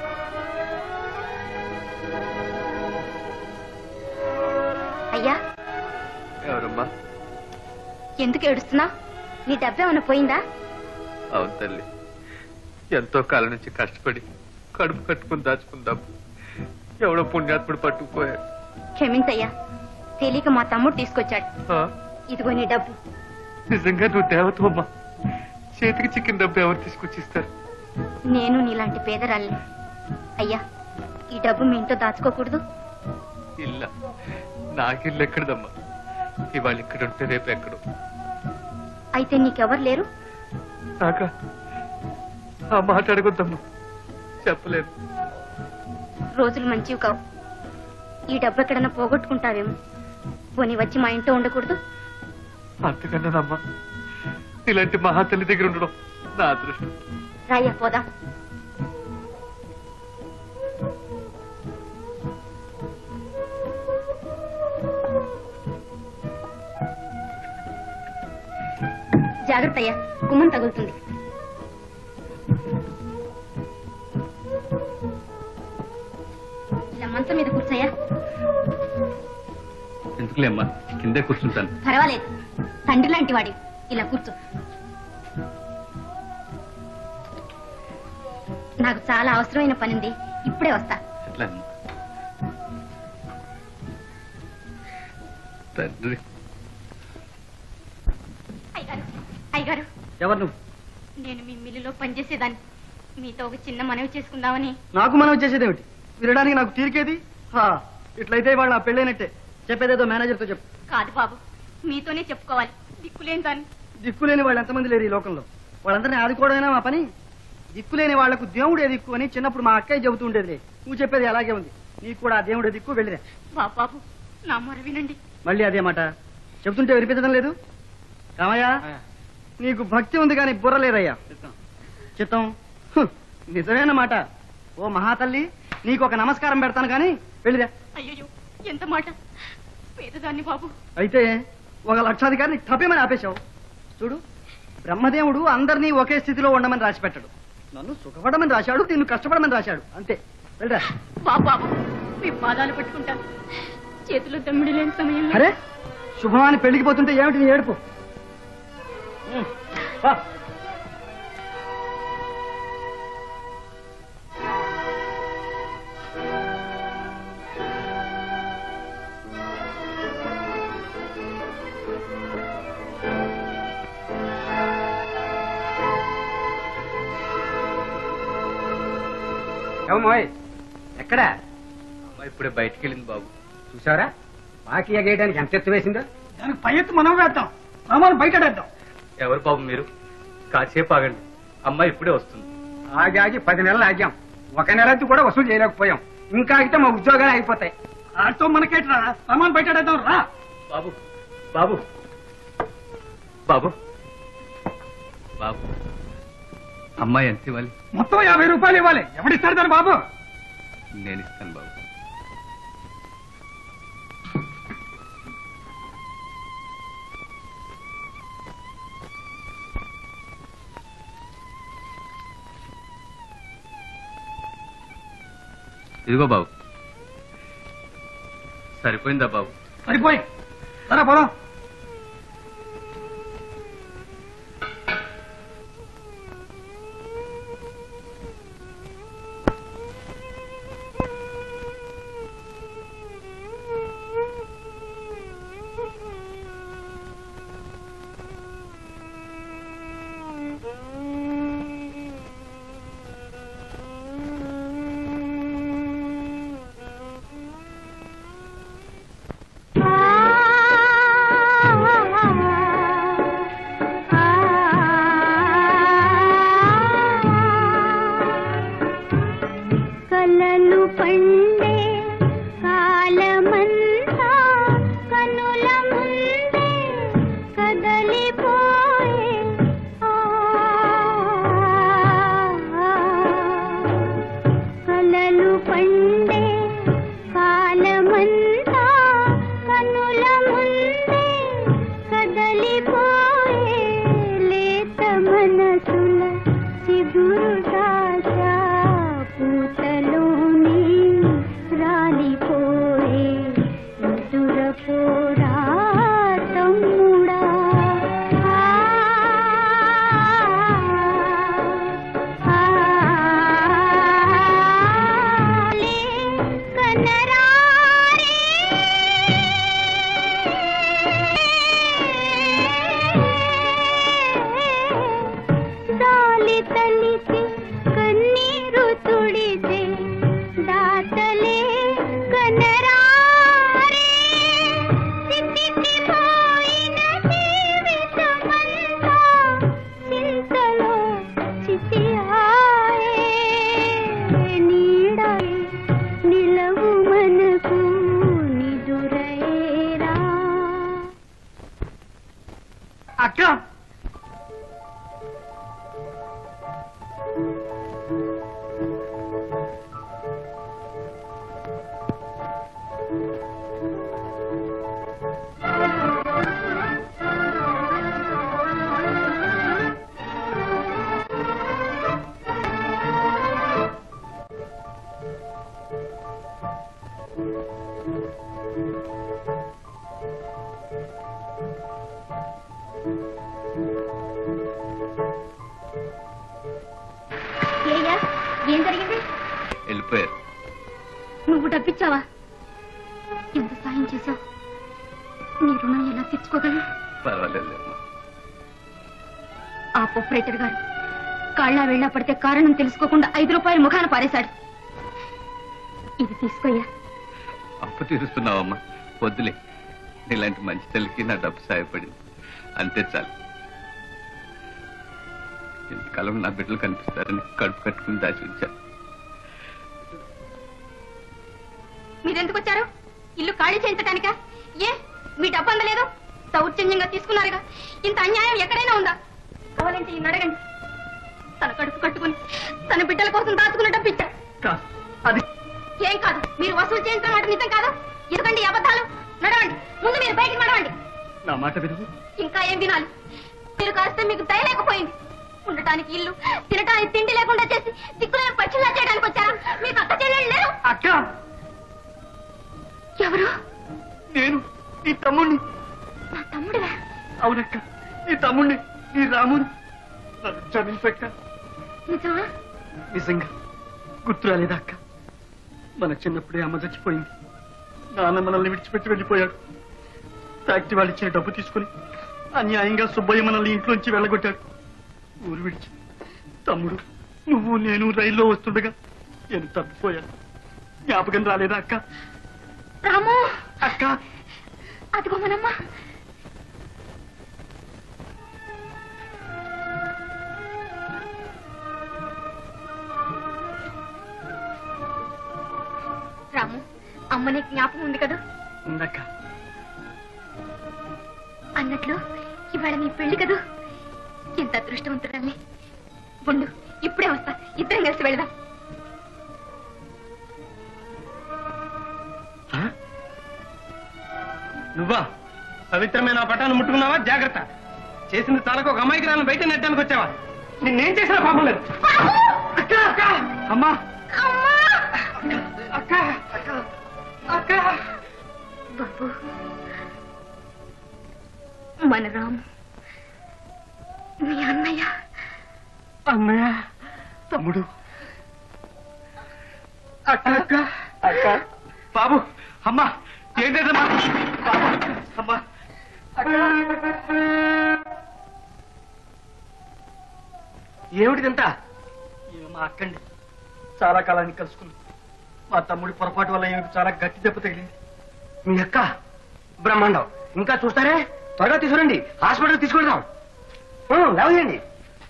అయ్యా, ఎవరమ్మా? ఎందుకు ఏడుస్తున్నా? నీ డబ్బు ఏమైనా పోయిందా? అవును తల్లి, ఎంతో కాలం నుంచి కష్టపడి కడుపు కట్టుకుని దాచుకుందాం, ఎవడో పుణ్యాత్ముడు పట్టుకుపోయాడు. క్షమించయ్యా, తెలియక మా తమ్ముడు తీసుకొచ్చాడు. ఆ? ఇదిగో నీ డబ్బు. నిజంగా నువ్వు దేవతమ్మా, చేతికి చిక్కిన డబ్బు ఎవరు తీసుకొచ్చి ఇస్తారు? నేను నీలాంటి పేదరాల్ని. అయ్యా, ఈ డబ్బు మీ ఇంట్లో దాచుకోకూడదు. ఇల్ల నాకిల్లు ఎక్కడదమ్మా, ఇవాళ ఇక్కడుంటే రేపు ఎక్కడు. అయితే నీకెవరు లేరు? నాక ఆ మాట అడగొద్దమ్మా, చెప్పలేను. రోజులు మంచివి కావు. ఈ డబ్బు ఎక్కడన్నా పోగొట్టుకుంటావేమో. పోనీ వచ్చి మా ఇంట్లో ఉండకూడదు? అంతకన్నానమ్మా, ఇలాంటి మహాతల్లి దగ్గర ఉండడం నా అదృష్టం. రాయ్యా పోదా. జాగ్రత్త అయ్యా, గుమ్మం తగులుతుంది. ఇలా మంచం మీద కూర్చోయ్యా. ఎందుకులేమ్మా, కిందే కూర్చుంటాను. పర్వాలేదు, తండ్రి లాంటి వాడి. ఇలా కూర్చో. నాకు చాలా అవసరమైన పనింది, ఇప్పుడే వస్తా. ఎట్లా తండ్రి? అయ్యగారు, అయ్యగారు, ఎవరు నువ్వు? నేను మీ మిల్లులో పనిచేసేదాన్ని. మీతో ఒక చిన్న మనవి చేసుకుందామని. నాకు మనం చేసేదేమిటి? వినడానికి నాకు తీరికేది. హా, ఇట్లయితే వాళ్ళు నా పెళ్ళైనట్టే. చెప్పేదేదో మేనేజర్తో చెప్పు. కాదు బాబు, మీతోనే చెప్పుకోవాలి. దిక్కులేని దాన్ని. దిక్కులేని వాళ్ళు ఎంతమంది లేరు ఈ లోకంలో. వాళ్ళందరినీ ఆదుకోవడమేనా మా పని? దిక్కులేని వాళ్లకు దేవుడే దిక్కు అని చిన్నప్పుడు మా అక్కయ్య చెబుతూ ఉండేది. నువ్వు చెప్పేది అలాగే ఉంది. నీకు కూడా దేవుడే దిక్కు, వెళ్ళిరా. బాబు, నా మొర వినండి. మళ్ళీ అదే మాట చెబుతుంటే వినిపించడం లేదు. రామయ్య, నీకు భక్తి ఉంది కానీ బుర్ర లేదయ్యా. చిత్తం నిజమేనమాట. ఓ మహాతల్లి, నీకు ఒక నమస్కారం పెడతాను కానీ వెళ్ళిరా. అయ్యో, ఎంత మాట. పేదదాన్ని బాబు. అయితే ఒక లక్షాధికారిని తప్పేమని ఆపేశావు. చూడు, బ్రహ్మదేవుడు అందరినీ ఒకే స్థితిలో ఉండమని రాసి పెట్టాడు. నన్ను సుఖపడమని రాశాడు, నిన్ను కష్టపడమని రాశాడు. అంతే, వెళ్ళరా. బాబు బాబు, మీ పాదాలు పట్టుకుంటాను. చేతులు తమ్మిడి లేని సమయంలో. అరే, శుభమాని పెళ్లికి పోతుంటే ఏమిటి నీ ఏడుపు? వా. ఏమోయ్, ఎక్కడా? అమ్మ ఇప్పుడే బయటికి వెళ్ళింది బాబు. చూసారా బాకీ ఎగేయడానికి ఎంత ఎత్తు వేసిందో? దానికి పై ఎత్తు మనం వేద్దాం. సామాను బయటడేద్దాం. ఎవరు బాబు మీరు? కాసేపు ఆగండి, అమ్మాయి ఇప్పుడే వస్తుంది. ఆగి ఆగి పది నెలలు ఆగాం, ఒక నెలది కూడా వసూలు చేయలేకపోయాం. ఇంకా ఆగితే మా ఉద్యోగాలు అయిపోతాయి. ఆటో మనకేట్రా, సామాను బయటడేద్దాం రా. బాబు బాబు బాబు బాబు అమ్మాయి ఎంత ఇవ్వాలి? మొత్తం యాభై రూపాయలు ఇవ్వాలి. ఎవడిస్తాడు దాని బాబు? నేను ఇస్తాను బాబు. ఇదిగో బాబు. సరిపోయిందా బాబు? సరిపోయి సరే పోదాం. కలలు పండే కాలమంతా కనుల ముందే కదలిపోయే కలలు పండే కాలమంతా కనుల ముందే కదలిపోయే లేత మనసుల చిగురు దాచా పూతలోని రాలిపోయే మధురపోరా తమ్ముడా. దాలి తల్లికి కన్నీరు తుడితే దాతలే కనరారే చితికిపోయిన జీవితమంతా చింతలో చితియాయే నీడై నిలవు మనకు నిదురైరా. అక్క ఏయ్యా, ఏం జరిగింది? వెళ్ళిపోయారు. నువ్వు డబ్బిచ్చావా? ఎంత సాయం చేశావు? నీ రుణం ఎలా తీర్చుకోగలను? పర్వాలేదు. ఆ ఆపరేటర్ గారు కాళ్ళ వెళ్ళా పడితే కారణం తెలుసుకోకుండా ఐదు రూపాయలు ముఖాన పారేశాడు. ఇది తీసుకోయ్యా. అప్పు తీరుస్తున్నావమ్మా, వద్దులే. నీలాంటి మంచి తల్లికి నా డబ్బు సాయపడింది, అంతే చాలు. ఇంతకాలం నా బిడ్డలు కనిపిస్తారని కడుపు కట్టుకుని దాచి ఉంచాను. మీరెందుకు వచ్చారు? ఇల్లు ఖాళీ చేయించడానికా? ఏ మీ డబ్బు అందలేదు? దౌర్జన్యంగా తీసుకున్నారుగా. ఇంత అన్యాయం ఎక్కడైనా ఉందా? కావాలంటే ఈయన అడగండి. తన కడుపు కట్టుకుని తన బిడ్డల కోసం దాచుకున్న డబ్బు ఇచ్చారు. ఏం కాదు, మీరు వసూలు చేయించిన మాట నిజం కాదు. ఎందుకండి ఈ అబద్ధాలు? నడవండి, ముందు మీరు బయటికి నడవండి. నా మాట విను. ఇంకా ఏం వినాలి? మీరు కాస్తే మీకు దయ లేకపోయింది. ఉండటానికి ఇల్లు, తినటానికి తిండి లేకుండా చేసి దిక్కులను పచ్చిలా చేయడానికి వచ్చారా? మీకు అక్క చెల్లెళ్ళు లేరు? అక్క, ఎవరు? నేను నీ తమ్ముడిని. నా తమ్ముడివా? అవునక్క, నీ తమ్ముడిని, నీ రాముని. నన్ను క్షమించక్క. నిజమా? నిజంగా గుర్తు రాలేదా అక్క? మన చిన్నప్పుడే అమ్మ చచ్చిపోయింది. నాన్న మనల్ని విడిచిపెట్టి వెళ్ళిపోయాడు. ఫ్యాక్టరీ వాళ్ళు ఇచ్చిన డబ్బు తీసుకుని అన్యాయంగా సుబ్బయ్య మనల్ని ఇంట్లోంచి వెళ్ళగొట్టాడు. ఊరు విడిచి తమ్ముడు, నువ్వు నేను రైల్లో వస్తుండగా నేను తప్పిపోయాను. జ్ఞాపకం రాలేదా అక్క? రాము అక్క, అదిగో మనమ్మ. అమ్మనే జ్ఞాపకం ఉంది కదా? ఉందక్క. అన్నట్లు ఇవాళ నీ పెళ్లి కదూ. ఎంత అదృష్టవంతురాల్ని. ఉండు, ఇప్పుడే వస్తా, ఇద్దరం కలిసి వెళదాం. నువ్వా పవిత్రమైన పటాన్ని ముట్టుకున్నావా? జాగ్రత్త. చేసింది చాలకు ఒక అమ్మాయికి నన్ను బయట నెట్టడానికి వచ్చావా? నిన్నేం చేసినా పాపం లేదు. అక్క అక్క అమ్మా అక్క అక్క అక్క బాబు, మన రాము మీ అన్నయ్య. అన్నయ్య, తమ్ముడు, అక్క అక్క అక్క బాబు, అమ్మా ఏంటమ్మా? అమ్మా ఏమిటిదంతా? ఈమె మా అక్కండి. చాలా కాలానికి కలుసుకున్నాం. మా తమ్ముడి పొరపాటు వల్ల ఈమెకు చాలా గట్టి దెబ్బ తగిలింది. మీ అక్క బ్రహ్మాండం. ఇంకా చూస్తారే? త్వరగా తీసుకురండి, హాస్పిటల్ తీసుకెళ్దాం. లేవండి.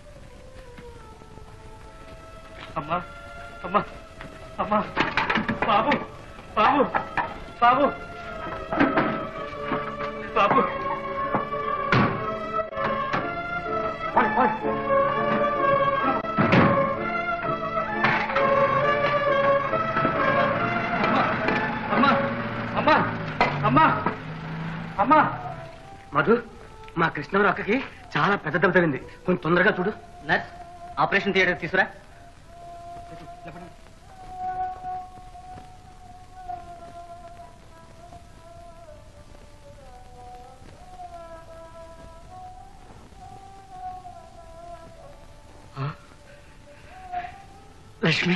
అమ్మా అమ్మా అమ్మా బాబు బాబు బాబు బాబు అమ్మా అమ్మా అమ్మా అమ్మా మధు, మా కృష్ణవరం అక్కకి చాలా పెద్ద దెబ్బ తగిలింది. కొంచెం తొందరగా చూడు. నర్స్, ఆపరేషన్ థియేటర్ తీసుకురా. లక్ష్మి,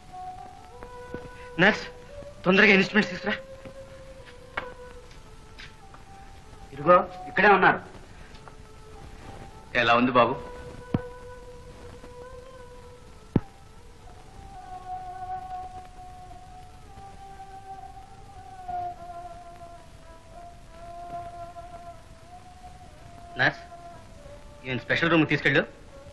నర్స్ తొందరగా ఇన్స్ట్రుమెంట్స్ తీసుకురా. ఇదిగో ఇక్కడే ఉన్నారు. ఎలా ఉంది బాబు? నర్స్, ఈయన స్పెషల్ రూమ్ తీసుకెళ్ళు.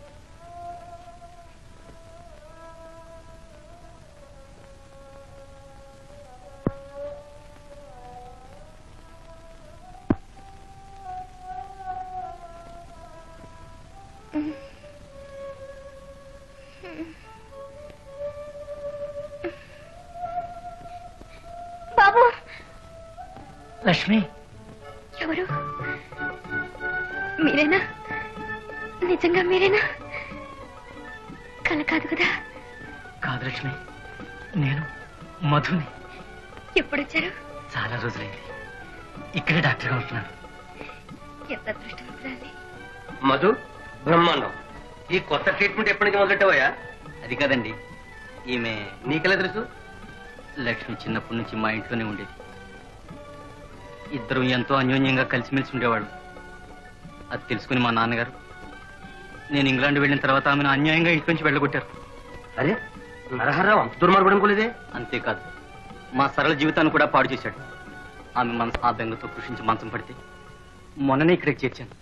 బాబు. లక్ష్మి, ఎవరు? మీరేనా? నిజంగా మీరేనా? కల కాదు కదా? కాదు లక్ష్మి, నేను మధుని. ఎప్పుడొచ్చారు? చాలా రోజులైంది. ఇక్కడే డాక్టర్గా ఉంటున్నాను. ఎంత అదృష్టవంతురాలి. మధు, బ్రహ్మాండం. ఈ కొత్త ట్రీట్మెంట్ ఎప్పటి నుంచి మొదలెట్టావయ్యా? అది కాదండి, ఈమె నీకెలా తెలుసు? లక్ష్మి చిన్నప్పటి నుంచి మా ఇంట్లోనే ఉండేది. ఇద్దరు ఎంతో అన్యోన్యంగా కలిసిమెలిసి ఉండేవాడు. అది తెలుసుకుని మా నాన్నగారు నేను ఇంగ్లాండ్ వెళ్ళిన తర్వాత ఆమెను అన్యాయంగా ఇంటి నుంచి వెళ్ళగొట్టారు. అరే, నరహర్రావు అంత దుర్మార్గుడు అనుకోలేదే. అంతేకాదు, మా సరళ జీవితాన్ని కూడా పాడు చేశాడు. ఆమె మనసు ఆ బెంగతో కృషించి మంచం పడితే మొన్ననే ఇక్కడికి చేర్చాను.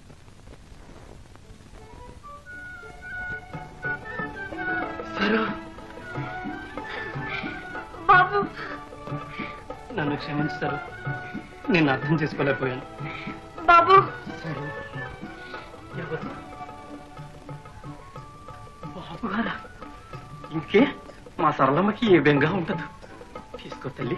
బాబు, నన్ను క్షమించుతారు, నేను అర్థం చేసుకోలేకపోయాను. బాబు. బాబు గారా? ఇంకే మా సరళమ్మకి ఏ బెంగా ఉండదు. తీసుకో తల్లి.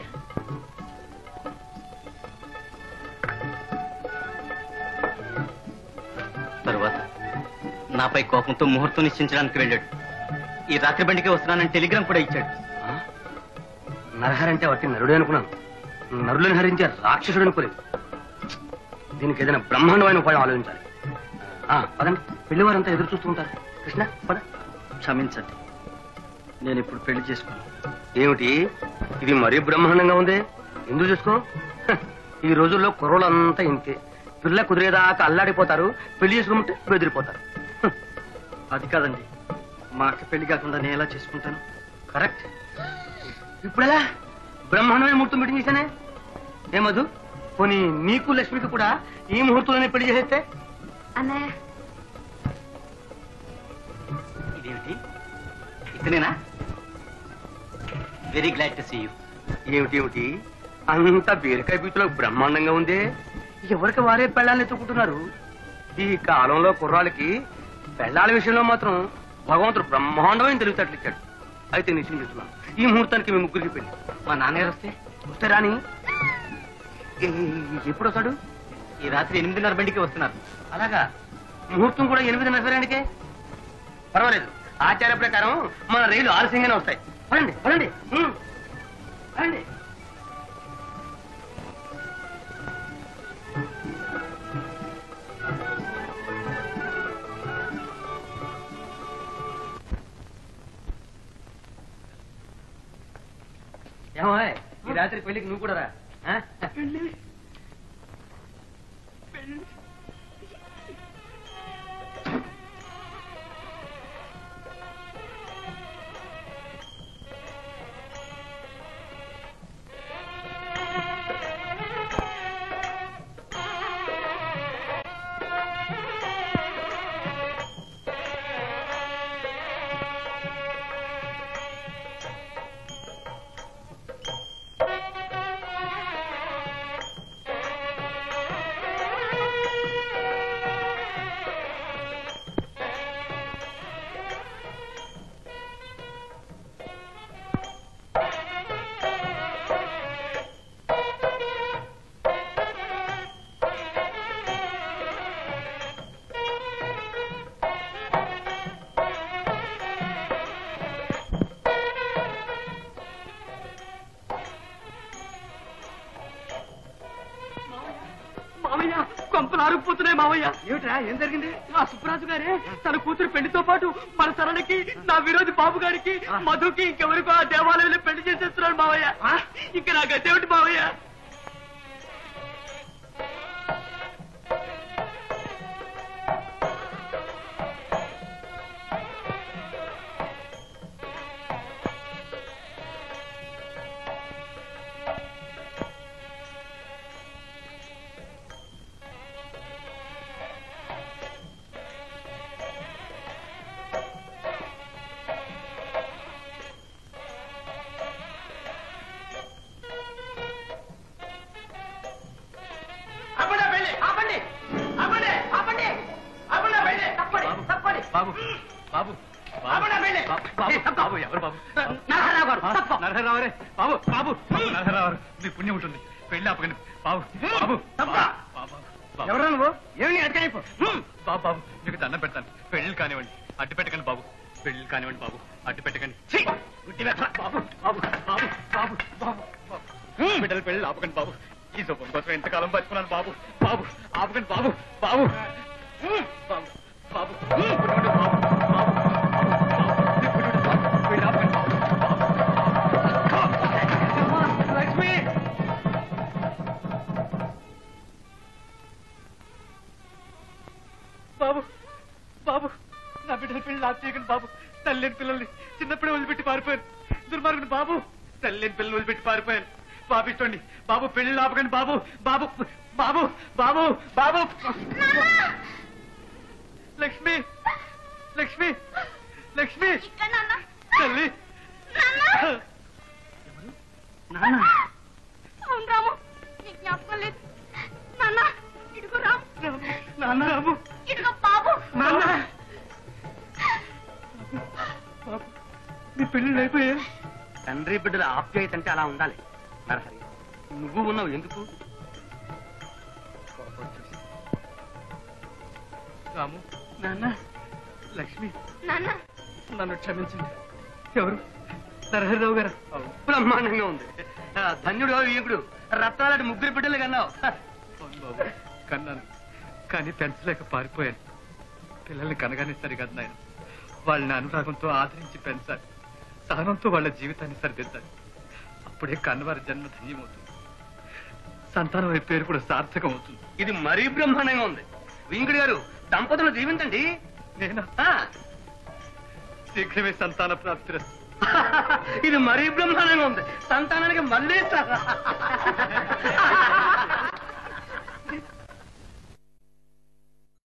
తరువాత నాపై కోపంతో ముహూర్తం నిశ్చయించడానికి వెళ్ళాడు. ఈ రాత్రి బండికి వస్తున్నానని టెలిగ్రామ్ కూడా ఇచ్చాడు. నరహరంటే వాటి నరుడే అనుకున్నాను. నరులను హరించే రాక్షసుడు అనుకోలేదు. దీనికి ఏదైనా బ్రహ్మాండమైన ఉపాయం ఆలోచించాలి. పదండి, పెళ్లి వారంతా ఎదురు చూస్తూ ఉంటారు. కృష్ణ, పద. క్షమించండి, నేను ఇప్పుడు పెళ్లి చేసుకోను. ఏమిటి ఇది మరీ బ్రహ్మాండంగా ఉంది? ఎందుకు చేసుకో? హ, ఈ రోజుల్లో కుర్రోళ్ళంతా ఇంతే. పిల్ల కుదిరేదాకా అల్లాడిపోతారు, పెళ్లి చేసుకుంటే బెదిరిపోతారు. హ, అది కాదండి, మా అక్క పెళ్లి కాకుండా నేను ఎలా చేసుకుంటాను? కరెక్ట్. ఇప్పుడెలా? బ్రహ్మాండమైన ముహూర్తం మీటింగ్ చేశానే. ఏ మధు, పోనీ నీకు లక్ష్మికి కూడా ఈ ముహూర్తంలోనే పెళ్లి చేసేస్తే? అన్నయ్య, ఇదేమిటి? ఇతనేనా? Very glad to see you. ఏమిటి ఏమిటి అంత బీరకాయ బీచులో బ్రహ్మాండంగా ఉంది. ఎవరికి వారే పెళ్ళాలని ఎత్తుకుంటున్నారు. ఈ కాలంలో కుర్రాళ్ళకి పెళ్ళాల విషయంలో మాత్రం భగవంతుడు బ్రహ్మాండమైన తెలివితేటలు ఇచ్చాడు. అయితే నిశ్చయం చేస్తున్నాను, ఈ ముహూర్తానికి మీ ముగ్గురికి పెళ్లి. మా నాన్నగారు వస్తే వస్తే రాని ఎప్పుడు వస్తాడు? ఈ రాత్రి ఎనిమిదిన్నర బండికి వస్తున్నారు. అలాగా, ముహూర్తం కూడా ఎనిమిదిన్నర బండికే. పర్వాలేదు, ఆచార్య ప్రకారం మన రైలు ఆలస్యంగానే వస్తాయి. పడండి పడండి పడండి. ఏమో ఈ రాత్రి పెళ్లికి నువ్వు కూడా రా. మావయ్య కొంపలు ఆరుకుపోతున్నాయి మావయ్య. ఏమిట్రా, ఏం జరిగింది? ఆ సుబ్బరాజు గారే తన కూతురు పెళ్లితో పాటు మన సరళకి, నా విరోధి బాబు గారికి, మధుకి, ఇంకెవరికో ఆ దేవాలయంలో పెళ్లి చేసేస్తున్నాడు మావయ్య. ఇంకా నా గతేమిటి మావయ్య? బాబు బాబు బాబు ఎవరు బాబు? నరహరావు బాబు బాబు నరహరావు, మీ పుణ్యం ఉంటుంది. పెళ్లి ఆపకండి బాబు. బాబు ఎవరు నువ్వు? ఏమి అడగైపో బాబు. బాబు మీకు దండం పెడతాను, పెళ్లి కానివ్వండి. అడ్డు పెట్టకండి బాబు, పెళ్లి కానివ్వండి బాబు, అడ్డు పెట్టకండి. బాబు బాబు బాబు బాబు బాబు బిడ్డల పెళ్లి ఆపకండి బాబు. ఈ శుభం కోసం ఎంతకాలం బతుకున్నాను బాబు. బాబు ఆపకండి బాబు. బాబు బాబు బాబు లక్ష్మి బాబు బాబు నా బిడ్డల పెళ్లి ఆపు చేయకండి బాబు. తల్లిని పిల్లల్ని చిన్నప్పుడే వదిలిపెట్టి పారిపోయాను. దుర్మార్గుని బాబు, తల్లిని పిల్లలు వదిలిపెట్టి పారిపోయాను. బాబు ఇష్టండి బాబు, పెళ్లి ఆపకండి బాబు. బాబు బాబు బాబు బాబు లక్ష్మి లక్ష్మి లక్ష్మి తల్లి నాన్న. అవును రాము, నీకు జ్ఞాపకం లేదు. నాన్న ఇడుగు రాము. నాన్న రాము, ఇడుగు బాబు. నాన్న మీ పెళ్లిళ్ళు అయిపోయా? తండ్రి బిడ్డల ఆప్యాయత అంటే అలా ఉండాలి. నరహరి, నువ్వు ఉన్నావు ఎందుకు? రాము, నాన్న, లక్ష్మి, నాన్న నన్ను క్షమించండి. ఎవరు? నరహరిరావు గారు. బ్రహ్మాండంగా ఉంది. ధన్యుడు ఈగుడు, రత్నాలంటే ముగ్గురు బిడ్డలు కన్నావు. బాబు కన్నాను, కానీ పెంచలేక పారిపోయాను. పిల్లల్ని కనగానే సరికాదు నాయన. వాళ్ళని అనురాగంతో ఆదరించి పెంచాలి, సహనంతో వాళ్ళ జీవితాన్ని సరిదిద్దాలి. అప్పుడే కన్నవారి జన్మ ధన్యమవుతుంది, సంతానం అనే పేరు కూడా సార్థకం అవుతుంది. ఇది మరీ బ్రహ్మాండంగా ఉంది. వెంకటి గారు, దంపతులు జీవించండి. నేనా? శీఘ్రమే సంతాన ప్రాప్తి. ఇది మరీ బ్రహ్మాండంగా ఉంది. సంతానానికి మళ్ళీ